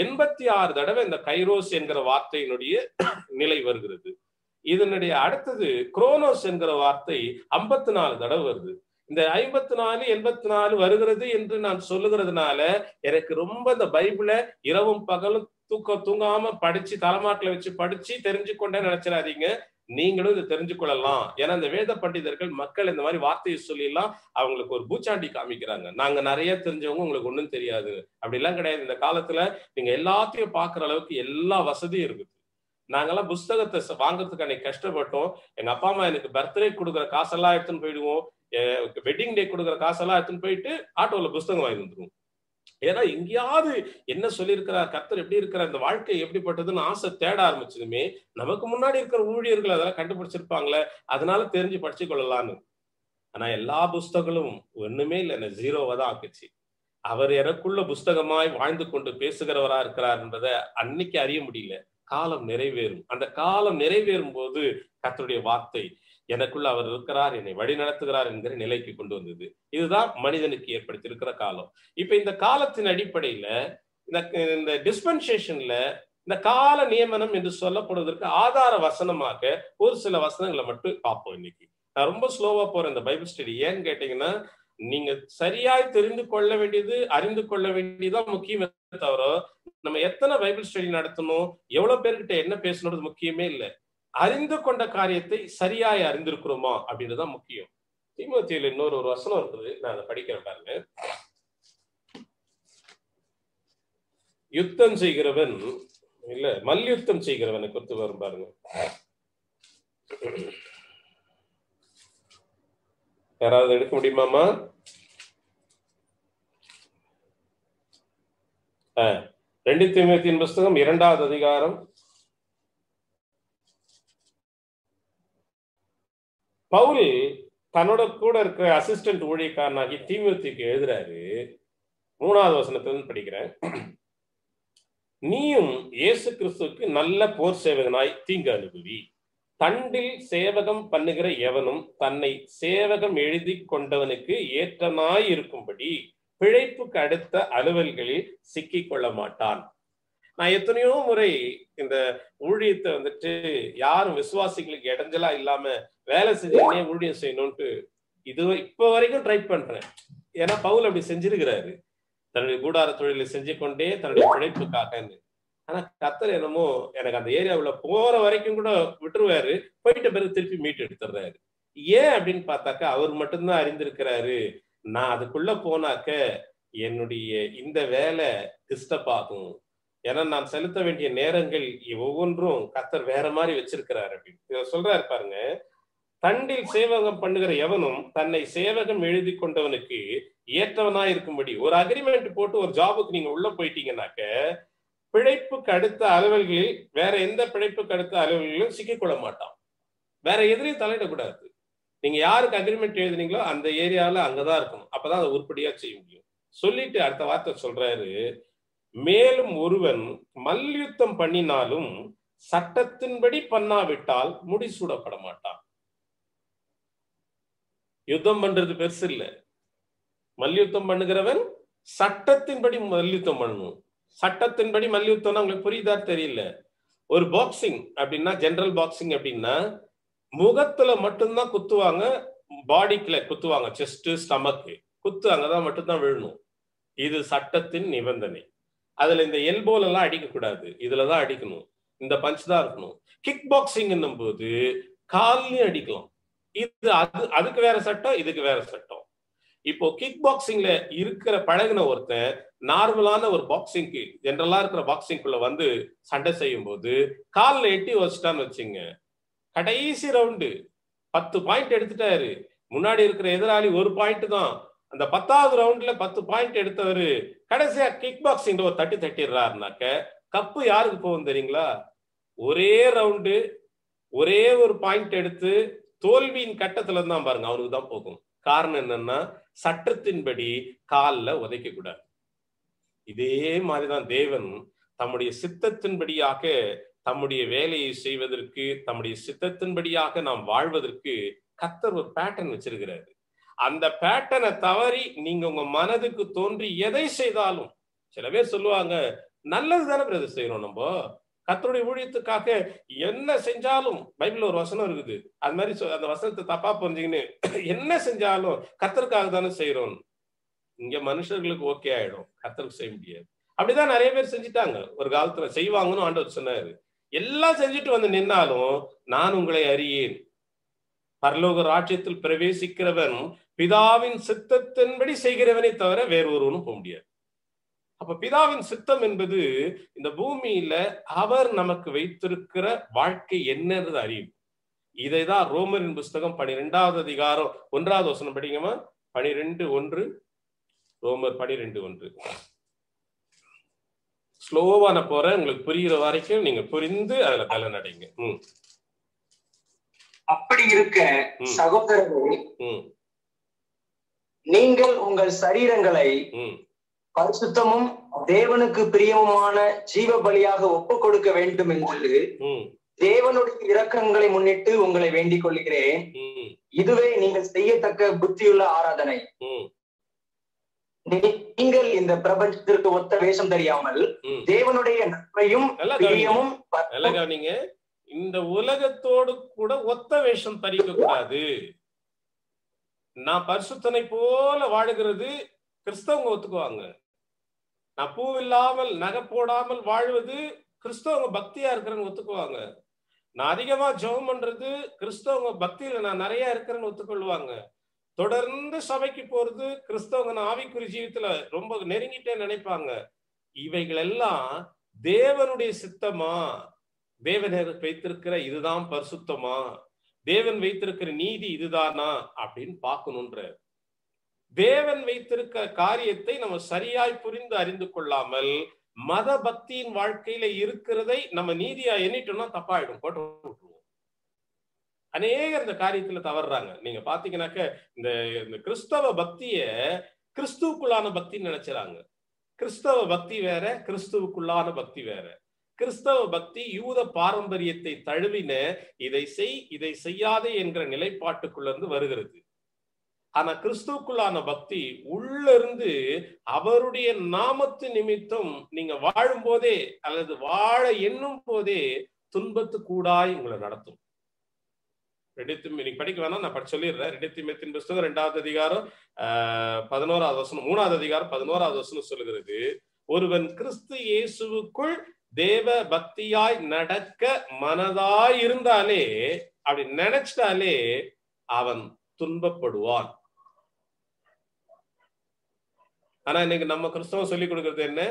86 தடவை இந்த கைரோஸ் என்கிற வார்த்தையினுடைய நிலை வருகிறது. இதனுடைய அடுத்தது குரோனோஸ் என்கிற வார்த்தை 54 தடவை வருது. இந்த 54 84 வருகிறது என்று நான் சொல்லுகிறதுனால எனக்கு ரொம்ப இந்த பைபிளை இரவும் பகலும் தூங்காம படிச்சு தலைமாட்டில வச்சு படிச்சு தெரிஞ்சு கொண்டே நினைச்சிடாதீங்க. நீங்களும் இதை தெரிஞ்சு கொள்ளலாம். ஏன்னா இந்த வேத பண்டிதர்கள் மக்கள் இந்த மாதிரி வார்த்தையை சொல்லிடலாம் அவங்களுக்கு ஒரு பூச்சாண்டி காமிக்கிறாங்க, நாங்க நிறைய தெரிஞ்சவங்க உங்களுக்கு ஒண்ணும் தெரியாது. அப்படிலாம் கிடையாது. இந்த காலத்துல நீங்க எல்லாத்தையும் பாக்குற அளவுக்கு எல்லா வசதியும் இருக்குது. நாங்கெல்லாம் புஸ்தகத்தை வாங்குறதுக்கு அன்னைக்கு கஷ்டப்பட்டோம். எங்க அப்பா அம்மா எனக்கு பர்த்டே கொடுக்குற காசெல்லாம் எடுத்துன்னு போயிடுவோம், வெட்டிங் டே கொடுக்குற காசெல்லாம் எடுத்துன்னு போயிட்டு ஆட்டோல புஸ்தகம் வாங்கி வந்துருவோம். ஏன்னா எங்கேயாவது என்ன சொல்லியிருக்கிறார், கர்த்தர் எப்படி இருக்கிறார், இந்த வாழ்க்கை எப்படிப்பட்டதுன்னு ஆசை தேட ஆரம்பிச்சதுமே நமக்கு முன்னாடி இருக்கிற ஊழியர்கள் அதெல்லாம் கண்டுபிடிச்சிருப்பாங்களே, அதனால தெரிஞ்சு படிச்சு கொள்ளலான்னு. ஆனா எல்லா புஸ்தகங்களும் ஒண்ணுமே இல்லை, என்ன ஜீரோவா தான் ஆக்குச்சு. அவர் எனக்குள்ள புஸ்தகமாய் வாழ்ந்து கொண்டு பேசுகிறவரா இருக்கிறார் என்பதை அன்னைக்கு அறிய முடியல. காலம் நிறைவேறும். அந்த காலம் நிறைவேறும் போது கர்த்தருடைய வார்த்தை எனக்குள்ள அவர் இருக்கிறார், என்னை வழி நடத்துகிறார் என்கிற நிலைக்கு கொண்டு வந்தது. இதுதான் மனிதனுக்கு ஏற்படுத்தி இருக்கிற காலம். இப்ப இந்த காலத்தின் அடிப்படையில இந்த டிஸ்பென்சேஷன்ல இந்த கால நியமனம் என்று சொல்லப்படுவதற்கு ஆதார வசனமாக ஒரு சில வசனங்களை மட்டும் பார்ப்போம். இன்னைக்கு நான் ரொம்ப ஸ்லோவா போறேன் இந்த பைபிள் ஸ்டடி. ஏன்னு கேட்டீங்கன்னா, நீங்க சரியாய் தெரிந்து கொள்ள வேண்டியது, அறிந்து கொள்ள வேண்டியதுதான் முக்கியமே தவிர நம்ம எத்தனை பைபிள் ஸ்டடி நடத்தணும், எவ்வளவு பேர்கிட்ட என்ன பேசணுன்றது முக்கியமே இல்லை. அறிந்து கொண்ட காரியத்தை சரியாய் அறிந்திருக்கிறோமா அப்படின்றதுதான் முக்கியம். தீமோத்தேயுல இன்னொரு வசனம் இருக்குது, நான் அதை படிக்கிறேன் பாருங்க. யுத்தம் செய்கிறவன் இல்ல மல்யுத்தம் செய்கிறவனை குறித்து வரும் பாருங்க. யாராவது எடுக்க முடியுமாமா? 2 தீமோத்தேயுவின் புஸ்தகம் 2வது அதிகாரம். பவுல் தன்னோட கூட இருக்கிற அசிஸ்டன்ட் ஊழியக்காரனாகி தீமோத்தேயுக்கு எழுதுறாரு. 3வது வசனத்திலிருந்து படிக்கிறேன். நீயும் இயேசு கிறிஸ்துவுக்கு நல்ல போர் சேவகனாய் தீங்கு அனுபவி. தண்டில் சேவகம் பண்ணுகிற எவனும் தன்னை சேவகம் எழுதி கொண்டவனுக்கு ஏற்றனாய் இருக்கும்படி பிழைப்புக்கு அடுத்த அலுவல்களில் சிக்கிக் கொள்ள மாட்டான். நான் எத்தனையோ முறை இந்த ஊழியத்தை வந்துட்டு யாரும் விசுவாசிகளுக்கு இடைஞ்சலா இல்லாம வேலை செஞ்சே ஊழியம் செய்யணும்ட்டு இப்ப வரைக்கும் ட்ரை பண்றேன். ஏன்னா பவுல் அப்படி செஞ்சிருக்கிறாரு, தன்னுடைய கூடார தொழிலை செஞ்சு கொண்டே தன்னுடைய பிழைப்புக்காக. ஆனா கர்த்தர் என்னமோ எனக்கு அந்த ஏரியாவுல போற வரைக்கும் கூட விட்டுருவாரு, போயிட்ட பிறகு திருப்பி மீட்டு எடுத்துடுறாரு. ஏன் அப்படின்னு பார்த்தாக்க அவர் மட்டும்தான் அறிந்திருக்கிறாரு, நான் அதுக்குள்ள போனாக்க என்னுடைய இந்த வேலை டிஸ்டர்ப் ஆகும். ஏன்னா நான் செலுத்த வேண்டிய நேரங்கள் ஒவ்வொன்றும் கர்த்தர் வேற மாதிரி வச்சிருக்கிறாரு அப்படின்னு சொல்றாரு பாருங்க. தண்டில் சேவகம் பண்ணுகிற எவனும் தன்னை சேவகம் எழுதி கொண்டவனுக்கு ஏற்றவனா இருக்கும்படி ஒரு அக்ரிமெண்ட் போட்டு ஒரு ஜாபுக்கு நீங்க உள்ள போயிட்டீங்கன்னாக்க பிழைப்புக்கு அடுத்த அலுவல்களில் வேற எந்த பிழைப்புக்கு அடுத்த அலுவல்களிலும் சிக்கிக்கொள்ள மாட்டான். வேற எதிரையும் தலையிடக்கூடாது. நீங்க யாருக்கு அக்ரிமெண்ட் எழுதுனீங்களோ அந்த ஏரியாவில அங்கதான் இருக்கணும். அப்பதான் அதை உருப்படியா செய்ய முடியும். சொல்லிட்டு அடுத்த வார்த்தை சொல்றாரு, மேலும் ஒருவன் மல்யுத்தம் பண்ணினாலும் சட்டத்தின்படி பண்ணாவிட்டால் முடிசூடப்பட மாட்டான். யுத்தம் பண்றது பெருசு இல்ல, மல்யுத்தம் பண்ணுகிறவன் சட்டத்தின்படி மல்யுத்தம் பண்ணணும். சட்டத்தின்படி மல்யுத்தம்னா உங்களுக்கு புரியுதா தெரியல. ஒரு பாக்ஸிங் அப்படின்னா, ஜெனரல் பாக்ஸிங் அப்படின்னா முகத்துல மட்டும்தான் குத்துவாங்க, பாடிக்குள்ள குத்துவாங்க, செஸ்ட் ஸ்டமக்கு குத்து அங்கதான் மட்டும்தான் விழணும். இது சட்டத்தின் நிபந்தனை. அதுல இந்த எல்போல எல்லாம் அடிக்க கூடாது, இதுலதான் அடிக்கணும், இந்த பஞ்ச் தான் இருக்கணும். கிக் பாக்ஸிங் என்னும் போது கால்லையும் அடிக்கலாம். இது அதுக்கு வேற சட்டம், இதுக்கு வேற சட்டம். இப்போ கிக் பாக்ஸிங்ல இருக்கிற பழகின ஒருத்தன் நார்மலான ஒரு பாக்ஸிங்க்கு ஜெனரலா இருக்கிற பாக்ஸிங்குள்ள வந்து சண்டை செய்யும் போது காலில் எட்டி வச்சுட்டான்னு வச்சுங்க, கடைசி ரவுண்டு 10 பாயிண்ட் எடுத்துட்டாரு. முன்னாடி இருக்கிற எதிராளி 1 பாயிண்ட் தான். அந்த 10வது ரவுண்ட்ல 10 பாயிண்ட் எடுத்தவரு கடைசியா கிக் பாக்ஸிங் ஒரு தட்டிடுறாருனாக்க கப்பு யாருக்கு போகும் தெரியுங்களா? ஒரே ரவுண்டு ஒரே ஒரு பாயிண்ட் எடுத்து தோல்வியின் கட்டத்துல தான் பாருங்க அவனுக்கு தான் போகும். காரணம் என்னன்னா, சட்டத்தின்படி காலில் உதைக்க கூடாது. இதே மாதிரிதான் தேவன் தம்முடைய சித்தத்தின்படியாக தம்முடைய வேலையை செய்வதற்கு, தம்முடைய சித்தத்தின்படியாக நாம் வாழ்வதற்கு கர்த்தர் ஒரு பேட்டர்ன் வச்சிருக்கிறாரு. அந்த பேட்டர்னை தவறி நீங்க உங்க மனதுக்கு தோன்றி எதை செய்தாலும், சில பேர் சொல்லுவாங்க நல்லது தானே பிரதர் செய்யறோம், நம்ம கர்த்தருடைய ஊழியத்துக்காக என்ன செஞ்சாலும், பைபிள்ல ஒரு வசனம் இருக்குது, அது மாதிரி அந்த வசனத்தை தப்பா புரிஞ்சுக்கின்னு என்ன செஞ்சாலும் கர்த்தருக்காக தானே செய்யறோம். இங்க மனுஷர்களுக்கு ஓகே ஆயிடும், கர்த்தருக்கு செய்ய முடியாது. அப்படிதான் நிறைய பேர் செஞ்சுட்டாங்க ஒரு காலத்துல, செய்வாங்கன்னு ஆண்டவர் சொன்னாரு. எல்லாம் செஞ்சுட்டு வந்து நின்னாலும் நான் உங்களை அறியேன், பரலோக ராஜ்யத்தில் பிரவேசிக்கிறவன் பிதாவின் சித்தத்தின்படி செய்கிறவனை தவிர வேறு ஒருவனும் போக முடியாது. அப்ப பிதாவின் சித்தம் என்பது இந்த பூமியில அவர் நமக்கு வைத்திருக்கிற வாழ்க்கை என்னது அறியும். இதைதான் ரோமரின் புஸ்தகம் 12வது அதிகாரம் 1வது வசனம் படிங்கம்மா. 12:1 ரோமர் 12:1. ஸ்லோவா நான் போறேன், உங்களுக்கு புரிகிற வரைக்கும் நீங்க புரிந்து அதுல பலனடைங்க. அப்படி இருக்க சகோதரர்களே, நீங்கள் உங்கள் சரீரங்களை பரிசுத்தமும் தேவனுக்கு பிரியமுமான ஜீவ பலியாக ஒப்புக் கொடுக்க வேண்டும் என்று தேவனுடைய இரக்கங்களை முன்னிட்டு உங்களை வேண்டிக் கொள்கிறேன். இதுவே நீங்கள் செய்யத்தக்க புத்தியுள்ள ஆராதனை. நீங்கள் இந்த பிரபஞ்சத்திற்கு ஒத்த வேஷம் தெரியாமல் தேவனுடைய நன்மையும் பிரியமும் நீங்க இந்த உலகத்தோடு கூட ஒத்த வேஷம் தரிக்க கூடாது. நான் பரிசுத்தனை போல வாழுகிறது கிறிஸ்தவங்க ஒத்துக்குவாங்க. நான் பூ இல்லாமல் நகை போடாமல் வாழ்வது கிறிஸ்தவங்க பக்தியா இருக்கிறேன்னு ஒத்துக்குவாங்க. நான் அதிகமா ஜெபம் பண்றது கிறிஸ்தவங்க பக்தியில நான் நிறைய இருக்கிறேன்னு ஒத்துக்கொள்வாங்க. தொடர்ந்து சபைக்கு போறது கிறிஸ்தவங்க நான் ஆவிக்குறி ஜீவித்துல ரொம்ப நெருங்கிட்டே நினைப்பாங்க. இவைகள் எல்லாம் தேவனுடைய சித்தமா, தேவன் வைத்திருக்கிற இதுதான் பரிசுத்தமா, தேவன் வைத்திருக்கிற நீதி இதுதானா அப்படின்னு பார்க்கணுன்ற. தேவன் வைத்திருக்கிற காரியத்தை நம்ம சரியாய் புரிந்து அறிந்து கொள்ளாமல் மத பக்தியின் வாழ்க்கையில இருக்கிறதை நம்ம நீதியா எண்ணிட்டோம்னா தப்பாயிடும், போட்டு விட்டுருவோம். அநேகர் இந்த காரியத்துல தவறுறாங்க. நீங்க பாத்தீங்கன்னாக்க இந்த கிறிஸ்தவ பக்திய கிறிஸ்துவுக்குள்ளான பக்தின்னு நினைச்சுறாங்க. கிறிஸ்தவ பக்தி வேற, கிறிஸ்துவுக்குள்ளான பக்தி வேற. கிறிஸ்தவ பக்தி யூத பாரம்பரியத்தை தழுவின இதை செய் இதை செய்யாதே என்கிற நிலைப்பாட்டுக்குள்ள இருந்து வருகிறது. ஆனா கிறிஸ்துவுக்குள்ளான பக்தி உள்ள இருந்து அவருடைய நாமத்து நிமித்தம் நீங்க வாழும் போதே அல்லது வாழ எண்ணும் போதே துன்பத்து கூடாய் உங்களை நடத்தும். படிக்க வேணாம், நான் சொல்லிடுறேன். 2 தீமோத்தேயுவின் புத்தகம் 2வது அதிகாரம் 11வது வசனம், 3வது அதிகாரம் 11வது வசனம் சொல்லுகிறது, ஒருவன் கிறிஸ்து இயேசுவுக்குள் தேவ பக்தியாய் நடக்க மனதாய் இருந்தாலே, அப்படி நினைச்சிட்டாலே அவன் துன்பப்படுவான். ஆனா இன்னைக்கு நம்ம கிறிஸ்தவம் சொல்லி கொடுக்கறது என்ன?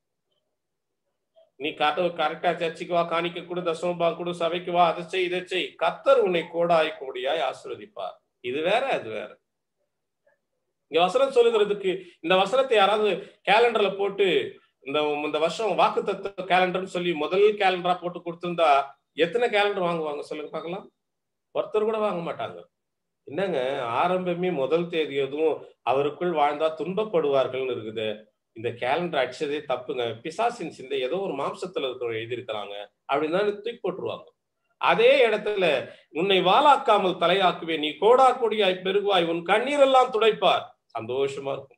நீ கரெக்டா சர்ச்சுக்கு வா, காணிக்க கொடு, தசமபா கொடு, சபைக்கு வா, அதை செய் இதை செய், கர்த்தர் உன்னை கோடாய் கோடியாய் ஆசீர்வதிப்பார். இது வேற அது வேற. இங்க வசனம் சொல்லுகிறதுக்கு இந்த வசனத்தை யாராவது கேலண்டர்ல போட்டு இந்த வருஷம் வாக்கு தத்துவ கேலண்டர்னு சொல்லி முதல் கேலண்டரா போட்டு கொடுத்திருந்தா எத்தனை கேலண்டர் வாங்குவாங்க சொல்லுங்க பார்க்கலாம்? ஒருத்தர் கூட வாங்க மாட்டாங்க. என்னங்க ஆரம்பமே முதல் தேதி எதுவும் அவருக்குள் வாழ்ந்தா துன்பப்படுவார்கள்னு இருக்குது. இந்த கேலண்டர் அடிச்சதே தப்புங்க, பிசாசின் சிந்தை, ஏதோ ஒரு மாம்சத்துல இருக்கிற எழுதியிருக்கிறாங்க அப்படின்னு தூக்கி போட்டுருவாங்க. அதே இடத்துல உன்னை வாளாக்காமல் தலையாக்குவேன், நீ கோடா கோடியாய் பெருகுவாய், உன் கண்ணீரெல்லாம் துடைப்பார். சந்தோஷமா இருக்கும்.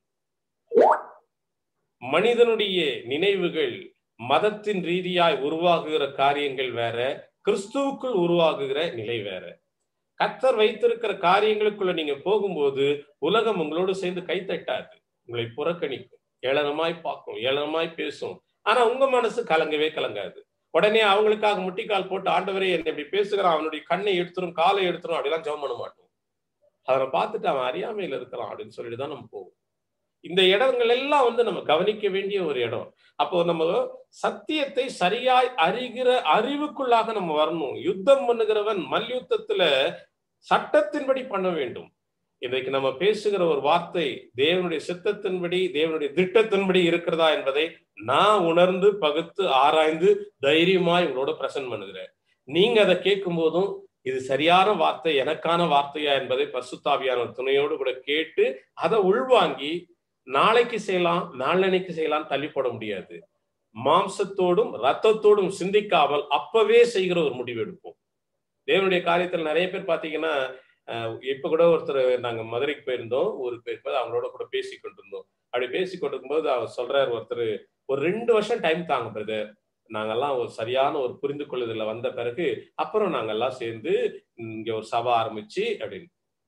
மனிதனுடைய நினைவுகள் மதத்தின் ரீதியாய் உருவாகுகிற காரியங்கள் வேற, கிறிஸ்துவுக்குள் உருவாகுகிற நிலை வேற. கர்த்தர் வைத்திருக்கிற காரியங்களுக்குள்ள நீங்க போகும்போது உலகம் உங்களோடு சேர்ந்து கைத்தட்டாது, உங்களை புறக்கணிக்கும், ஏளனமாய் பார்க்கும், ஏளனமாய் பேசும். ஆனா உங்க மனசு கலங்கவே கலங்காது. உடனே அவங்களுக்காக முட்டிக்கால் போட்டு ஆண்டவரே என்னை இப்படி பேசுகிறான், அவனுடைய கண்ணை எடுத்துரும் காலை எடுத்துரும் அப்படிலாம் ஜெபம் பண்ண மாட்டோம். அவனை பார்த்துட்டு அவன் அறியாமையில இருக்கிறான் அப்படின்னு சொல்லிட்டு தான் நம்ம போவோம். இந்த இடங்கள் எல்லாம் நம்ம கவனிக்க வேண்டிய ஒரு இடம். அப்போ நம்ம சத்தியத்தை சரியாய் அறிகிற அறிவுக்குள்ளாக நம்ம வரணும். யுத்தம் பண்ணுகிறவன் மல்யுத்தத்துல சட்டத்தின்படி பண்ண வேண்டும். இன்றைக்கு நம்ம பேசுகிற ஒரு வார்த்தை தேவனுடைய சித்தத்தின்படி, தேவனுடைய திட்டத்தின்படி இருக்கிறதா என்பதை நான் உணர்ந்து பகுத்து ஆராய்ந்து தைரியமாய் உங்களோட பிரசன்ட் பண்ணுகிறேன். நீங்க அதை கேட்கும் போதும் இது சரியான வார்த்தை, எனக்கான வார்த்தையா என்பதை பரிசுத்த துணையோடு கூட கேட்டு அதை உள்வாங்கி நாளைக்கு செய்யலாம் நாளன்னைக்கு செய்யலாம் தள்ளி போட முடியாது. மாம்சத்தோடும் ரத்தத்தோடும் சிந்திக்காமல் அப்பவே செய்கிற ஒரு முடிவு எடுப்போம். தேவனுடைய காரியத்தில் நிறைய பேர் பாத்தீங்கன்னா, இப்ப கூட ஒருத்தர் நாங்க மதுரைக்கு போயிருந்தோம், ஊருக்கு போயிருப்போது அவங்களோட கூட பேசி கொண்டிருந்தோம். அப்படி பேசி கொண்டிருக்கும் போது அவர் சொல்றாரு, ஒருத்தர் ஒரு 2 வருஷம் டைம் தாங்க பிரதர், நாங்கெல்லாம் ஒரு சரியான ஒரு புரிந்து கொள்ளுதல வந்த பிறகு அப்புறம் நாங்கெல்லாம் சேர்ந்து இங்க ஒரு சபை ஆரம்பிச்சு அப்படின்னு.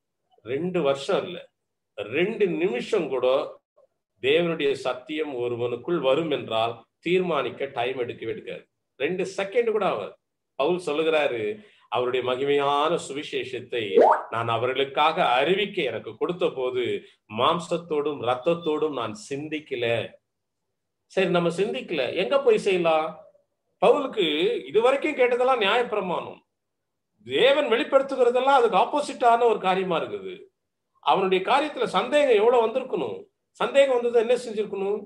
2 வருஷம் இல்ல, 2 நிமிஷம் கூட தேவனுடைய சத்தியம் ஒருவனுக்குள் வரும் என்றால் தீர்மானிக்க டைம் எடுக்காது. 2 செகண்ட் கூட அவர் பவுல் சொல்லுகிறாரு, அவருடைய மகிமையான சுவிசேஷத்தை நான் அவர்களுக்காக அறிவிக்க எனக்கு கொடுத்த போது மாம்சத்தோடும் ரத்தத்தோடும் நான் சிந்திக்கல. சரி, நம்ம சிந்திக்கல, எங்க போய் செய்யலாம்? பவுலுக்கு இதுவரைக்கும் கேட்டதெல்லாம் நியாயப்பிரமாணம், தேவன் வெளிப்படுத்துகிறதெல்லாம் அதுக்கு ஆப்போசிட்டான ஒரு காரியமா இருக்குது. அவனுடைய காரியத்துல சந்தேகம் எவ்வளவு வந்திருக்கணும்? சந்தேகம் வந்தது என்ன செஞ்சிருக்கணும்?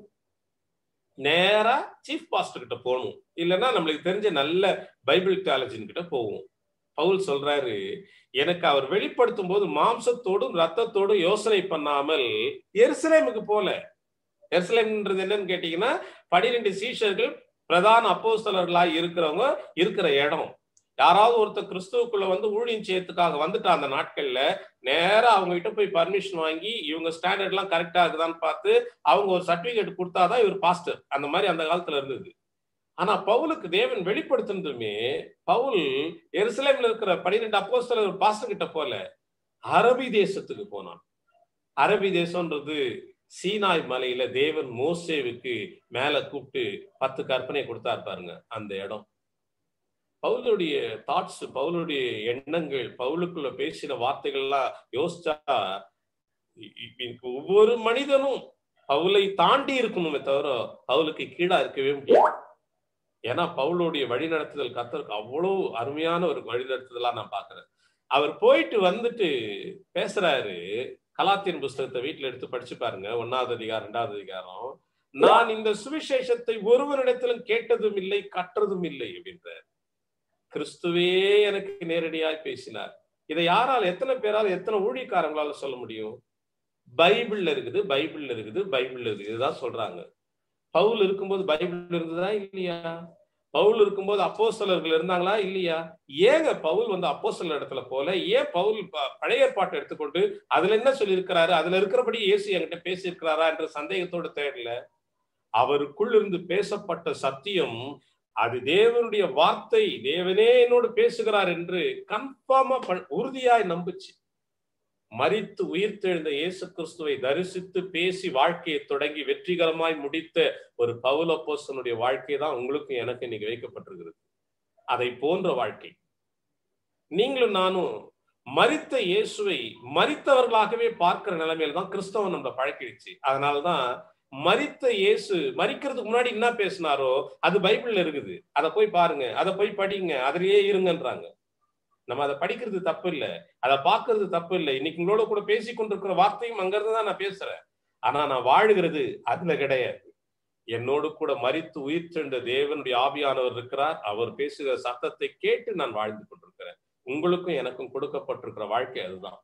நேரா சீஃப் பாஸ்டர் கிட்ட போகணும், இல்லைன்னா நம்மளுக்கு தெரிஞ்ச நல்ல பைபிள் தியாலஜின் கிட்ட போவோம். பவுல் சொல்றாரு, எனக்கு அவர் வெளிப்படுத்தும் போது மாம்சத்தோடும் ரத்தத்தோடும் யோசனை பண்ணாமல் எருசலேமுக்கு போல. எருசலேம்ன்றது என்னன்னு கேட்டீங்கன்னா 12 சீஷர்கள் பிரதான அப்போஸ்தலர்களாய் இருக்கிறவங்க இருக்கிற இடம். யாராவது ஒருத்தர் கிறிஸ்துவுக்குள்ள வந்து ஊழியம் செய்யறதுக்காக வந்துட்டு அந்த நாட்கள்ல நேரா அவங்க கிட்ட போய் பர்மிஷன் வாங்கி இவங்க ஸ்டாண்டர்ட் எல்லாம் கரெக்டா இருக்குதான்னு பார்த்து அவங்க ஒரு சர்டிபிகேட் கொடுத்தாதான் இவர் பாஸ்டர். அந்த மாதிரி அந்த காலத்துல இருந்தது. ஆனா பவுலுக்கு தேவன் வெளிப்படுத்தினதுமே பவுல் எருசலேம்ல இருக்கிற 12 அப்போஸ்தலர் பாஸ்டர் கிட்ட போல அரபி தேசத்துக்கு போனான். அரபி தேசம்ன்றது சீனாய் மலையில தேவன் மோசேவுக்கு மேல கூப்பிட்டு 10 கற்பனை கொடுத்தாரு பாருங்க, அந்த இடம். பவுலுடைய தாட்ஸ், பவுலுடைய எண்ணங்கள், பவுலுக்குள்ள பேசின வார்த்தைகள்லாம் யோசிச்சா ஒவ்வொரு மனிதனும் பவுலை தாண்டி இருக்கணுமே தவிர பவுலுக்கு கீழா இருக்கவே முடியாது. ஏன்னா பவுலுடைய வழிநடத்துதல் கர்த்தருக்கு அவ்வளவு அருமையான ஒரு வழிநடத்துதலா நான் பாக்குறேன். அவர் போயிட்டு வந்துட்டு பேசுறாரு. கலாத்தியன் புஸ்தகத்தை வீட்டுல எடுத்து படிச்சு பாருங்க, 1வது அதிகாரம் 2வது அதிகாரம். நான் இந்த சுவிசேஷத்தை ஒருவரிடத்திலும் கேட்டதும் இல்லை கற்றதும் இல்லை அப்படின்றார். கிறிஸ்துவே எனக்கு நேரடியாய் பேசினார். இதை யாரால், எத்தனை பேரால், எத்தனை ஊழியக்காரங்களால சொல்ல முடியும்? பைபிள்ல இருக்குது, பைபிள்ல இருக்குது, பைபிள்ல இருக்குது, இதுதான் சொல்றாங்க. பவுல் இருக்கும்போது பைபிள் இருந்ததா இல்லையா? பவுல் இருக்கும்போது அப்போஸ்தலர்கள் இருந்தாங்களா இல்லையா? ஏங்க பவுல் வந்து அப்போஸ்தலர் இடத்துல போல? ஏன் பவுல் பழைய ஏற்பாட்டை எடுத்துக்கொண்டு அதுல என்ன சொல்லி இருக்கிறாரு, அதுல இருக்கிறபடி இயேசு என்கிட்ட பேசி இருக்கிறாரா என்ற சந்தேகத்தோடு தேடல. அவருக்குள் இருந்து பேசப்பட்ட சத்தியம், அது தேவனுடைய வார்த்தை, தேவனே என்னோடு பேசுகிறார் என்று கன்ஃபார்மா உறுதியாய் நம்புச்சு. மரித்து உயிர்த்தெழுந்த இயேசு கிறிஸ்துவை தரிசித்து பேசி வாழ்க்கையை தொடங்கி வெற்றிகரமாய் முடித்த ஒரு பவுல் அப்போஸ்தலனுடைய வாழ்க்கை தான் உங்களுக்கும் எனக்கு இன்னைக்கு வைக்கப்பட்டிருக்கிறது. அதை போன்ற வாழ்க்கை நீங்களும் நானும் மரித்த இயேசுவை மரித்தவர்களாகவே பார்க்கிற நிலைமையில தான் கிறிஸ்தவம் நம்ம பழக்கிடுச்சு. அதனாலதான் மரித்த இயேசு மரிக்கிறதுக்கு முன்னாடி என்ன பேசினாரோ அது பைபிள்ல இருக்குது, அதை போய் பாருங்க, அதை போய் படிங்க, அதிலேயே இருங்கன்றாங்க. நம்ம அதை படிக்கிறது தப்பு இல்லை, அதை பார்க்கறது தப்பு இல்லை. இன்னைக்கு உங்களோட கூட பேசி கொண்டிருக்கிற வார்த்தையும் அங்கிருந்து தான் நான் பேசுறேன். ஆனா நான் வாழுகிறது அதுல கிடையாது. என்னோடு கூட மரித்து உயிர்த்தெழுந்த தேவனுடைய ஆவியானவர் இருக்கிறார். அவர் பேசுகிற சத்தத்தை கேட்டு நான் வாழ்ந்து கொண்டிருக்கிறேன். உங்களுக்கும் எனக்கும் கொடுக்கப்பட்டிருக்கிற வாழ்க்கை அதுதான்.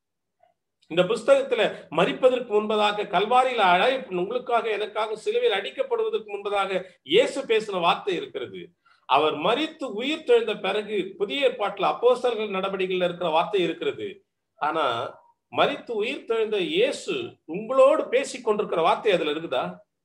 இந்த புஸ்தகத்துல மரிப்பதற்கு முன்பதாக, கல்வாரியில உங்களுக்காக எனக்காக சிலுவையில் அடிக்கப்படுவதற்கு முன்பதாக இயேசு பேசின வார்த்தை இருக்கிறது. அவர் மரித்து உயிர் தெழுந்த பிறகு புதிய ஏற்பாட்டுல அப்போஸ்தலர்கள் நடவடிக்கைகள் இருக்கிற வார்த்தை இருக்கிறது. ஆனா மரித்து உயிர் தெழுந்த இயேசு உங்களோடு பேசி கொண்டிருக்கிற வார்த்தை அதுல இருக்குதா?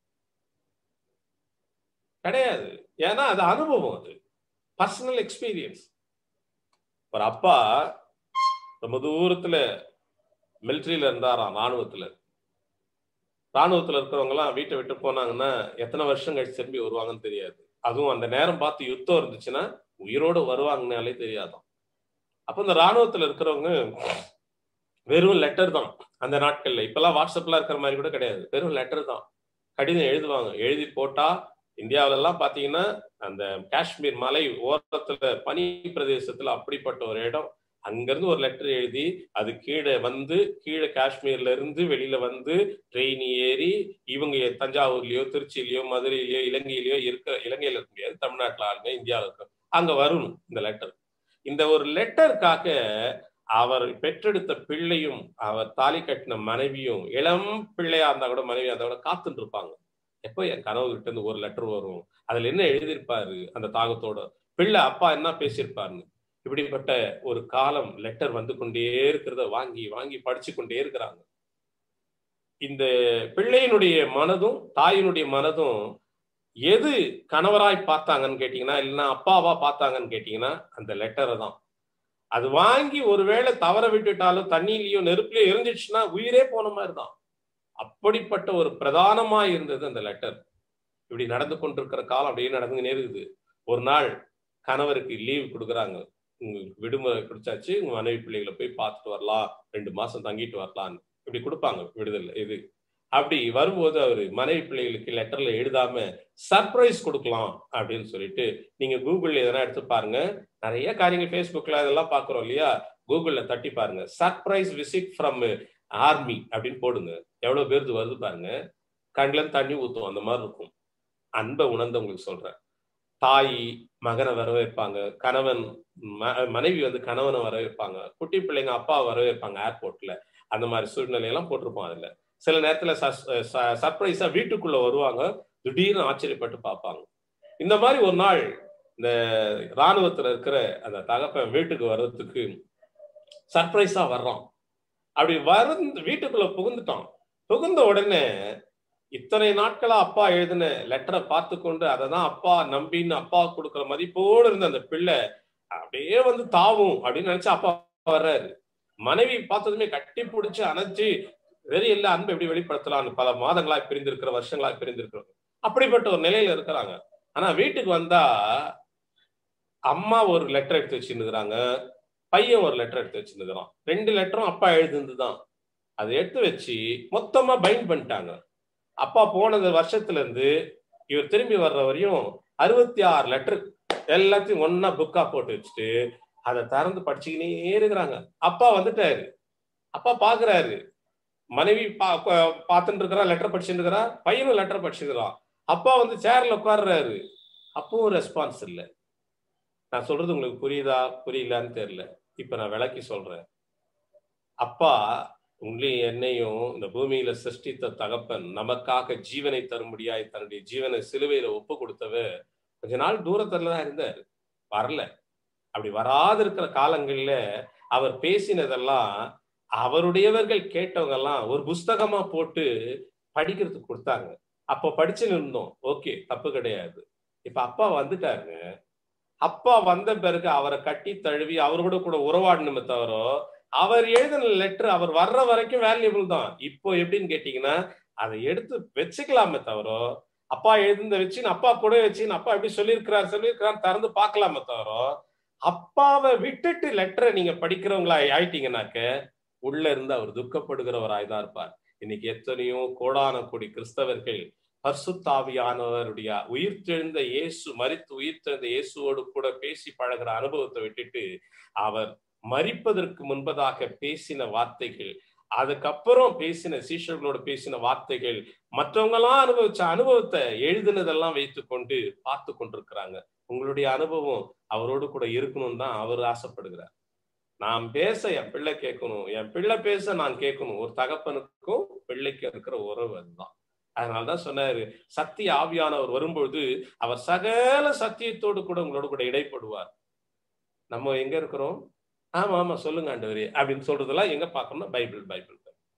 கிடையாது. ஏன்னா அது அனுபவம், அது பர்சனல் எக்ஸ்பீரியன்ஸ். ஒரு அப்பா ரொம்ப தூரத்துல மிலிட்டரியில இருந்தாராம், ராணுவத்துல இருக்கிறவங்க எல்லாம் வீட்டை விட்டு போனாங்கன்னா எத்தனை வருஷம் கழிச்சு திரும்பி வருவாங்கன்னு தெரியாது. அதுவும் அந்த நேரம் பார்த்து யுத்தம் இருந்துச்சுன்னா உயிரோடு வருவாங்கனாலே தெரியாதான். அப்ப இந்த ராணுவத்துல இருக்கிறவங்க வெறும் லெட்டர் தான் அந்த நாட்கள்ல. இப்பெல்லாம் வாட்ஸ்அப்லாம் இருக்கிற மாதிரி கூட கிடையாது, வெறும் லெட்டர் தான். கடிதம் எழுதுவாங்க, எழுதி போட்டா இந்தியாவில எல்லாம் பாத்தீங்கன்னா அந்த காஷ்மீர் மலை ஓரத்துல பனி பிரதேசத்துல அப்படிப்பட்ட ஒரு இடம். அங்கிருந்து ஒரு லெட்டர் எழுதி அது கீழே காஷ்மீர்ல இருந்து வெளியில வந்து ட்ரெயின் ஏறி இவங்க தஞ்சாவூர்லயோ திருச்சியிலயோ மதுரையிலயோ இலங்கையிலயோ இலங்கையில இருக்க முடியாது, தமிழ்நாட்டுல ஆளுங்க, இந்தியாவில இருக்க அங்க வரணும் இந்த லெட்டர். இந்த ஒரு லெட்டருக்காக அவர் பெற்றெடுத்த பிள்ளையும் அவர் தாலி கட்டின மனைவியும், இளம் பிள்ளையா இருந்தா கூட மனைவியா இருந்தா கூட காத்துட்டு இருப்பாங்க. எப்போ என் கனவு கிட்ட இருந்து ஒரு லெட்டர் வரும், அதுல என்ன எழுதியிருப்பாரு, அந்த தாகத்தோட பிள்ளை அப்பா என்ன பேசியிருப்பாருன்னு. இப்படிப்பட்ட ஒரு காலம் லெட்டர் வந்து கொண்டே இருக்கிறத வாங்கி வாங்கி படிச்சு கொண்டே இருக்கிறாங்க. இந்த பிள்ளையினுடைய மனதும் தாயினுடைய மனதும் எது கணவராய் பார்த்தாங்கன்னு கேட்டீங்கன்னா, இல்லைன்னா அப்பாவா பார்த்தாங்கன்னு கேட்டீங்கன்னா அந்த லெட்டரை தான். அது வாங்கி ஒருவேளை தவற விட்டுட்டாலும் தண்ணியிலயோ நெருப்புலயோ எரிஞ்சிடுச்சுன்னா உயிரே போன மாதிரி தான். அப்படிப்பட்ட ஒரு பிரதானமா இருந்தது அந்த லெட்டர். இப்படி நடந்து கொண்டிருக்கிற காலம் அப்படியே நடந்து இருக்குது. ஒரு நாள் கணவருக்கு லீவ் கொடுக்குறாங்க, உங்களுக்கு விடுமுறை பிடிச்சாச்சு, உங்க மனைவி பிள்ளைகளை போய் பார்த்துட்டு வரலாம், 2 மாசம் தங்கிட்டு வரலான்னு இப்படி கொடுப்பாங்க விடுதலை. இது அப்படி வரும்போது அவரு மனைவி பிள்ளைகளுக்கு லெட்டர்ல எழுதாம சர்ப்ரைஸ் கொடுக்கலாம் அப்படின்னு சொல்லிட்டு, நீங்க கூகுள்ல எதனா எடுத்து பாருங்க, நிறைய காரியங்கள் ஃபேஸ்புக்ல அதெல்லாம் பாக்குறோம் இல்லையா, கூகுள்ல தட்டி பாருங்க, சர்ப்ரைஸ் விசிட் ஃப்ரம் ஆர்மி அப்படின்னு போடுங்க, எவ்வளவு பேருக்கு வருது பாருங்க. கண்ணுல தண்ணி ஊத்தும், அந்த மாதிரி இருக்கும். அன்பை உணர்ந்தவங்களுக்கு சொல்றேன். தாய் மகனை வரவேற்பாங்க, கணவன் மனைவி வந்து கணவனை வரவேற்பாங்க, குட்டி பிள்ளைங்க அப்பா வரவேற்பாங்க ஏர்போர்ட்ல. அந்த மாதிரி சூழ்நிலையெல்லாம் போட்டிருப்போம். அதுல சில நேரத்துல சர்ப்ரைஸா வீட்டுக்குள்ள வருவாங்க, திடீர்னு ஆச்சரியப்பட்டு பார்ப்பாங்க. இந்த மாதிரி ஒரு நாள் இந்த இராணுவத்துல இருக்கிற அந்த தகப்பன் வீட்டுக்கு வர்றதுக்கு சர்ப்ரைஸா வர்றோம். அப்படி வீட்டுக்குள்ள புகுந்துட்டோம். புகுந்த உடனே இத்தனை நாட்களா அப்பா எழுதின லெட்டரை பார்த்து கொண்டு அதை தான் அப்பா நம்பின்னு அப்பா கொடுக்குற மதிப்போடு இருந்த அந்த பிள்ளை அப்படியே வந்து தாவும் அப்படின்னு நினைச்சு அப்பா வர்றாரு. மனைவி பார்த்ததுமே கட்டி பிடிச்சு அணைச்சு வெறி இல்ல அன்பு எப்படி வெளிப்படுத்தலாம்னு பல மாதங்களாய் பிரிந்திருக்கிற, வருஷங்களாய் பிரிந்திருக்கிறோம். அப்படிப்பட்ட ஒரு நிலையில இருக்கிறாங்க. ஆனா வீட்டுக்கு வந்தா அம்மா ஒரு லெட்டர் எடுத்து வச்சுருக்கிறாங்க, பையன் ஒரு லெட்டர் எடுத்து வச்சிருக்கிறான். 2 லெட்டரும் அப்பா எழுதுதான். அதை எடுத்து வச்சு மொத்தமா பைண்ட் பண்ணிட்டாங்க. அப்பா போனது வருஷத்துல இருந்து இவர் திரும்பி வர்ற வரையும் 66 லெட்டர் எல்லாத்தையும் ஒன்னா புக்கா போட்டு வச்சுட்டு அதை திறந்து படிச்சுக்கினே இருக்கிறாங்க. அப்பா வந்துட்டாரு. அப்பா பாக்குறாரு, மனைவி பார்த்துட்டு இருக்கிறா, லெட்டர் படிச்சுட்டு இருக்கிறா, பையனும் லெட்டர் படிச்சுக்கிறான். அப்பா வந்து சேர்ல உட்கார்றாரு. அப்பவும் ரெஸ்பான்ஸ் இல்லை. நான் சொல்றது உங்களுக்கு புரியுதா புரியலான்னு தெரியல. இப்ப நான் விளக்கி சொல்றேன். அப்பா உங்களையும் என்னையும் இந்த பூமியில சிருஷ்டித்த தகப்பன் நமக்காக ஜீவனை தரும்படியாய் தன்னுடைய ஜீவனை சிலுவையில ஒப்பு கொடுத்தவர் கொஞ்ச நாள் தூரத்துல தான் இருந்தார், வரல. அப்படி வராது இருக்கிற காலங்கள்ல அவர் பேசினதெல்லாம் அவருடையவர்கள் கேட்டவங்க எல்லாம் ஒரு புஸ்தகமா போட்டு படிக்கிறதுக்கு கொடுத்தாங்க. அப்போ படிச்சு இருந்தோம், ஓகே, தப்பு கிடையாது. இப்ப அப்பா வந்துட்டாருங்க. அப்பா வந்த பிறகு அவரை கட்டி தழுவி அவரோட கூட உறவாடணுமே தவிர அவர் எழுதின லெட்டர் அவர் வர்ற வரைக்கும் வேல்யூபிள் தான். இப்போ எப்படின்னு கேட்டீங்கன்னா அதை எடுத்து வச்சுக்கலாமே தவிர அப்பா எழுதுந்த வச்சு அப்பா கூட வச்சு அப்பா எப்படி சொல்லியிருக்கிறார் திறந்து பார்க்கலாமே தவிர அப்பாவை விட்டுட்டு லெட்டரை நீங்க படிக்கிறவங்களா ஆயிட்டீங்கன்னாக்க உள்ள இருந்து அவர் துக்கப்படுகிறவராய்தான் இருப்பார். இன்னைக்கு எத்தனையோ கோடான கோடி கிறிஸ்தவர்கள் பரிசுத்தாவியானவருடைய உயிர்த்தெழுந்த இயேசு, மரித்து உயிர்த்தெழுந்த இயேசுவோடு கூட பேசி பழகிற அனுபவத்தை விட்டுட்டு அவர் மரிப்பதற்கு முன்பதாக பேசின வார்த்தைகள், அதுக்கப்புறம் பேசின சீஷர்களோட பேசின வார்த்தைகள், மற்றவங்கெல்லாம் அனுபவிச்ச அனுபவத்தை எழுதினதெல்லாம் வைத்து கொண்டு பார்த்து கொண்டிருக்கிறாங்க. உங்களுடைய அனுபவம் அவரோடு கூட இருக்கணும்னு தான் அவர் ஆசைப்படுகிறார். நான் பேச என் பிள்ளை கேட்கணும், என் பிள்ளை பேச நான் கேட்கணும். ஒரு தகப்பனுக்கும் பிள்ளைக்கு இருக்கிற உறவு அதுதான். அதனால்தான் சொன்னாரு, சத்திய ஆவியானவர் வரும்பொழுது அவர் சகல சத்தியத்தோடு கூட உங்களோட கூட இடைப்படுவார். நம்ம எங்க இருக்கிறோம்? ஆமா ஆமா சொல்லுங்க ஆண்டவரே அப்படின்னு சொல்றதெல்லாம் எங்க பார்க்கணும்னா பைபிள்.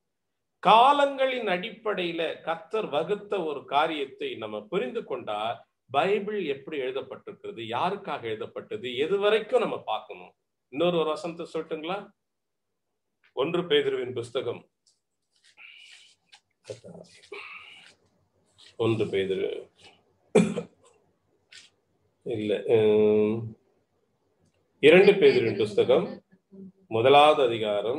காலங்களின் அடிப்படையில கர்த்தர் வகுத்த ஒரு காரியத்தை நம்ம புரிந்து கொண்டா பைபிள் எப்படி எழுதப்பட்டிருக்கிறது, யாருக்காக எழுதப்பட்டது, எது வரைக்கும் நம்ம பார்க்கணும். இன்னொரு வசனத்தை சொல்லட்டுங்களா? 1 பேதுருவின் புஸ்தகம், 1 பேதுரு இல்ல 2 பேதுருவின் புஸ்தகம் 1வது அதிகாரம்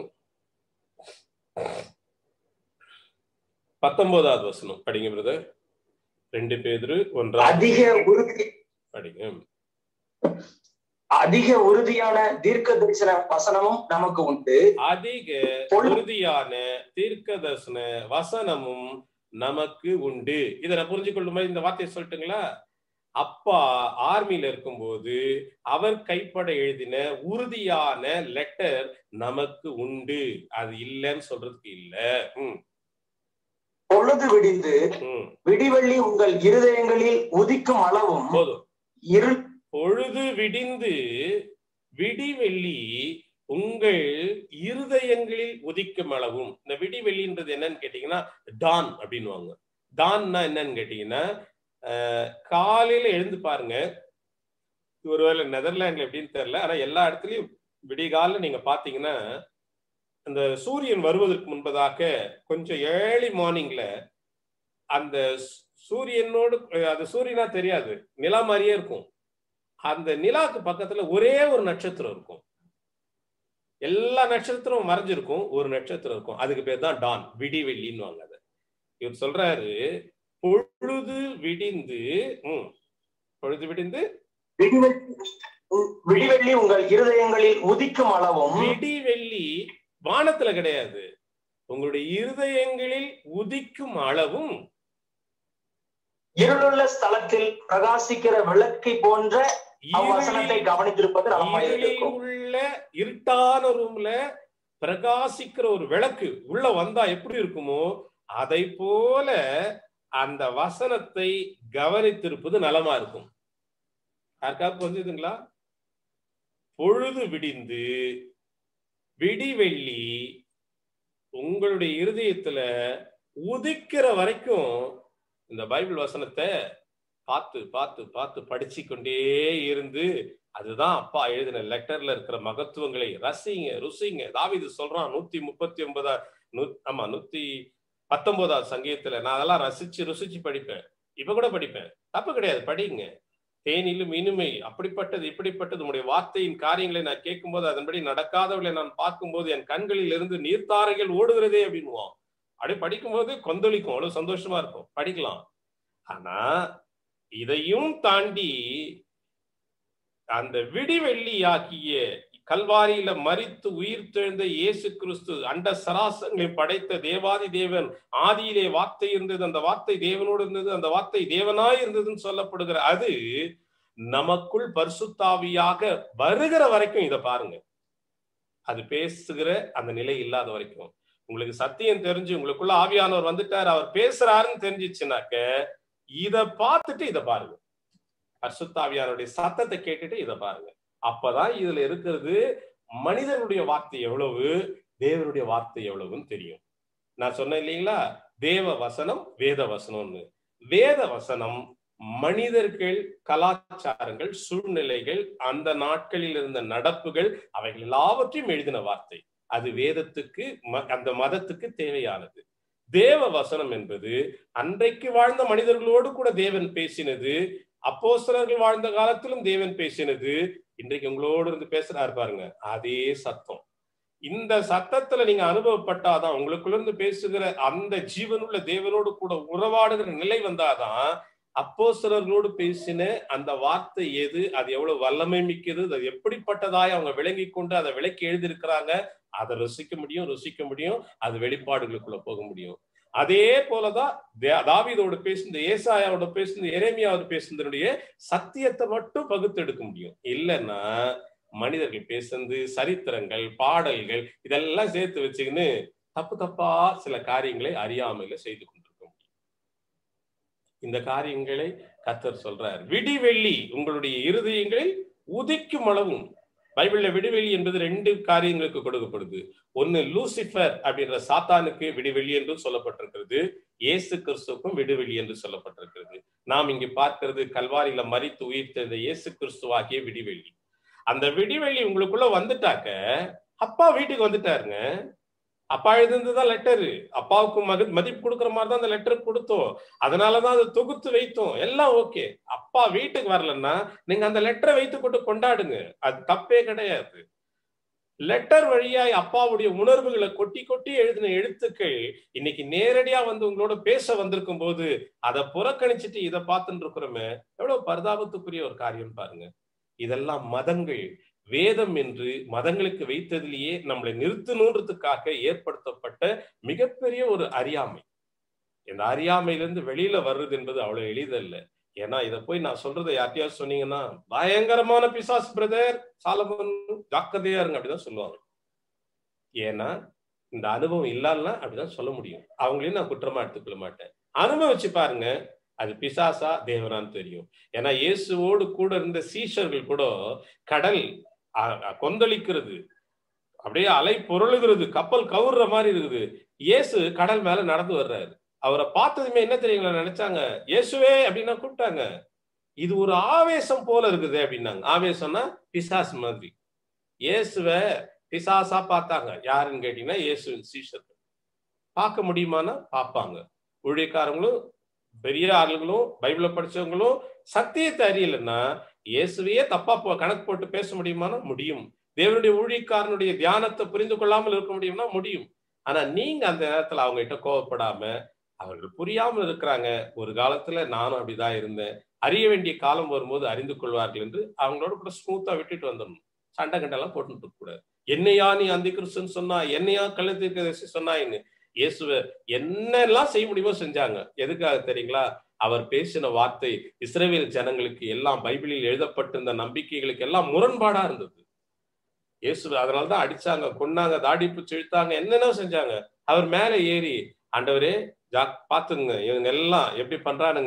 19வது வசனம் படிங்க பிரதர். 2 பேதுரு 1 படிங்க. அதிக உறுதியான தீர்க்க தரிசன வசனமும் நமக்கு உண்டு. அதிக உறுதியான தீர்க்க தரிசன வசனமும் நமக்கு உண்டு. இதை நான் புரிஞ்சு கொள்ளும் மாதிரி இந்த வார்த்தையை சொல்லட்டுங்களா? அப்பா ஆர்மியில இருக்கும்போது அவர் கைப்பட எழுதின உறுதியான லெட்டர் நமக்கு உண்டு. அது இல்லைன்னு சொல்றதுக்கு இல்ல. பொழுது விடிந்து விடிவெள்ளி உங்கள் இருதயங்களில் உதிக்கும் அளவும் போதும். பொழுது விடிந்து விடிவெள்ளி உங்கள் இருதயங்களில் உதிக்கும் அளவும். இந்த விடிவெள்ளின்றது என்னன்னு கேட்டீங்கன்னா டான் அப்படின்னுவாங்க. டான்னா என்னன்னு கேட்டீங்கன்னா காலையில எழுந்து பாருங்க. ஒருவேளை நெதர்லாண்ட்ல எப்படின்னு தெரியல, ஆனா எல்லா இடத்துலயும் விடிகால நீங்க பாத்தீங்கன்னா அந்த சூரியன் வருவதற்கு முன்பதாக கொஞ்சம் ஏர்லி மார்னிங்ல அந்த சூரியனோடு, அது சூரியனா தெரியாது, நிலா மாதிரியே இருக்கும். அந்த நிலாக்கு பக்கத்துல ஒரே ஒரு நட்சத்திரம் இருக்கும். எல்லா நட்சத்திரமும் மறைஞ்சிருக்கும், ஒரு நட்சத்திரம் இருக்கும். அதுக்கு பேர் தான் டான், விடிவெள்ளின்னு வாங்க. அதை இவர் சொல்றாரு, பொழுது விடிந்து விடிவெள்ளி உங்கள் இருதயங்களில் உதிக்கும் அளவும். விடிவெள்ளி வானத்துல கிடையாது, உங்களுடைய இருதயங்களில் உதிக்கும் அளவும் இருளுள்ள ஸ்தலத்தில் பிரகாசிக்கிற விளக்கை போன்ற வசனத்தை கவனித்திருப்பது உள்ள இருட்டான ரூம்ல பிரகாசிக்கிற ஒரு விளக்கு உள்ள வந்தா எப்படி இருக்குமோ அதை போல அந்த வசனத்தை கவனித்திருப்பது நலமா இருக்கும். யாருக்காவது புரிஞ்சுதுங்களா? பொழுது விடிந்து விடிவெள்ளி உங்களுடைய இருதயத்துல உதிக்கிற வரைக்கும் இந்த பைபிள் வசனத்தை பார்த்து பார்த்து பார்த்து படிச்சு கொண்டே இருந்து, அதுதான் அப்பா எழுதின லெட்டர்ல இருக்கிற மகத்துவங்களை ரசிங்க ருசிங்க. தாவீது சொல்றான் 119 சங்கீதத்துல, நான் அதெல்லாம் ரசிச்சு ருசிச்சு படிப்பேன். இப்ப கூட படிப்பேன், தப்பு கிடையாது, படிங்க. தேனிலும் இனிமை அப்படிப்பட்டது இப்படிப்பட்டது உங்களுடைய வார்த்தையின் காரியங்களை நான் கேட்கும்போது, அதன்படி நடக்காதவர்களை நான் பார்க்கும்போது என் கண்களில் இருந்து நீர்த்தாரைகள் ஓடுகிறதே அப்படின்னுவோம். அப்படியே படிக்கும்போது கொந்தளிக்கும், அவ்வளவு சந்தோஷமா இருக்கும், படிக்கலாம். ஆனா இதையும் தாண்டி அந்த விடிவெள்ளியாகிய கல்வாரியில மரித்து உயிர் தெழுந்த இயேசு கிறிஸ்து அண்ட சராசங்களை படைத்த தேவாதி தேவன், ஆதியிலே வார்த்தை இருந்தது, அந்த வார்த்தை தேவனோடு இருந்தது, அந்த வார்த்தை தேவனாய் இருந்ததுன்னு சொல்லப்படுகிற அது நமக்குள் பரிசுத்தாவியாக வருகிற வரைக்கும் இதை பாருங்க. அது பேசுகிற அந்த நிலை இல்லாத வரைக்கும், உங்களுக்கு சத்தியம் தெரிஞ்சு உங்களுக்குள்ள ஆவியானவர் வந்துட்டார், அவர் பேசுறாருன்னு தெரிஞ்சிச்சுனாக்க இத பார்த்துட்டு இதை பாருங்க. பரிசுத்தாவியானுடைய சத்தத்தை கேட்டுட்டு இதை பாருங்க. அப்பதான் இதுல இருக்கிறது மனிதனுடைய வார்த்தை எவ்வளவு, தேவனுடைய வார்த்தை எவ்வளவுன்னு தெரியும். நான் சொன்னேன் இல்லைங்களா, தேவ வசனம் வேத வசனம்னு. வேத வசனம் மனிதர்கள், கலாச்சாரங்கள், சூழ்நிலைகள், அந்த நாட்களில் இருந்த நடப்புகள், அவைகள் எல்லாவற்றையும் எழுதின வார்த்தை. அது வேதத்துக்கு, அந்த மதத்துக்கு தேவையானது. தேவ வசனம் என்பது அன்றைக்கு வாழ்ந்த மனிதர்களோடு கூட தேவன் பேசினது, அப்போஸ்தலர்கள் வாழ்ந்த காலத்திலும் தேவன் பேசினது, இன்றைக்கு உங்களோடு இருந்து பேசுறாரு பாருங்க, அதே சத்தம். இந்த சத்தத்துல நீங்க அனுபவப்பட்டாதான், உங்களுக்குள்ள இருந்து பேசுகிற அந்த ஜீவனுள்ள தேவனோடு கூட உறவாடுகிற நிலை வந்தாதான் அப்போஸ்தலர்களோடு பேசின அந்த வார்த்தை எது, அது எவ்வளவு வல்லமை மிக்கது, அது எப்படிப்பட்டதாய் அவங்க விளங்கி கொண்டு அதை விளக்கி எழுதியிருக்கிறாங்க, அதை ருசிக்க முடியும், அது வெளிப்பாடுகளுக்குள்ள போக முடியும். அதே போலதான் தாவீதோடு பேசுனது, ஏசாயாவோட பேசுனது, எரேமியாவோட பேசுனதுடைய சத்தியத்தை மட்டும் பகுத்தெடுக்க முடியும். இல்லைன்னா மனிதர்கள் பேசுனது, சரித்திரங்கள், பாடல்கள் இதெல்லாம் சேர்த்து வச்சுக்கின்னு தப்பு தப்பா சில காரியங்களை அறியாமையில செய்து கொண்டிருக்க முடியும். இந்த காரியங்களை கர்த்தர் சொல்றார். விடிவெள்ளி உங்களுடைய இருதயங்களில் உதிக்கும் அளவும். பைபிள்ல விடிவெள்ளி என்பது 2 காரியங்களுக்கு கொடுக்கப்படுது. ஒன்னு லூசிபர் அப்படின்ற சாத்தானுக்கு விடிவெள்ளி என்று சொல்லப்பட்டிருக்கிறது, இயேசு கிறிஸ்துவுக்கும் விடிவெள்ளி என்று சொல்லப்பட்டிருக்கிறது. நாம் இங்கு பார்க்கிறது கல்வாரியில மரித்து உயிர் தெழுந்த இயேசு கிறிஸ்துவாகிய விடிவெள்ளி. அந்த விடிவெள்ளி உங்களுக்குள்ள வந்துட்டாக்க அப்பா வீட்டுக்கு வந்துட்டாருங்க. அப்பா எழுதுதான் லெட்டரு, அப்பாவுக்கு மதிப்பு கொடுக்குற மாதிரி தான் அந்த லெட்டர் கொடுத்தோம், அதனாலதான் அதை தொகுத்து வைத்தோம், எல்லாம் ஓகே. அப்பா வீட்டுக்கு வரலன்னா நீங்க அந்த லெட்டரை வைத்து கொண்டு கொண்டாடுங்க, அது தப்பே கிடையாது. லெட்டர் வழியாய் அப்பாவுடைய உணர்வுகளை கொட்டி கொட்டி எழுதின எழுத்துக்கள் இன்னைக்கு நேரடியா வந்து உங்களோட பேச வந்திருக்கும் போது அதை புறக்கணிச்சுட்டு இதை பார்த்துட்டு இருக்கிறோமே, எவ்வளவு பரிதாபத்துக்குரிய ஒரு காரியம் பாருங்க. இதெல்லாம் மதங்கள், வேதம் என்று மதங்களுக்கு வைத்ததிலேயே நம்மளை நிறுத்தணுன்றதுக்காக ஏற்படுத்தப்பட்ட மிகப்பெரிய ஒரு அறியாமை. இந்த அறியாமையிலிருந்து வெளியில வர்றது என்பது அவ்வளவு எளிதல்ல. ஏன்னா இதை போய் நான் சொல்றதை யார்ட்டையாவது சொன்னீங்கன்னா, பயங்கரமான பிசாசு பிரதர், சாலமோன் ஜாக்கிரதையா இருங்க அப்படிதான் சொல்லுவாங்க. ஏன்னா இந்த அனுபவம் இல்லாம அப்படிதான் சொல்ல முடியும். அவங்களையும் நான் குற்றமா எடுத்துக்கொள்ள மாட்டேன். அனுபவிச்சு பாருங்க, அது பிசாசா தேவனான்னு தெரியும். ஏன்னா இயேசுவோடு கூட இருந்த சீஷர்கள் கூட கடல் கொந்தளிக்கிறது, அப்படியே அலை பொருளுகிறது, கப்பல் கவுற மாதிரி இருக்குது, இயேசு கடல் மேல நடந்து வர்றாரு. அவரை பார்த்ததுமே என்ன தெரியுங்களா நினைச்சாங்க, இயேசுவே அப்படின்னா கூப்பிட்டாங்க. இது ஒரு ஆவேசம் போல இருக்குது அப்படின்னாங்க. ஆவேசம்னா பிசாசு மாதிரி. இயேசுவை பிசாசா பார்த்தாங்க. யாருன்னு கேட்டீங்கன்னா இயேசுவின் சீஷர்கள். பார்க்க முடியுமானா பார்ப்பாங்க. ஊழியக்காரங்களும் பெரிய ஆளுங்களும் பைபிள படிச்சவங்களும் சத்தியத்தை அறியலைன்னா இயேசுவையே தப்பா கணக்கு போட்டு பேச முடியுமானா முடியும். தேவனுடைய ஊழியக்காரனுடைய தியானத்தை புரிந்து கொள்ளாமல் இருக்க முடியும்னா முடியும். ஆனா நீங்க அந்த நேரத்துல அவங்க கிட்ட கோவப்படாம, அவர்கள் புரியாமல் இருக்கிறாங்க, ஒரு காலத்துல நானும் அப்படிதான் இருந்தேன், அறிய வேண்டிய காலம் வரும்போது அறிந்து கொள்வார்கள் என்று அவங்களோட கூட ஸ்மூத்தா விட்டுட்டு வந்துடணும். சண்டை கண்டெல்லாம் போட்டு இருக்க கூடாது. என்னையா நீ அந்த கிறிஸ்துன்னு சொன்னா, என்னையா கள்ளத்தீர்க்கதரிசி சொன்னாயின்னு. இயேசுவை என்னெல்லாம் செய்ய முடியுமோ செஞ்சாங்க. எதுக்காக தெரியுங்களா? அவர் பேசின வார்த்தை இஸ்ரவேல் ஜனங்களுக்கு எல்லாம் பைபிளில் எழுதப்பட்டிருந்த நம்பிக்கைகளுக்கு எல்லாம் முரண்பாடா இருந்தது. இயேசு அதனாலதான் அடிச்சாங்க, கொன்னாங்க, தாடிப்பு செலுத்தாங்க, என்னென்ன செஞ்சாங்க. அவர் மேல ஏறி, ஆண்டவரே பாத்துங்க, இவங்க எல்லாம் எப்படி பண்றானுங்க,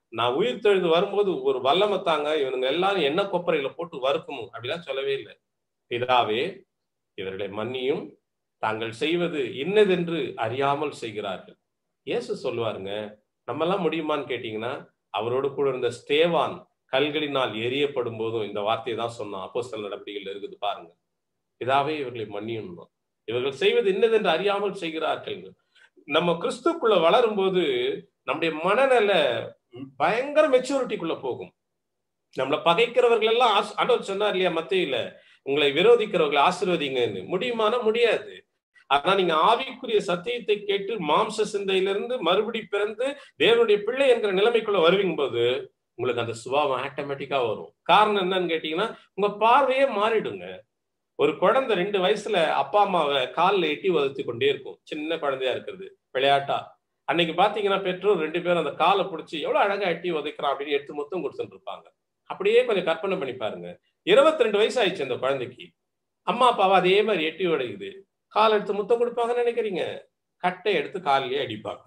நான் உயிர் தெழுந்து வரும்போது ஒரு வல்லமை தாங்க, இவனுங்க எல்லாரும் என்ன கொப்பரையில போட்டு வறுக்கணும் அப்படிலாம் சொல்லவே இல்லை. பிதாவே இவர்களை மன்னியும், தாங்கள் செய்வது இன்னதென்று அறியாமல் செய்கிறார்கள். இயேசு சொல்லுவாருங்க. நம்ம எல்லாம் முடியுமான்னு கேட்டீங்கன்னா, அவரோடு கூட இருந்த ஸ்தேவான் கல்களினால் எரியப்படும் போதும் இந்த வார்த்தையை தான் சொன்னான். அப்போஸ்தலர் நடவடிக்கைகள் இருக்குது பாருங்க. பிதாவே இவர்களை மன்னியும், இவர்கள் செய்வது இன்னதென்று அறியாமல் செய்கிறார்கள். நம்ம கிறிஸ்துக்குள்ள வளரும் போது நம்முடைய மனநல பயங்கர மெச்சூரிட்டிக்குள்ள போகும். நம்மளை பகைக்கிறவர்கள் எல்லாம் ஆண்டவர் சொன்னார் இல்லையா மத்தேயுல, உங்களை விரோதிக்கிறவர்களை ஆசீர்வதிங்கன்னு. முடியுமானா முடியாது. ஆனா நீங்க ஆவிக்குரிய சத்தியத்தை கேட்டு மாம்ச சிந்தையிலிருந்து மறுபடி பிறந்து தேவனுடைய பிள்ளை என்கிற நிலைமைக்குள்ள வருவீங்க போது உங்களுக்கு அந்த சுபாவம் ஆட்டோமேட்டிக்கா வரும். காரணம் என்னன்னு கேட்டீங்கன்னா, உங்க பார்வையே மாறிடுங்க. ஒரு குழந்தை 2 வயசுல அப்பா அம்மாவை காலில் எட்டி உதத்தி கொண்டே இருக்கும். சின்ன குழந்தையா இருக்கிறது, விளையாட்டா. அன்னைக்கு பாத்தீங்கன்னா பெற்றோர் 2 பேரும் அந்த காலை பிடிச்சி எவ்வளவு அழகா எட்டி உதைக்கிறான் அப்படின்னு எடுத்து மொத்தம் கொடுத்துட்டு இருப்பாங்க. அப்படியே கொஞ்சம் கற்பனை பண்ணி பாருங்க. 22 வயசு ஆயிடுச்சு அந்த குழந்தைக்கு. அம்மா அப்பாவை அதே மாதிரி எட்டி உடைக்குது. கால் எடுத்து முத்தம் கொடுப்பாங்கன்னு நினைக்கிறீங்க? கட்டை எடுத்து காலிலேயே அடிப்பாங்க.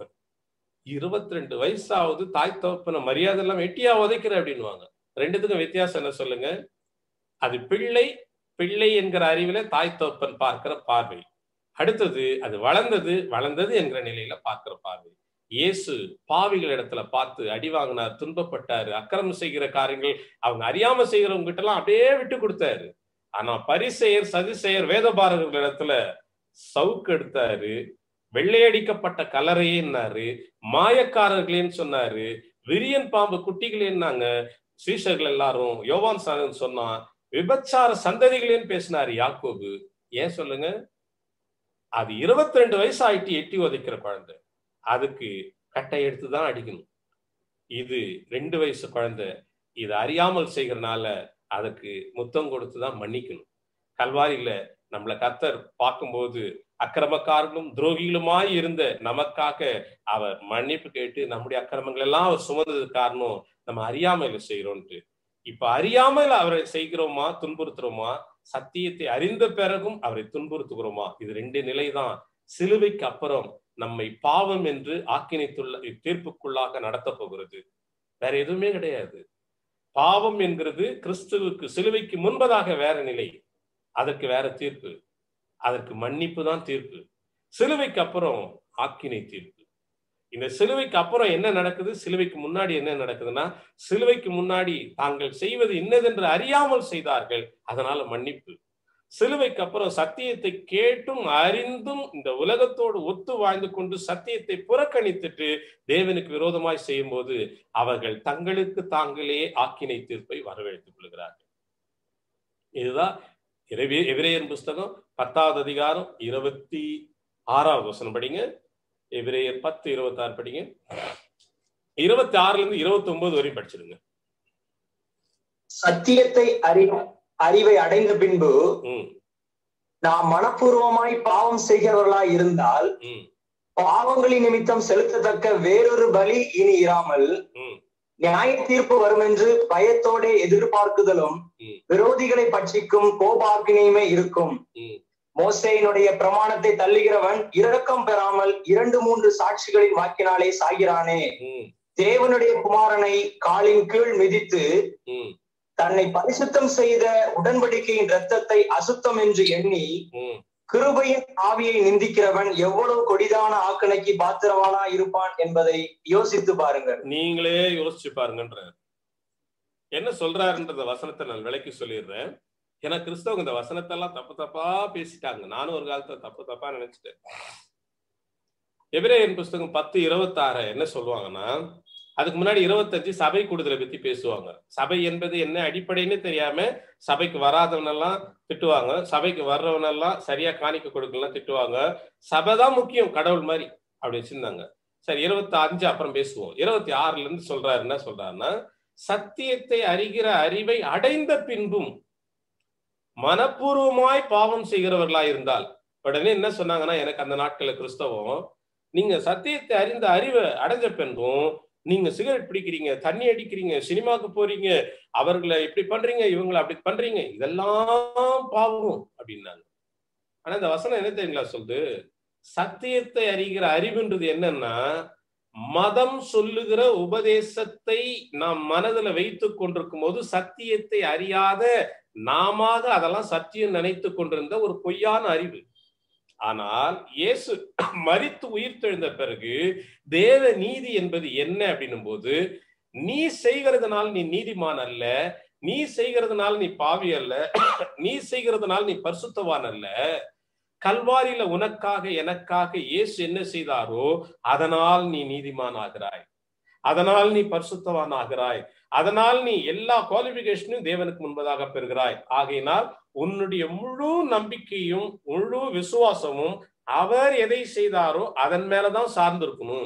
22 வயசாவது, தாய் தகப்பன மரியாதை எல்லாம் எட்டியா உதைக்கிற அப்படின்னுவாங்க. ரெண்டுத்துக்கும் வித்தியாசம் என்ன சொல்லுங்க? அது பிள்ளை பிள்ளை என்கிற அறிவில தாய் தகப்பன் பார்க்கிற பார்வை. அடுத்தது அது வளர்ந்தது என்கிற நிலையில பார்க்கிற பார்வை. இயேசு பாவிகள் இடத்துல பார்த்து அடி வாங்கினார், துன்பப்பட்டாரு, அக்கிரமம் செய்கிற காரியங்கள் அவங்க அறியாம செய்கிறவங்க கிட்ட எல்லாம் அப்படியே விட்டு கொடுத்தாரு. ஆனா பரிசேயர் சதுசேயர் வேதபாரகர்கள் இடத்துல சவுக்கு எடுத்தாரு, வெள்ளையடிக்கப்பட்ட கலரையேன்னாரு, மாயக்காரர்களேன்னு சொன்னாரு, விரியன் பாம்பு குட்டிகளேன்னாங்க சீஷர்கள் எல்லாரும். யோவான் சாணன் சொன்னா விபச்சார சந்ததிகளேன்னு பேசினாரு யாக்கோபு. ஏன் சொல்லுங்க? அது 22 வயசு ஆயிட்டு எட்டி உதைக்கிற குழந்தை, அதுக்கு கட்டை எடுத்துதான் அடிக்கணும். இது 2 வயசு குழந்தை, இது அறியாமல் செய்கிறனால அதுக்கு முத்தம் கொடுத்துதான் மன்னிக்கணும். கல்வாரியில நம்மளை கர்த்தர் பார்க்கும்போது அக்கிரமக்காரர்களும் துரோகிகளுமாய் இருந்த நமக்காக அவர் மன்னிப்பு கேட்டு நம்முடைய அக்கிரமங்கள் எல்லாம் அவர் சுமந்தது காரணம் நம்ம அறியாமையில செய்யறோம்ட்டு. இப்ப அறியாமல் அவரை செய்கிறோமா, துன்புறுத்துறோமா? சத்தியத்தை அறிந்த பிறகும் அவரை துன்புறுத்துகிறோமா? இது 2 நிலைதான் சிலுவைக்கு அப்புறம் நம்மை பாவம் என்று ஆக்கினைத்துள்ள தீர்ப்புக்குள்ளாக நடத்த போகிறது. வேற எதுவுமே கிடையாது. பாவம் என்கிறது கிறிஸ்துவுக்கு சிலுவைக்கு முன்பதாக வேற நிலை, அதற்கு வேற தீர்ப்பு, அதற்கு மன்னிப்பு தான் தீர்ப்பு. சிலுவைக்கு அப்புறம் ஆக்கினை தீர்ப்பு. இந்த சிலுவைக்கு அப்புறம் என்ன நடக்குது, சிலுவைக்கு முன்னாடி என்ன நடக்குதுன்னா, சிலுவைக்கு முன்னாடி தாங்கள் செய்வது இன்னதென்று அறியாமல் செய்தார்கள், அதனால மன்னிப்பு. சிலுவைக்கு அப்புறம் சத்தியத்தை கேட்டும் அறிந்தும் இந்த உலகத்தோடு ஒத்து வாழ்ந்து கொண்டு சத்தியத்தை புறக்கணித்துட்டு தேவனுக்கு விரோதமாய் செய்யும் போது அவர்கள் தங்களுக்கு தாங்களே ஆக்கினை தீர்ப்பை வரவழைத்துக் கொள்கிறார்கள். இதுதான் எபிரேயர் புஸ்தகம் 10வது அதிகாரம் 26வது வசனம் படிங்க. எபிரேயர் 10:26 படிங்க. 26ல இருந்து 29 வரையும் படிச்சிருங்க. சத்தியத்தை அறிவை அடைந்த பின்பு நாம் மனப்பூர்வமாய் பாவம் செய்கிறவர்களாய் இருந்தால் பாவங்களின் நிமித்தம் செலுத்தத்தக்க வேறொரு பலி இனி இராமல் நியாய தீர்ப்பு வரும் என்று பயத்தோட எதிர்பார்க்குதலும் விரோதிகளை பட்சிக்கும் கோபாக்கினையுமே இருக்கும். மோசேயினுடைய பிரமாணத்தை தள்ளுகிறவன் இரக்கம் பெறாமல் 2-3 சாட்சிகளின் வாக்கினாலே சாகிறானே. தேவனுடைய குமாரனை காலின் கீழ் மிதித்து தன்னை பரிசுத்தம் செய்த உடன்படிக்கையின் இரத்தத்தை அசுத்தம் என்று எண்ணி கிருபையின் ஆவியை நிந்திக்கிறவன் எவ்வளவு கொடிதான ஆக்கணைக்கு பாத்திரவானா இருப்பான் என்பதை யோசித்து பாருங்க. நீங்களே யோசிச்சு பாருங்கன்ற என்ன சொல்றாருன்றத வசனத்தை நான் விளக்கி சொல்லிடுறேன். ஏன்னா கிறிஸ்தவங்க இந்த வசனத்தை எல்லாம் தப்பு தப்பா பேசிட்டாங்க. நானும் ஒரு காலத்துல தப்பு தப்பா நினைச்சிட்டேன். எபிரேயர் புஸ்தகம் 10:26 என்ன சொல்லுவாங்கன்னா, அதுக்கு முன்னாடி 25 சபை கூடுதலை பத்தி பேசுவாங்க. சபை என்பது என்ன அடிப்படைன்னு தெரியாம சபைக்கு வராதவனெல்லாம் திட்டுவாங்க, சபைக்கு வர்றவனெல்லாம் சரியா காணிக்க கொடுக்கலாம் திட்டுவாங்க. சபைதான் முக்கியம், கடவுள் மாதிரி அப்படி வச்சிருந்தாங்க. சரி, 25 அப்புறம் பேசுவோம். 26ல இருந்து சொல்றாரு, என்ன சொல்றாருன்னா, சத்தியத்தை அறிகிற அறிவை அடைந்த பின்பும் மனப்பூர்வமாய் பாவம் செய்கிறவர்களா இருந்தால். உடனே என்ன சொன்னாங்கன்னா, எனக்கு அந்த நாட்கள்ல கிறிஸ்தவம், நீங்க சத்தியத்தை அறிந்த அறிவை அடைஞ்ச பின்பும் நீங்க சிகரெட் பிடிக்கிறீங்க, தண்ணி அடிக்கிறீங்க, சினிமாவுக்கு போறீங்க, அவர்களை இப்படி பண்றீங்க, இவங்களை அப்படி பண்றீங்க, இதெல்லாம் பாவம் அப்படின்னாங்க. ஆனா இந்த வசனம் என்ன தெரியுங்களா சொல்லுது? சத்தியத்தை அறிகிற அறிவுன்றது என்னன்னா, மதம் சொல்லுகிற உபதேசத்தை நாம் மனதுல வைத்துக் கொண்டிருக்கும் போது சத்தியத்தை அறியாத நாம அதெல்லாம் சத்தியம் நினைத்து கொண்டிருந்த ஒரு பொய்யான அறிவு. ஆனால் இயேசு மரித்து உயிர்த்தெழுந்த பிறகு தேவ நீதி என்பது என்ன அப்படின்னும் போது, நீ செய்கிறதுனால நீ நீதிமான் அல்ல, நீ செய்கிறதுனால நீ பாவி அல்ல, நீ செய்கிறதுனால நீ பரிசுத்தவான் அல்ல. கல்வாரியில உனக்காக எனக்காக இயேசு என்ன செய்தாரோ அதனால் நீ நீதிமான் ஆகிறாய், அதனால் நீ பரிசுத்தவான் ஆகிறாய், அதனால் நீ எல்லா குவாலிபிகேஷனும் தேவனுக்கு முன்பதாக பெறுகிறாய். ஆகையினால் உன்னுடைய முழு நம்பிக்கையும் முழு விசுவாசமும் அவர் எதை செய்தாரோ அதன் மேலதான் சார்ந்திருக்கணும்.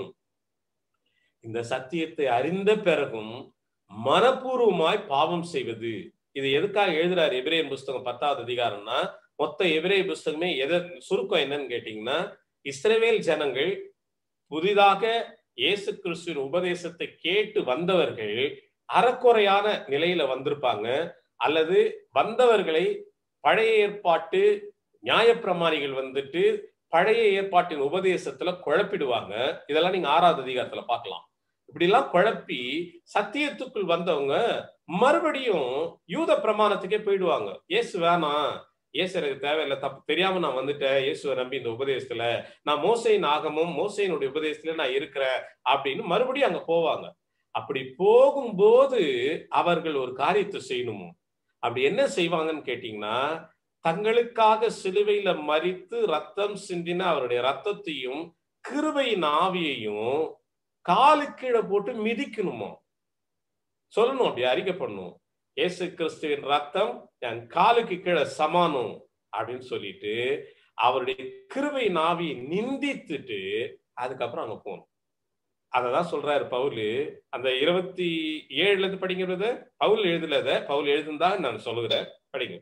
இந்த சத்தியத்தை அறிந்த பிறகும் மனப்பூர்வமாய் பாவம் செய்வது, இது எதுக்காக எழுதுறாரு எபிரேயர் புஸ்தகம் 10வது அதிகாரம்னா, மொத்த எபிரேய புஸ்தகமே சுருக்கம் என்னன்னு கேட்டீங்கன்னா, இஸ்ரவேல் ஜனங்கள் புதிதாக இயேசு கிறிஸ்துவின் உபதேசத்தை கேட்டு வந்தவர்கள் அறக்குறையான நிலையில வந்திருப்பாங்க, அல்லது வந்தவர்களை பழைய ஏற்பாட்டு நியாயப்பிரமாணிகள் வந்துட்டு பழைய ஏற்பாட்டின் உபதேசத்துல குழப்பிடுவாங்க. இதெல்லாம் நீங்க 6வது அதிகாரத்துல பார்க்கலாம். இப்படி எல்லாம் குழப்பி சத்தியத்துக்குள் வந்தவங்க மறுபடியும் யூத பிரமாணத்துக்கே போயிடுவாங்க. இயேசு வேணாம், இயேசு எனக்கு தேவையில்லை, தப்பு தெரியாம நான் வந்துட்டேன், இயேசுவை நம்பி இந்த உபதேசத்துல நான் மோசையின் ஆகமும் மோசையினுடைய உபதேசத்துல நான் இருக்கிறேன் அப்படின்னு மறுபடியும் அங்க போவாங்க. அப்படி போகும்போது அவர்கள் ஒரு காரியத்தை செய்யணுமோ. அப்படி என்ன செய்வாங்கன்னு கேட்டீங்கன்னா, தங்களுக்காக சிலுவையில மரித்து ரத்தம் சிந்தின அவருடைய ரத்தத்தையும் கிருபையின் ஆவியையும் காலு கீழே போட்டு மிதிக்கணுமோ, சொல்லணும், அப்படி அறிக்கை பண்ணணும், இயேசு கிறிஸ்துவின் ரத்தம் என் காலுக்கு கீழே சமானம் அப்படின்னு சொல்லிட்டு அவருடைய கிருபையின் ஆவியை நிந்தித்துட்டு அதுக்கப்புறம் அங்க போகணும். அததான் சொல்றாரு பவுல். அந்த 27 படிக்கிறது பவுல் எழுதலத, பவுல் எழுதுந்தா நான் சொல்லுகிறேன், படிங்க.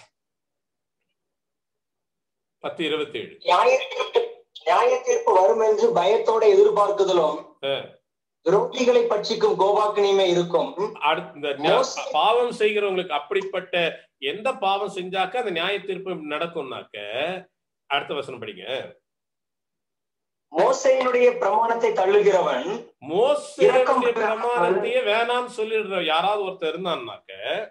10:27. நியாய தீர்ப்பு வரும் என்று பயத்தோட எதிர்பார்க்குதலும் துரோகிகளை பட்சிக்கும் கோபாக்கினியுமே இருக்கும். பாவம் செய்கிறவங்களுக்கு அப்படிப்பட்ட எந்த பாவம் செஞ்சாக்க அந்த நியாய தீர்ப்பு நடக்கும்னாக்க அடுத்த வசனம் படிங்க. மோசையினுடைய பிரமாணத்தை தள்ளுகிறவன், மோசையினுடைய பிரமாணத்தையே வேணாம்னு சொல்லிடுற யாராவது ஒருத்தர் இருந்தான்னாக்க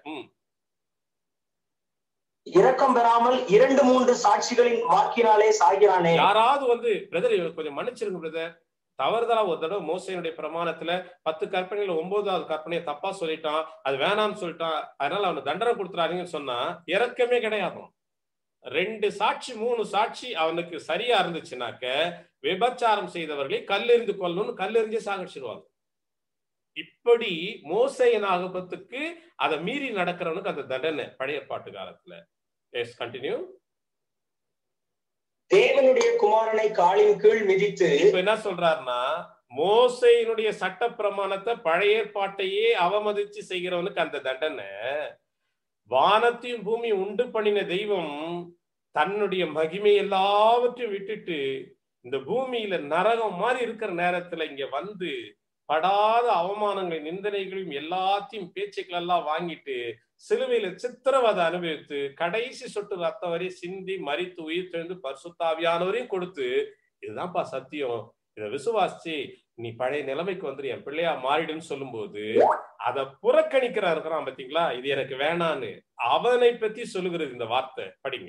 இரக்கம் பெறாமல் 2-3 சாட்சிகளின் வாக்கினாலே சாகிறானே. யாராவது வந்து பிரதர் கொஞ்சம் மன்னிச்சிருங்க பிரதர், தவறுதலா ஒரு தடவை மோசையினுடைய பிரமாணத்துல 10 கற்பனையில 9வது கற்பனையை தப்பா சொல்லிட்டான், அது வேணாம்னு சொல்லிட்டான், அதனால அவனுக்கு தண்டனை கொடுத்துறாருங்கன்னு சொன்னா இரக்கமே கிடையாது. 2 சாட்சி 3 சாட்சி அவனுக்கு சரியா இருந்துச்சுனாக்க விபச்சாரம் செய்தவர்களை கல்லெறிந்து கொல்லணும்னு கல்லெறிஞ்சே சாகடிச்சிருவாங்க. இப்படி மோசையின் ஆகபத்துக்கு அதை மீறி நடக்கிறவனுக்கு அந்த தண்டனை பழைய பாட்டு காலத்துல. Yes, continue. தேவனுடைய குமாரனை காலின் கீழ் மிதித்து, இப்ப என்ன சொல்றாருன்னா, மோசையினுடைய சட்ட பிரமாணத்தை பழைய ஏற்பாட்டையே அவமதிச்சு செய்கிறவனுக்கு அந்த தண்டனை. வானத்தையும் பூமி உண்டு பண்ணின தெய்வம் தன்னுடைய மகிமை எல்லாவற்றையும் விட்டுட்டு இந்த பூமியில நரகம் மாதிரி இருக்கிற நேரத்துல இங்க வந்து படாத அவமானங்களை நிந்தனைகளையும் எல்லாத்தையும் பேச்சுக்கள் எல்லாம் வாங்கிட்டு சிலுவையில சித்திரவதை அனுபவித்து கடைசி சொட்டு ரத்தம் வரை சிந்தி மரித்து உயிர் தெழுந்து பரிசுத்தாவியானவரையும் கொடுத்து, இதுதான்ப்பா சத்தியம், இதை விசுவாசிச்சு நீ பழைய நிலைமைக்கு வந்துரு, என் பிள்ளையா மாறிடுன்னு சொல்லும் போது அதை புறக்கணிக்கிறா இருக்கிறான் பாத்தீங்களா, இது எனக்கு வேணான்னு. அவனை பத்தி சொல்லுகிறது இந்த வார்த்தை, படிங்க.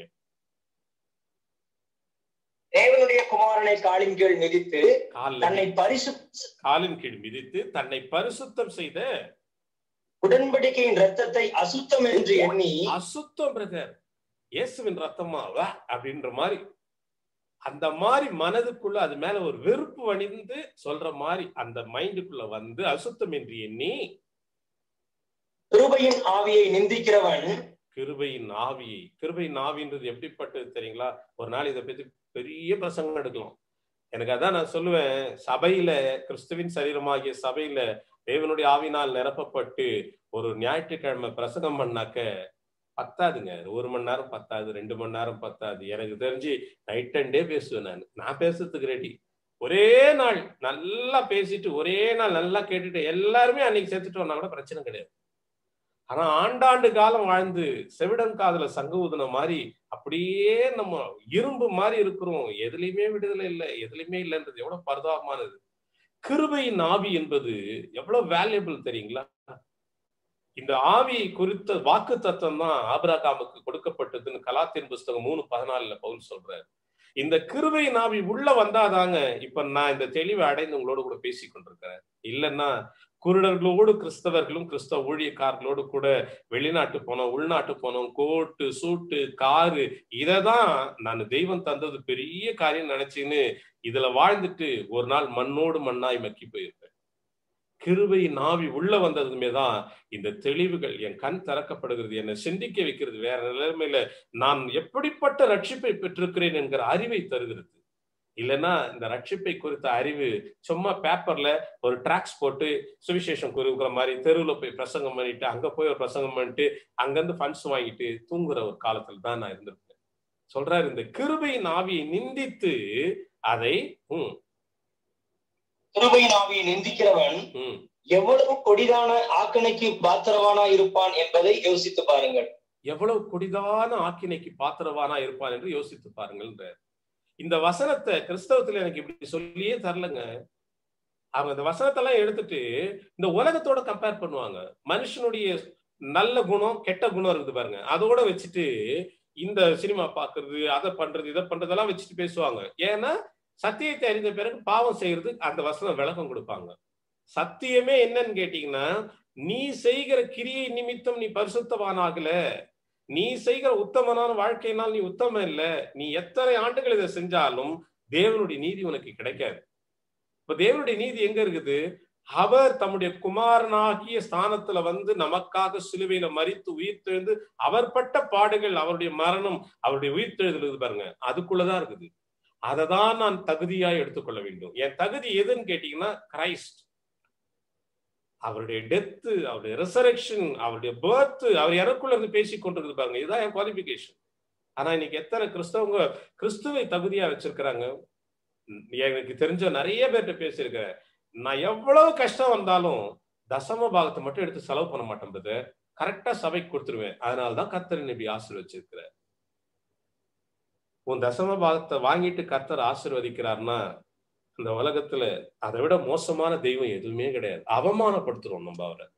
தேவனுடைய குமாரனை காலின் கீழ் மிதித்து காலின் கீழ் மிதித்து தன்னை பரிசுத்தம் செய்த உடன்படிக்கையின் ரத்தத்தை அசுத்தம் என்று எண்ணி, அசுத்தம் பிரதர் இயேசுவின் ரத்தமாவா அப்படின்ற மாதிரி அந்த மாதிரி மனதுக்குள்ள அது மேல ஒரு வெறுப்பு வணிந்து சொல்ற மாதிரி அந்த மைண்டுக்குள்ள வந்து அசுத்தம் என்று எண்ணி கிருபையின் ஆவியை நிந்திக்கிறவன், கிருபையின் ஆவியை, கிருபையின் ஆவின்றது எப்படிப்பட்டது தெரியுங்களா? ஒரு நாள் இதை பத்தி பெரிய பிரசங்கம் எடுக்கலாம். எனக்கு அதான் நான் சொல்லுவேன், சபையில கிறிஸ்துவின் சரீரமாகிய சபையில தேவனுடைய ஆவினால் நிரப்பப்பட்டு ஒரு ஞாயிற்றுக்கிழமை பிரசங்கம் பண்ணாக்க பத்தாதுங்க. 1 மணி நேரம் பத்தாது, 2 மணி நேரம் பத்தாது. எனக்கு தெரிஞ்சு நைட் அண்ட் டே பேசுவேன். நான் பேசுறதுக்கு ரெடி. ஒரே நாள் நல்லா பேசிட்டு ஒரே நாள் நல்லா கேட்டுட்டு எல்லாருமே அன்னைக்கு சேர்த்துட்டோம்னா கூட பிரச்சனை கிடையாது. ஆனா ஆண்டாண்டு காலம் வாழ்ந்து செவிடன் காதுல சங்கு ஊதுன மாதிரி அப்படியே நம்ம இரும்பு மாதிரி இருக்கிறோம். எதுலையுமே விடுதலை இல்லை, எதுலையுமே இல்லைன்றது எவ்வளவு பரிதாபமானது. கிருபையின் ஆவி என்பது எவ்வளவு வேல்யூபிள் தெரியுங்களா? இந்த ஆவி குறித்த வாக்கு தத்துவம் தான் ஆபிரகாமுக்கு கொடுக்கப்பட்டதுன்னு கலாத்தியர் புஸ்தகம் 3:14 பவுல் சொல்றாரு. இந்த கிருபையின் ஆவி உள்ள வந்தாதாங்க இப்ப நான் இந்த தெளிவை அடைந்து உங்களோட கூட பேசிக் கொண்டிருக்கிறேன். இல்லைன்னா குருடர்களோடு கிறிஸ்தவர்களும் கிறிஸ்தவ ஊழியக்காரர்களோடு கூட வெளிநாட்டு போனோம், உள்நாட்டு போனோம், கோட்டு சூட்டு காரு, இததான் நான் தெய்வம் தந்தது பெரிய காரியம் நினைச்சுன்னு இதுல வாழ்ந்துட்டு ஒரு நாள் மண்ணோடு மண்ணாய் மக்கி போயிருப்பேன். கிருபையின் ஆவி உள்ள வந்ததுமே தான் இந்த தெளிவுகள் என் கண் திறக்கப்படுகிறது, என்னை சிந்திக்க வைக்கிறது, வேற நிலைமையில நான் எப்படிப்பட்ட ரட்சிப்பை பெற்றிருக்கிறேன் என்கிற அறிவை தருகிறது. இல்லைன்னா இந்த ரட்சிப்பை குறித்த அறிவு சும்மா பேப்பர்ல ஒரு டிராக்ஸ் போட்டு சுவிசேஷம் குறிக்கிற மாதிரி தெருவில் போய் பிரசங்கம் பண்ணிட்டு அங்க போய் ஒரு பிரசங்கம் பண்ணிட்டு அங்கிருந்து ஃபண்ட்ஸ் வாங்கிட்டு தூங்குற ஒரு காலத்துல தான் நான் இருந்திருக்கேன். சொல்றாரு, இந்த கிருபையின் ஆவியை நிந்தித்து அதை கிருபையின் ஆவியை நிந்திக்கிறவன் எவ்வளவு கொடிதான ஆக்கினைக்கு பாத்திரவானா இருப்பான் என்பதை யோசித்து பாருங்கள். எவ்வளவு கொடிதான ஆக்கினைக்கு பாத்திரவானா இருப்பான் என்று யோசித்து பாருங்கள். இந்த வசனத்தை கிறிஸ்தவத்துல எனக்கு இப்படி சொல்லியே தரலங்க. அவங்க இந்த வசனத்தெல்லாம் எடுத்துட்டு இந்த உலகத்தோட கம்பேர் பண்ணுவாங்க. மனுஷனுடைய நல்ல குணம் கெட்ட குணம் இருக்குது பாருங்க, அதோட வச்சுட்டு இந்த சினிமா பாக்குறது, அதை பண்றது, இதை பண்றதெல்லாம் வச்சுட்டு பேசுவாங்க. ஏன்னா சத்தியத்தை அறிந்த பிறகு பாவம் செய்யறது அந்த வசனம் விளக்கம் கொடுப்பாங்க. சத்தியமே என்னன்னு கேட்டீங்கன்னா, நீ செய்கிற கிரியை நிமித்தம் நீ பரிசுத்தவானாகல, நீ செய்கிற உத்தமனான வாழ்க்கையினால் நீ உத்தமம் இல்ல, நீ எத்தனை ஆண்டுகள் இதை செஞ்சாலும் தேவனுடைய நீதி உனக்கு கிடைக்காது. இப்ப தேவனுடைய நீதி எங்க இருக்குது? அவர் தம்முடைய குமாரனாகிய ஸ்தானத்துல வந்து நமக்காக சிலுவையில மரித்து உயிர்த்தெழுந்து அவர் பட்ட பாடுகள், அவருடைய மரணம், அவருடைய உயிர்த்தெழுதல் பாருங்க, அதுக்குள்ளதான் இருக்குது. அதை தான் நான் தகுதியாய் எடுத்துக்கொள்ள வேண்டும். என் தகுதி எதுன்னு கேட்டீங்கன்னா கிரைஸ்ட், அவருடைய டெத்து, அவருடைய ரெசரக்ஷன், அவருடைய பர்த், அவர் எனக்குள்ள இருந்து பேசிக் கொண்டிருக்குது பாருங்க, இதுதான் என் குவாலிபிகேஷன். ஆனா இன்னைக்கு எத்தனை கிறிஸ்தவங்க கிறிஸ்துவை தகுதியா வச்சிருக்கிறாங்க? எனக்கு தெரிஞ்ச நிறைய பேர்கிட்ட பேசியிருக்கிறேன். நான் எவ்வளவு கஷ்டம் வந்தாலும் தசம பாகத்தை மட்டும் எடுத்து செலவு பண்ண மாட்டேன், கரெக்டா சபைக்கு கொடுத்துருவேன். அதனாலதான் கர்த்தர் நபி ஆசீர்வதிச்சிருக்கிறார். உன் தசம பாகத்தை வாங்கிட்டு கர்த்தர் ஆசீர்வதிக்கிறார்னா இந்த உலகத்துல அதை விட மோசமான தெய்வம் எதுவுமே கிடையாது. அவமானப்படுத்துறோம் நம்ம அவரை.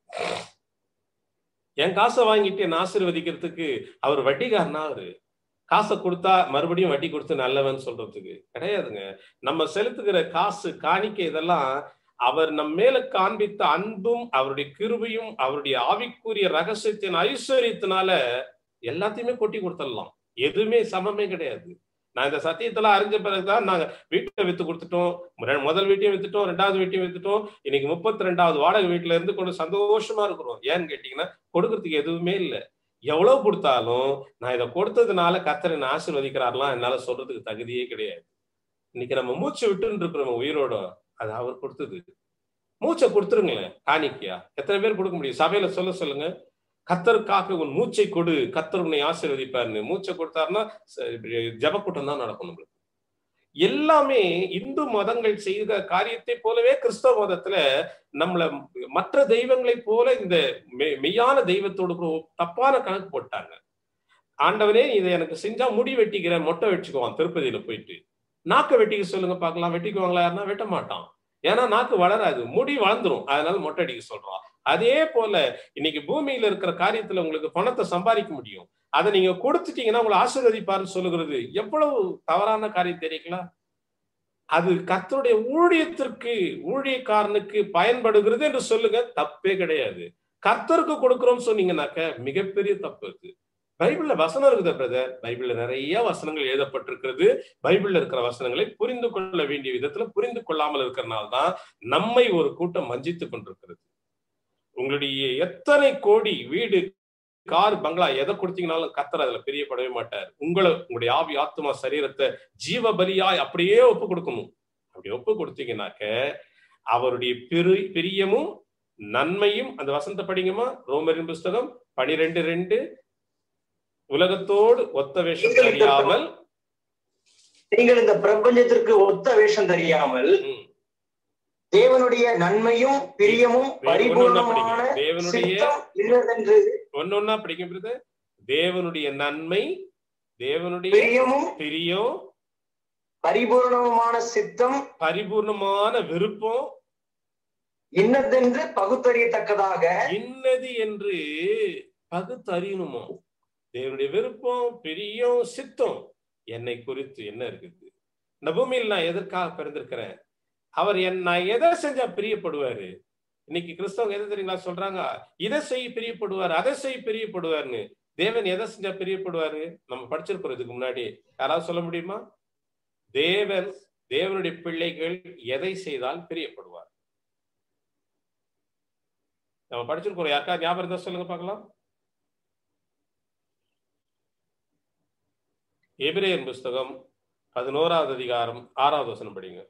என் காசை வாங்கிட்டு என்ன ஆசீர்வதிக்கிறதுக்கு அவர் வட்டிக்காரனா? அவரு காசை கொடுத்தா மறுபடியும் வட்டி கொடுத்து நல்லவன் சொல்றதுக்கு கிடையாதுங்க. நம்ம செலுத்துகிற காசு, காணிக்கை, இதெல்லாம் அவர் நம்ம மேல காண்பித்த அன்பும் அவருடைய கிருபையும் அவருடைய ஆவிக்குரிய ரகசியத்தின் ஐஸ்வர்யத்தினால எல்லாத்தையுமே கொட்டி கொடுத்துடலாம். எதுவுமே சமமே கிடையாது. நான் இந்த சத்தியத்தெல்லாம் அறிஞ்ச பிறகுதான் நாங்க வீட்டை வித்து கொடுத்துட்டோம். முதல் வீட்டையும் வித்துட்டோம், 2வது வீட்டையும் வித்துட்டோம். இன்னைக்கு 32வது வாடகை வீட்டுல இருந்து கொண்டு சந்தோஷமா இருக்கிறோம். ஏன்னு கேட்டீங்கன்னா கொடுக்கறதுக்கு எதுவுமே இல்லை. எவ்வளவு கொடுத்தாலும் நான் இதை கொடுத்ததுனால கர்த்தர் என்னை ஆசீர்வதிக்கிறார்லாம் என்னால சொல்றதுக்கு தகுதியே கிடையாது. இன்னைக்கு நம்ம மூச்சு விட்டுன்னு இருக்கிறோம் உயிரோட, அது அவர் கொடுத்தது. மூச்சை கொடுத்துருங்களேன் காணிக்கையா. எத்தனை பேர் கொடுக்க முடியும்? சபையில சொல்லுங்க, கர்த்தருக்காக உன் மூச்சை கொடு, கர்த்தர் உன்னை ஆசீர்வதிப்பாருன்னு. மூச்சை கொடுத்தாருன்னா ஜபக்கூட்டம் தான் நடக்கும். நம்மளுக்கு எல்லாமே இந்து மதங்கள் செய்த காரியத்தை போலவே கிறிஸ்தவ மதத்துல நம்மள மற்ற தெய்வங்களை போல இந்த மெய்யான தெய்வத்தோடு கூட தப்பான கணக்கு போட்டாங்க. ஆண்டவனே இதை எனக்கு செஞ்சா முடி வெட்டிக்கிறேன், மொட்டை வச்சுக்குவான். திருப்பதியில போயிட்டு நாக்க வெட்டிக்க சொல்லுங்க பார்க்கலாம், வெட்டிக்குவாங்களா? யாருன்னா வெட்ட மாட்டான். ஏன்னா நாக்கு வளராது, முடி வளர்ந்துரும், அதனால மொட்டை அடிக்க சொல்றான். அதே போல இன்னைக்கு பூமியில இருக்கிற காரியத்துல உங்களுக்கு பணத்தை சம்பாதிக்க முடியும், அதை நீங்க கொடுத்துட்டீங்கன்னா உங்களை ஆசீர்வதிப்பாருன்னு சொல்லுகிறது எவ்வளவு தவறான காரியம் தெரியுங்களா? அது கர்த்தருடைய ஊழியத்திற்கு, ஊழியக்காரனுக்கு பயன்படுகிறது என்று சொல்லுங்க, தப்பே கிடையாது. கர்த்தருக்கு கொடுக்கிறோம் சொன்னீங்கன்னாக்க மிகப்பெரிய தப்பு இருக்கு. பைபிள்ல வசனம் இருக்குது பிரதர், பைபிள்ல நிறைய வசனங்கள் எழுதப்பட்டிருக்கிறது. பைபிள்ல இருக்கிற வசனங்களை புரிந்து கொள்ள வேண்டிய விதத்துல புரிந்து கொள்ளாமல் இருக்கிறனால்தான் நம்மை ஒரு கூட்டம் வஞ்சித்து கொண்டிருக்கிறது. உங்களுடைய எத்தனை கோடி வீடு, கார், பங்களா எதை கொடுத்தீங்கன்னாலும் கர்த்தர் அதுல பிரியப்படவே மாட்டார். உங்களுடைய ஆவி, ஆத்மா, சரீரத்தை ஜீவ பலியாய் அப்படியே ஒப்பு கொடுக்கணும். அப்படி ஒப்பு கொடுத்தீங்கன்னாக்க அவருடைய பிரியமும் நன்மையும், அந்த வசனத்தை படிங்கம்மா, ரோமரின் புஸ்தகம் 12:2, உலகத்தோடு ஒத்த வேஷம் தெரியாமல், நீங்கள் இந்த பிரபஞ்சத்திற்கு ஒத்த வேஷம் தெரியாமல் தேவனுடைய நன்மையும் பிரியமும் பரிபூர்ணமான சித்தம் இன்னதென்று ஒன்னொன்னா படிக்கிறது. தேவனுடைய நன்மை, தேவனுடைய பிரியம், பரிபூர்ணமான சித்தம், பரிபூர்ணமான விருப்பம், இன்னதென்று பகுத்தறியத்தக்கதாக, இன்னது என்று பகுத்தறியணுமோ. தேவனுடைய விருப்பம், பிரியம், சித்தம் என்னை குறித்து என்ன இருக்குது, இந்த பூமியில் நான் எதற்காக பிறந்திருக்கிறேன், அவர் நான் எதை செஞ்சா பிரியப்படுவாரு. இன்னைக்கு கிறிஸ்தவங்க எதை தெரியுங்களா சொல்றாங்க, இதை செய் பிரியப்படுவார், அதை செய் பிரியப்படுவார்னு. தேவன் எதை செஞ்சா பிரியப்படுவாரு? நம்ம படிச்சிருக்கிறோம் இதுக்கு முன்னாடி. யாராவது சொல்ல முடியுமா? தேவனுடைய பிள்ளைகள் எதை செய்தால் பிரியப்படுவார்? நம்ம படிச்சிருக்கிறோம். யாருக்கா ஞாபகம் இருந்தா சொல்லுங்க பார்க்கலாம். எபிரேயர் புஸ்தகம் 11வது அதிகாரம் 6வது வசனம் படிங்க.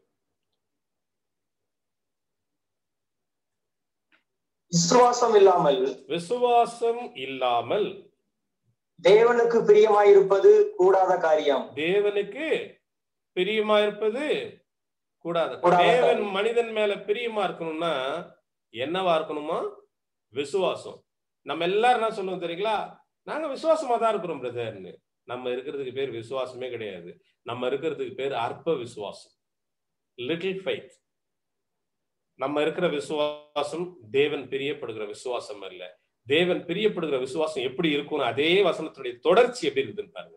விசுவாசம் இல்லாமல் தேவனுக்கு பிரியமாயிருப்பது கூடாத காரியம். தேவனுக்கு பிரியமாயிருப்பது கூடாது. தேவன் மனிதன் மேல பிரியமா இருக்கணும்னா என்னவா இருக்கணுமா? விசுவாசம். நம்ம எல்லாரும் என்ன சொல்லுவோம் தெரியுங்களா, நாங்க விசுவாசமா தான் இருக்கிறோம் பிரதர்னு. நம்ம இருக்கிறதுக்கு பேர் விசுவாசமே கிடையாது. நம்ம இருக்கிறதுக்கு பேர் அற்ப விசுவாசம், லிட்டில் ஃபெய்த். நம்ம இருக்கிற விசுவாசம் தேவன் பிரியப்படுகிற விசுவாசம் அல்ல. தேவன் பிரியப்படுகிற விசுவாசம் எப்படி இருக்கும், அதே வசனத்துடைய தொடர்ச்சி எப்படி இருக்குதுன்னு பாருங்க.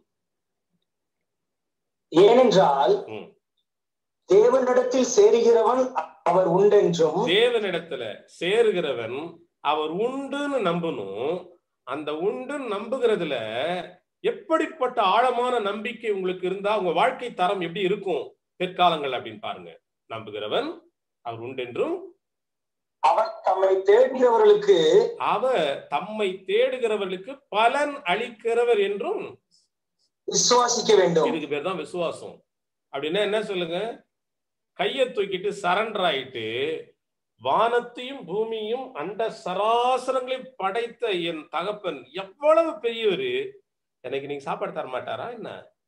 ஏனென்றால் தேவனிடத்தில் சேருகிறவன் அவர் உண்டென்றும், தேவனிடத்துல சேருகிறவன் அவர் உண்டுன்னு நம்பணும். அந்த உண்டுன்னு நம்புகிறதுல எப்படிப்பட்ட ஆழமான நம்பிக்கை உங்களுக்கு இருந்தா உங்க வாழ்க்கை தரம் எப்படி இருக்கும் பிற்காலங்கள் அப்படின்னு பாருங்க. நம்புகிறவன் அவர் உண்டென்றும், அவர் தம்மை தேடுகிறவர்களுக்கு பலன் அளிக்கிறவர் என்றும் விசுவாசிக்க வேண்டும். இதுக்கு பேர் தான் விசுவாசம். அப்படின்னா என்ன சொல்லுங்க, கையை தூக்கிட்டு சரண்டர் ஆயிட்டு, வானத்தையும் பூமியும் அண்ட சராசரங்களையும் படைத்த என் தகப்பன் எவ்வளவு பெரியவரு, எனக்கு நீங்க சாப்பாடு தர மாட்டாரா என்ன?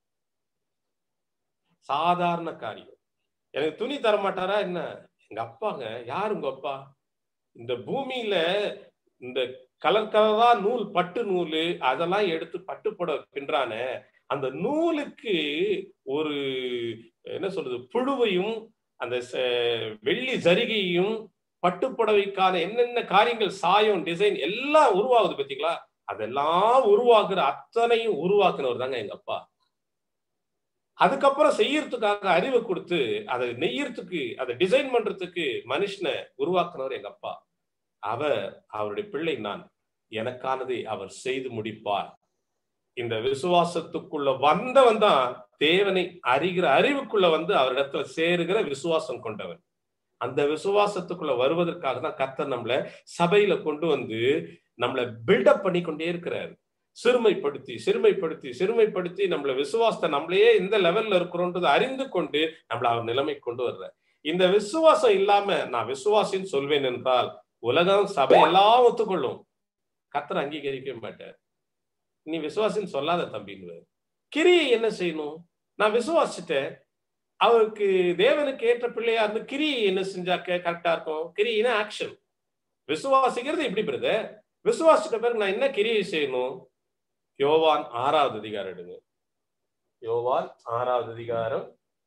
சாதாரண காரியம். எனக்கு துணி தர மாட்டாரா என்ன? எங்க அப்பாங்க. யாரு உங்க அப்பா? இந்த பூமியில இந்த கலர் கலரா நூல், பட்டு நூல், அதெல்லாம் எடுத்து பட்டு போட பின்றான அந்த நூலுக்கு ஒரு என்ன சொல்றது, புழுவையும் அந்த வெள்ளி ஜரிகையும் பட்டு புடவைக்கான என்னென்ன காரியங்கள், சாயம், டிசைன் எல்லாம் உருவாகுது பாத்தீங்களா? அதெல்லாம் உருவாக்குற அத்தனையும் உருவாக்குனவர் தாங்க எங்க அப்பா. அதுக்கப்புறம் செய்யறதுக்காக அறிவை கொடுத்து அதை நெய்யறதுக்கு, அதை டிசைன் பண்றதுக்கு மனுஷனை உருவாக்குனவர் எங்க அப்பா. அவருடைய பிள்ளை நான், எனக்கானதை அவர் செய்து முடிப்பார். இந்த விசுவாசத்துக்குள்ள வந்தவன் தான் தேவனை அறிகிற அறிவுக்குள்ள வந்து அவரிடத்துல சேருகிற விசுவாசம் கொண்டவன். அந்த விசுவாசத்துக்குள்ள வருவதற்காக தான் கர்த்தர் நம்மள சபையில கொண்டு வந்து நம்மளை பில்டப் பண்ணி கொண்டே இருக்கிறாரு. சிறுமைப்படுத்தி நம்மள விசுவாசத்தை நம்மளையே இந்த லெவல்ல இருக்கிறோன்றது அறிந்து கொண்டு நம்மள அவர் நிலைமை கொண்டு வர்ற. இந்த விசுவாசம் இல்லாம நான் விசுவாசின்னு சொல்வேன் என்றால் உலகம், சபை எல்லாம் ஒத்துக்கொள்ளும், கர்த்தர் அங்கீகரிக்க மாட்டார். நீ விசுவாசின்னு சொல்லாத தம்பின்னு. கிரியை என்ன செய்யணும்? நான் விசுவாசிட்டேன், அவருக்கு தேவனுக்கு ஏற்ற பிள்ளையா இருந்து கிரியை என்ன செஞ்சாக்க கரெக்டா இருக்கும்? கிரியினா ஆக்ஷன். விசுவாசிக்கிறது எப்படி பிரதர்? விசுவாசிட்ட பிறகு நான் என்ன கிரியை செய்யணும்? யோவான் 6வது அதிகாரம் எடுங்க. யோவான் 6வது அதிகாரம்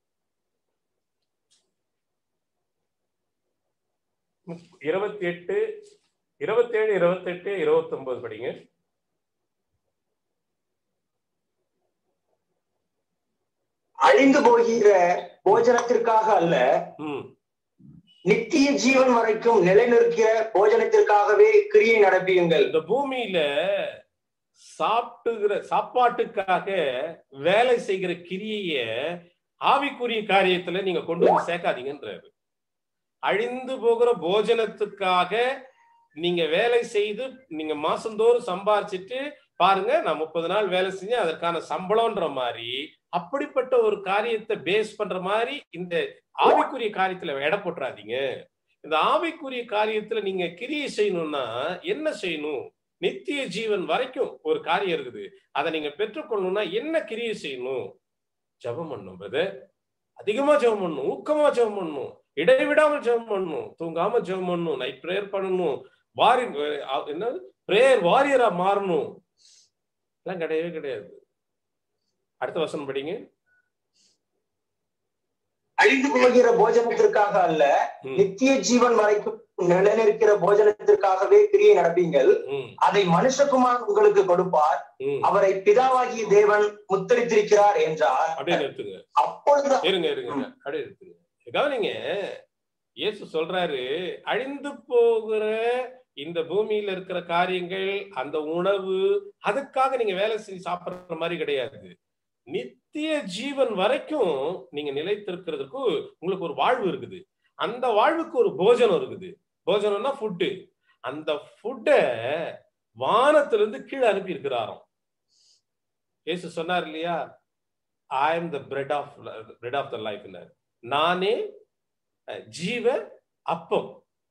27, 28, 29 படிங்க. அழிந்து போகிற போஜனத்திற்காக அல்ல, நித்திய ஜீவன் வரைக்கும் நிலைநிற்கிற போஜனத்திற்காகவே கிரியை நடப்பியுங்கள். இந்த பூமியில சாப்பாட்டுக்காக வேலை செய்கிற கிரியைய ஆவிக்குரிய காரியத்துல நீங்க கொண்டு வந்து சேர்க்காதீங்கன்றாரு. அழிந்து போகிற போஜனத்துக்காக நீங்க வேலை செய்து நீங்க மாசந்தோறும் சம்பாரிச்சிட்டு பாருங்க, நான் 30 நாள் வேலை செஞ்சேன் அதற்கான சம்பளம்ன்ற மாதிரி, அப்படிப்பட்ட ஒரு காரியத்தை பேஸ் பண்ற மாதிரி இந்த ஆவிக்குரிய காரியத்துல எடை போட்டுறாதீங்க. இந்த ஆவிக்குரிய காரியத்துல நீங்க கிரியை செய்யணும்னா என்ன செய்யணும்? நித்திய ஜீவன் வரைக்கும் ஒரு காரியம் இருக்குது. அதை நீங்க பெற்றுக்கொள்ளணும்னா என்ன கிரியை செய்யணும்? ஜெபம் பண்ணணும் பிரதர். அதிகமா ஜெபம் பண்ணணும், ஊக்கமா ஜெபம் பண்ணணும், இடைவிடாமல் ஜெபம் பண்ணணும், தூங்காம ஜெபம் பண்ணணும், நைட் பிரேயர் பண்ணணும், என்ன பிரேயர் வாரியரா மாறணும். எல்லாம் கிடையவே கிடையாது. அடுத்த வசனம் படிங்க. அழிந்து போகிற போஜனத்திற்காக அல்ல, நித்திய ஜீவன் வரைக்கும் நிலைநிற்கிற போஜனத்திற்காகவே கிரியை நடப்பீங்கள். அதை மனுஷகுமார் உங்களுக்கு கொடுப்பார், அவரை பிதாவாகிய தேவன் முத்தரித்திருக்கிறார் என்றார். அப்பொழுது கவனிங்க, இயேசு சொல்றாரு, அழிந்து போகிற இந்த பூமியில இருக்கிற காரியங்கள், அந்த உணவு, அதுக்காக நீங்க வேலை செஞ்சு சாப்பிடுற மாதிரி கிடையாது. நித்திய ஜீவன் வரைக்கும் நீங்க நிலைத்திருக்கிறதுக்கு உங்களுக்கு ஒரு வாழ்வு இருக்குது. அந்த வாழ்வுக்கு ஒரு போஜனம் இருக்குது. போஜனம்னா ஃபுட்டு. அந்த ஃபுட்டை வானத்திலிருந்து கீழே அனுப்பி இருக்கிறாராம். இயேசு சொன்னார் இல்லையா, I am the bread of the life. நானே ஜீவ அப்பம்.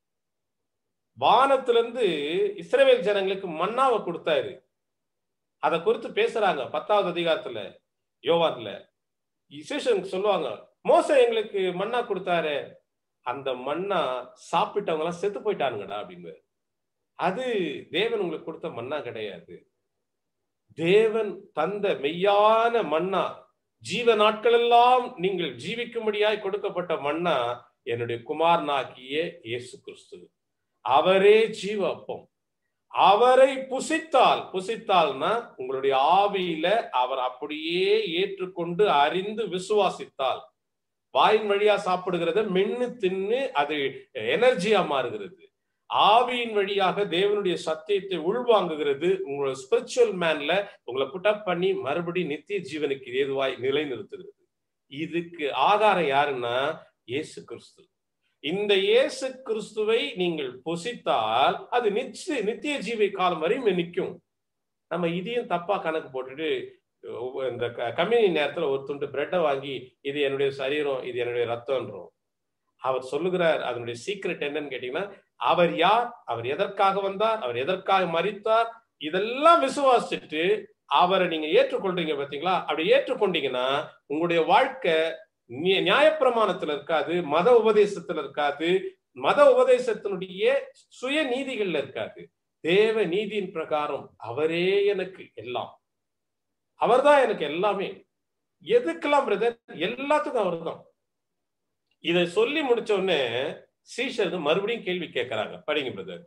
வானத்திலிருந்து இஸ்ரவேல் ஜனங்களுக்கு மன்னாவை கொடுத்தாரு. அதை குறித்து பேசுறாங்க 10வது அதிகாரத்துல யோவான்ல. இசேஷன் சொல்லுவாங்க, மோசே எங்களுக்கு மன்னா கொடுத்தாரு, அந்த மன்னா சாப்பிட்டவங்க எல்லாம் செத்து போயிட்டானுங்கடா அப்படின்னு. அது தேவன் உங்களுக்கு கொடுத்த மன்னா கிடையாது. தேவன் தந்த மெய்யான மன்னா, ஜீவ நாட்கள் எல்லாம் நீங்கள் ஜீவிக்கும்படியாய் கொடுக்கப்பட்ட மன்னா என்னுடைய குமாரனாகிய இயேசு கிறிஸ்து. அவரே ஜீவ அப்பம். அவரை புசித்தால்னா உங்களுடைய ஆவியில அவர் அப்படியே ஏற்றுக்கொண்டு அறிந்து விசுவாசித்தால், வாயின் வழியா சாப்பிடுகிறத மென்னு தின்னு அது எனர்ஜியா மாறுகிறது. ஆவியின் வழியாக தேவனுடைய சத்தியத்தை உள்வாங்குகிறது. உங்களோட ஸ்பிரிச்சுவல் மேன்ல உங்களை புட்டப் பண்ணி மறுபடியும் நித்திய ஜீவனுக்கு ஏதுவாய் நிலைநிறுத்துகிறது. இதுக்கு ஆதாரம் யாருன்னா இயேசு கிறிஸ்து. இந்த இயேசு கிறிஸ்துவை நீங்கள் புசித்தால் அது நித்திய ஜீவை காலம் வரையும் நிற்கும். நம்ம இதையும் தப்பா கணக்கு போட்டுட்டு இந்த கம்யூனி நேரத்துல ஒரு துண்டு பிரெட்டை வாங்கி இது என்னுடைய சரீரம், இது என்னுடைய ரத்தம்ன்றோம். அவர் சொல்லுகிறார், அதனுடைய சீக்ரெட் என்னன்னு கேட்டீங்கன்னா, அவர் யார், அவர் எதற்காக வந்தார், அவர் எதற்காக மரித்தார், இதெல்லாம் விசுவாசிச்சுட்டு அவரை நீங்க ஏற்றுக்கொள்றீங்க பாத்தீங்களா? அப்படி ஏற்றுக்கொண்டீங்கன்னா உங்களுடைய வாழ்க்கை நியாயப்பிரமாணத்துல இருக்காது, மத உபதேசத்துல இருக்காது, மத உபதேசத்தினுடைய சுய நீதிகள்ல இருக்காது. தேவ நீதியின் பிரகாரம் அவரே எனக்கு எல்லாம், அவர்தான் எனக்கு எல்லாமே. எதுக்கெல்லாம் பிரதர்? எல்லாத்துக்கும் அவர் தான். இதை சொல்லி முடிச்ச உடனே சீஷர்கள் மறுபடியும் கேள்வி கேட்கிறாங்க. படிங்க பிரதர்.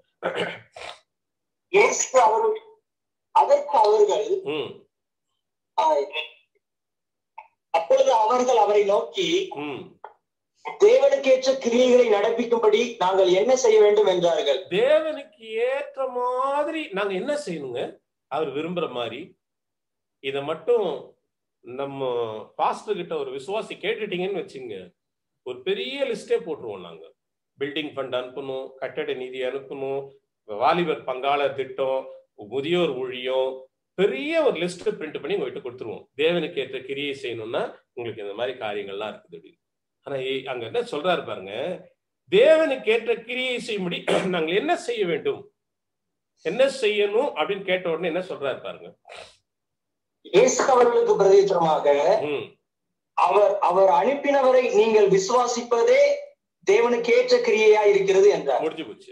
அப்பொழுது அவர்கள் அவரை நோக்கி, தேவனுக்கு ஏற்ற கிரியைகளை நடப்பிக்கும்படி நாங்கள் என்ன செய்ய வேண்டும் என்றார்கள். தேவனுக்கு ஏற்ற மாதிரி நாங்க என்ன செய்யணுங்க? அவர் விரும்புற மாதிரி. இத மட்டும் நம்ம பாஸ்டர் கிட்ட ஒரு விசுவாசி கேட்டுட்டீங்கன்னு வச்சுங்க, ஒரு பெரிய லிஸ்டே போட்டுருவோம். நாங்க பில்டிங் ஃபண்ட் அனுப்பணும், கட்டட நிதி அனுப்பணும், வாலிபர் பங்காளர் திட்டம், முதியோர் ஊழியம், பெரிய ஒரு லிஸ்ட் பிரிண்ட் பண்ணி உங்ககிட்ட கொடுத்துருவோம். தேவனுக்கு ஏற்ற கிரியை செய்யணும்னா உங்களுக்கு இந்த மாதிரி காரியங்கள்லாம் இருக்குது அப்படின்னு. ஆனா அங்க என்ன சொல்றாரு பாருங்க, தேவனுக்கு ஏற்ற கிரியை செய்யும்படி நாங்கள் என்ன செய்ய வேண்டும், என்ன செய்யணும் அப்படின்னு கேட்ட உடனே என்ன சொல்றாரு பாருங்க. இயேசு அவர்களுக்கு பிரதியுத்தரமாக, அவர் அனுப்பினவரை நீங்கள் விசுவாசிப்பதே தேவனுக்கு ஏற்ற கிரியையா இருக்கிறது என்றார். முடிஞ்சு போச்சு.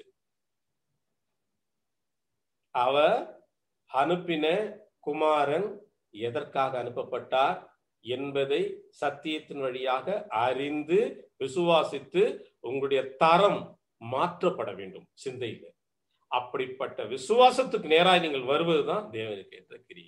அவர் அனுப்பின குமாரன் எதற்காக அனுப்பப்பட்டார் என்பதை சத்தியத்தின் வழியாக அறிந்து விசுவாசித்து உங்களுடைய தரம் மாற்றப்பட வேண்டும் சிந்தையில. அப்படிப்பட்ட விசுவாசத்துக்கு நேராக நீங்கள் வருவதுதான் தேவனுக்கு ஏற்ற கிரியை.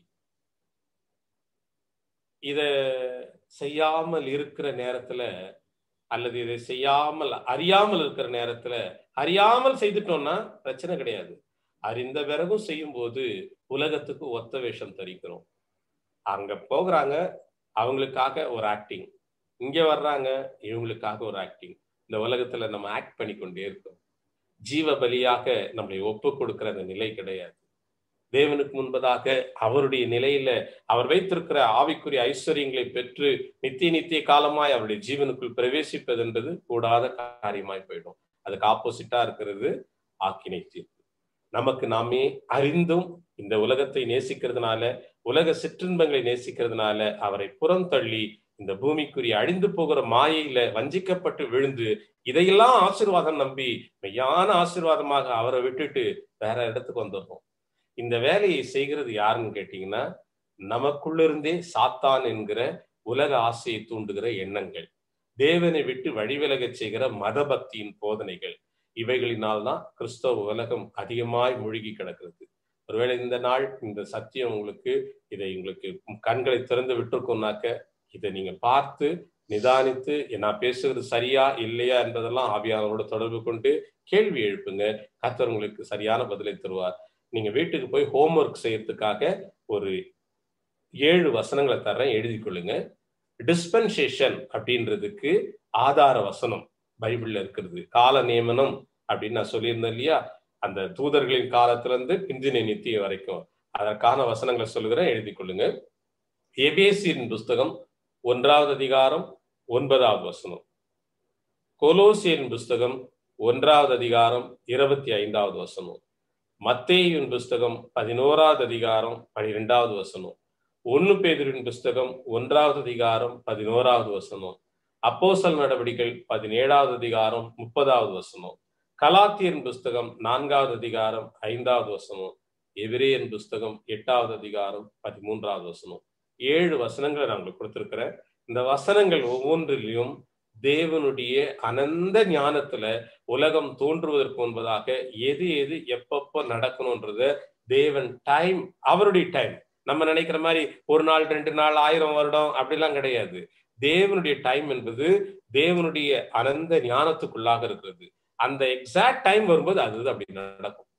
இத செய்யாமல் இருக்கிற நேரத்துல அல்லது இதை செய்யாமல் அறியாமல் இருக்கிற நேரத்துல, அறியாமல் செய்துட்டோம்னா பிரச்சனை கிடையாது. அறிந்த பிறகும் செய்யும் போது உலகத்துக்கு ஒத்த வேஷம் தரிக்கிறோம். அங்க போகிறாங்க, அவங்களுக்காக ஒரு ஆக்டிங், இங்க வர்றாங்க, இவங்களுக்காக ஒரு ஆக்டிங். இந்த உலகத்துல நம்ம ஆக்ட் பண்ணி கொண்டே இருக்கோம். ஜீவ பலியாக நம்மளை ஒப்பு கொடுக்கிற அந்த நிலை கிடையாது. தேவனுக்கு முன்பதாக அவருடைய நிலையில அவர் வைத்திருக்கிற ஆவிக்குரிய ஐஸ்வர்யங்களை பெற்று நித்திய காலமாய் அவருடைய ஜீவனுக்குள் பிரவேசிப்பது என்பது கூடாத காரியமாய் போயிடும். அதுக்கு ஆப்போசிட்டா இருக்கிறது ஆக்கினை தீர்ப்பு. நமக்கு நாமே அறிந்தும் இந்த உலகத்தை நேசிக்கிறதுனால, உலக சிற்றின்பங்களை நேசிக்கிறதுனால அவரை புறம் தள்ளி இந்த பூமிக்குரிய அழிந்து போகிற மாயையில வஞ்சிக்கப்பட்டு விழுந்து இதையெல்லாம் ஆசீர்வாதம் நம்பி மெய்யான ஆசீர்வாதமாக அவரை விட்டுட்டு வேற இடத்துக்கு வந்துடுறோம். இந்த வேலையை செய்கிறது யாருன்னு கேட்டீங்கன்னா, நமக்குள்ளிருந்தே சாத்தான் என்கிற உலக ஆசையை தூண்டுகிற எண்ணங்கள். தேவனை விட்டு வழிவிலகச் செய்கிற மத பக்தியின் போதனைகள், இவைகளினால்தான் கிறிஸ்தவ உலகம் அதிகமாய் மூழ்கி கிடக்கிறது. ஒருவேளை இந்த நாள் இந்த சத்தியம் இதை உங்களுக்கு கண்களை திறந்து விட்டுருக்கோம்னாக்க, இதை நீங்க பார்த்து நிதானித்து நான் பேசுறது சரியா இல்லையா என்பதெல்லாம் ஆவியானவரோட தொடர்பு கொண்டு கேள்வி எழுப்புங்க. கர்த்தர் உங்களுக்கு சரியான பதிலை தருவார். நீங்க வீட்டுக்கு போய் ஹோம்ஒர்க் செய்யறதுக்காக ஒரு 7 வசனங்களை தர்றேன், எழுதி கொள்ளுங்க. டிஸ்பென்சேஷன் அப்படின்றதுக்கு ஆதார வசனம் பைபிள்ல இருக்கிறது. கால நியமனம் அப்படின்னு நான் சொல்லியிருந்தேன் இல்லையா, அந்த தூதர்களின் காலத்திலிருந்து பிந்தின நித்திய வரைக்கும் அதற்கான வசனங்களை சொல்லுகிறேன், எழுதி கொள்ளுங்க. எபேசியரின் புஸ்தகம் 1வது அதிகாரம் 9வது வசனம், கொலோசியரின் புஸ்தகம் 1வது அதிகாரம் 25வது வசனம், மத்தேயுவின் புஸ்தகம் 11வது அதிகாரம் 12வது வசனம், 1 பேதுருவின் புஸ்தகம் 1வது அதிகாரம் 11வது வசனம், அப்போஸ்தலர் நடவடிக்கைகள் 17வது அதிகாரம் 30வது வசனம், கலாத்தியரின் புஸ்தகம் 4வது அதிகாரம் 5வது வசனம், எபிரேயரின் புஸ்தகம் 8வது அதிகாரம் 13வது வசனம். 7 வசனங்களை நான் உங்களுக்கு கொடுத்திருக்கிறேன். இந்த வசனங்கள் ஒவ்வொன்றிலையும் தேவனுடைய அனந்த ஞானத்துல உலகம் தோன்றுவதற்கு முன்பதாக எது எது எப்பப்போ நடக்கணும்ன்றத தேவன் டைம், அவருடைய டைம். நம்ம நினைக்கிற மாதிரி 1 நாள் 2 நாள் 1000 வருடம் அப்படிலாம் கிடையாது. தேவனுடைய டைம் என்பது தேவனுடைய அனந்த ஞானத்துக்குள்ளாக இருக்கிறது. அந்த எக்ஸாக்ட் டைம் வரும்போது அது அப்படி நடக்கும்.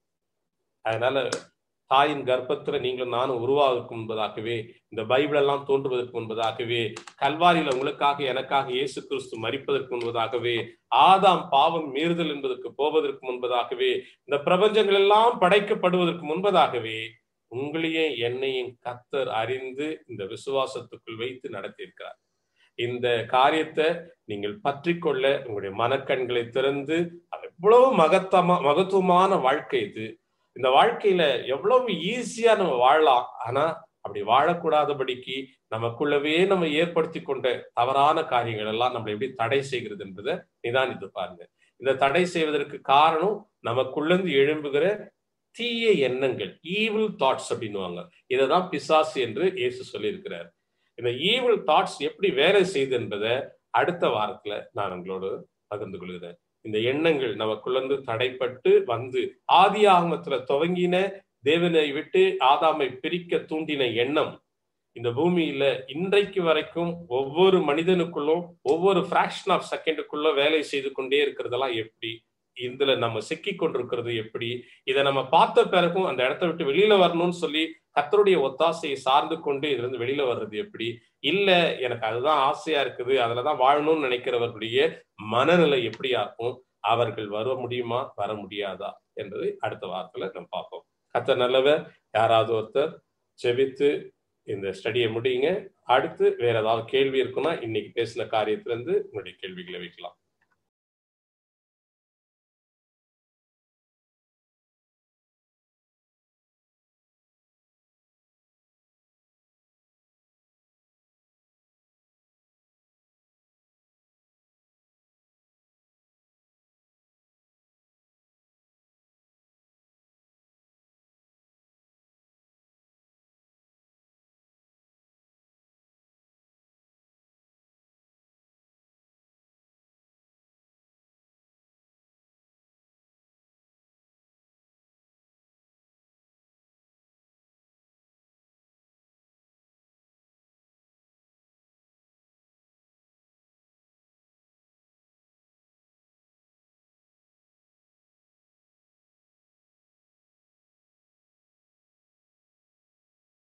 அதனால தாயின் கர்ப்பத்துல நீங்களும் நானும் உருவாவதற்கு முன்பதாகவே, இந்த பைபிள் எல்லாம் தோன்றுவதற்கு முன்பதாகவே, கல்வாரியில உங்களுக்காக எனக்காக இயேசு கிறிஸ்து மரிப்பதற்கு முன்பதாகவே, ஆதாம் பாவம் மீறுதல் என்பதற்கு போவதற்கு முன்பதாகவே, இந்த பிரபஞ்சங்கள் எல்லாம் படைக்கப்படுவதற்கு முன்பதாகவே உங்களையும் என்னையும் கர்த்தர் அறிந்து இந்த விசுவாசத்துக்குள் வைத்து நடத்தியிருக்கிறார். இந்த காரியத்தை நீங்கள் பற்றி கொள்ள உங்களுடைய மனக்கண்களை திறந்து, எவ்வளவு மகத்துவமான வாழ்க்கை இது. இந்த வாழ்க்கையில எவ்வளவு ஈஸியா நம்ம வாழலாம். ஆனா அப்படி வாழக்கூடாதபடிக்கு நமக்குள்ளவே நம்ம ஏற்படுத்தி கொண்ட தவறான காரியங்கள் எல்லாம் நம்மளை எப்படி தடை செய்கிறது என்பதை நிதானித்து பாருங்க. இந்த தடை செய்வதற்கு காரணம் நமக்குள்ளேந்து எழும்புகிற தீய எண்ணங்கள், ஈவில் தாட்ஸ் அப்படின்னுவாங்க. இதைதான் பிசாசு என்று இயேசு சொல்லியிருக்கிறார். இந்த ஈவில் தாட்ஸ் எப்படி வேலை செய்து என்பதை அடுத்த வாரத்துல நான் உங்களோடு பகிர்ந்து கொள்கிறேன். இந்த எண்ணங்கள் நமக்குள்ளேந்து தடைப்பட்டு வந்து ஆதி ஆகமத்துல துவங்கின தேவனை விட்டு ஆதாமை பிரிக்க தூண்டின எண்ணம் இந்த பூமியில இன்றைக்கு வரைக்கும் ஒவ்வொரு மனிதனுக்குள்ளும் ஒவ்வொரு ஃபிராக்ஷன் ஆஃப் செகண்டுக்குள்ள வேலை செய்து கொண்டே இருக்கிறதெல்லாம் எப்படி, இதுல நம்ம சிக்கி கொண்டிருக்கிறது எப்படி, இதை நம்ம பார்த்த பிறகும் அந்த இடத்த விட்டு வெளியில வரணும்னு சொல்லி கர்த்தருடைய ஒத்தாசையை சார்ந்து கொண்டு இதுல இருந்து வெளியில வர்றது எப்படி, இல்ல எனக்கு அதுதான் ஆசையா இருக்குது அதுலதான் வாழணும்னு நினைக்கிறவர்களுடைய மனநிலை எப்படியா இருக்கும், அவர்கள் வர முடியுமா வர முடியாதா என்பதை அடுத்த வாரத்துல நம்ம பார்ப்போம். கர்த்தர் நல்லவர். யாராவது ஒருத்தர் ஜெபித்து இந்த ஸ்டடியை முடியுங்க. அடுத்து வேற ஏதாவது கேள்வி இருக்குன்னா இன்னைக்கு பேசின காரியத்திலிருந்து உங்களுடைய கேள்விகளை வைக்கலாம்.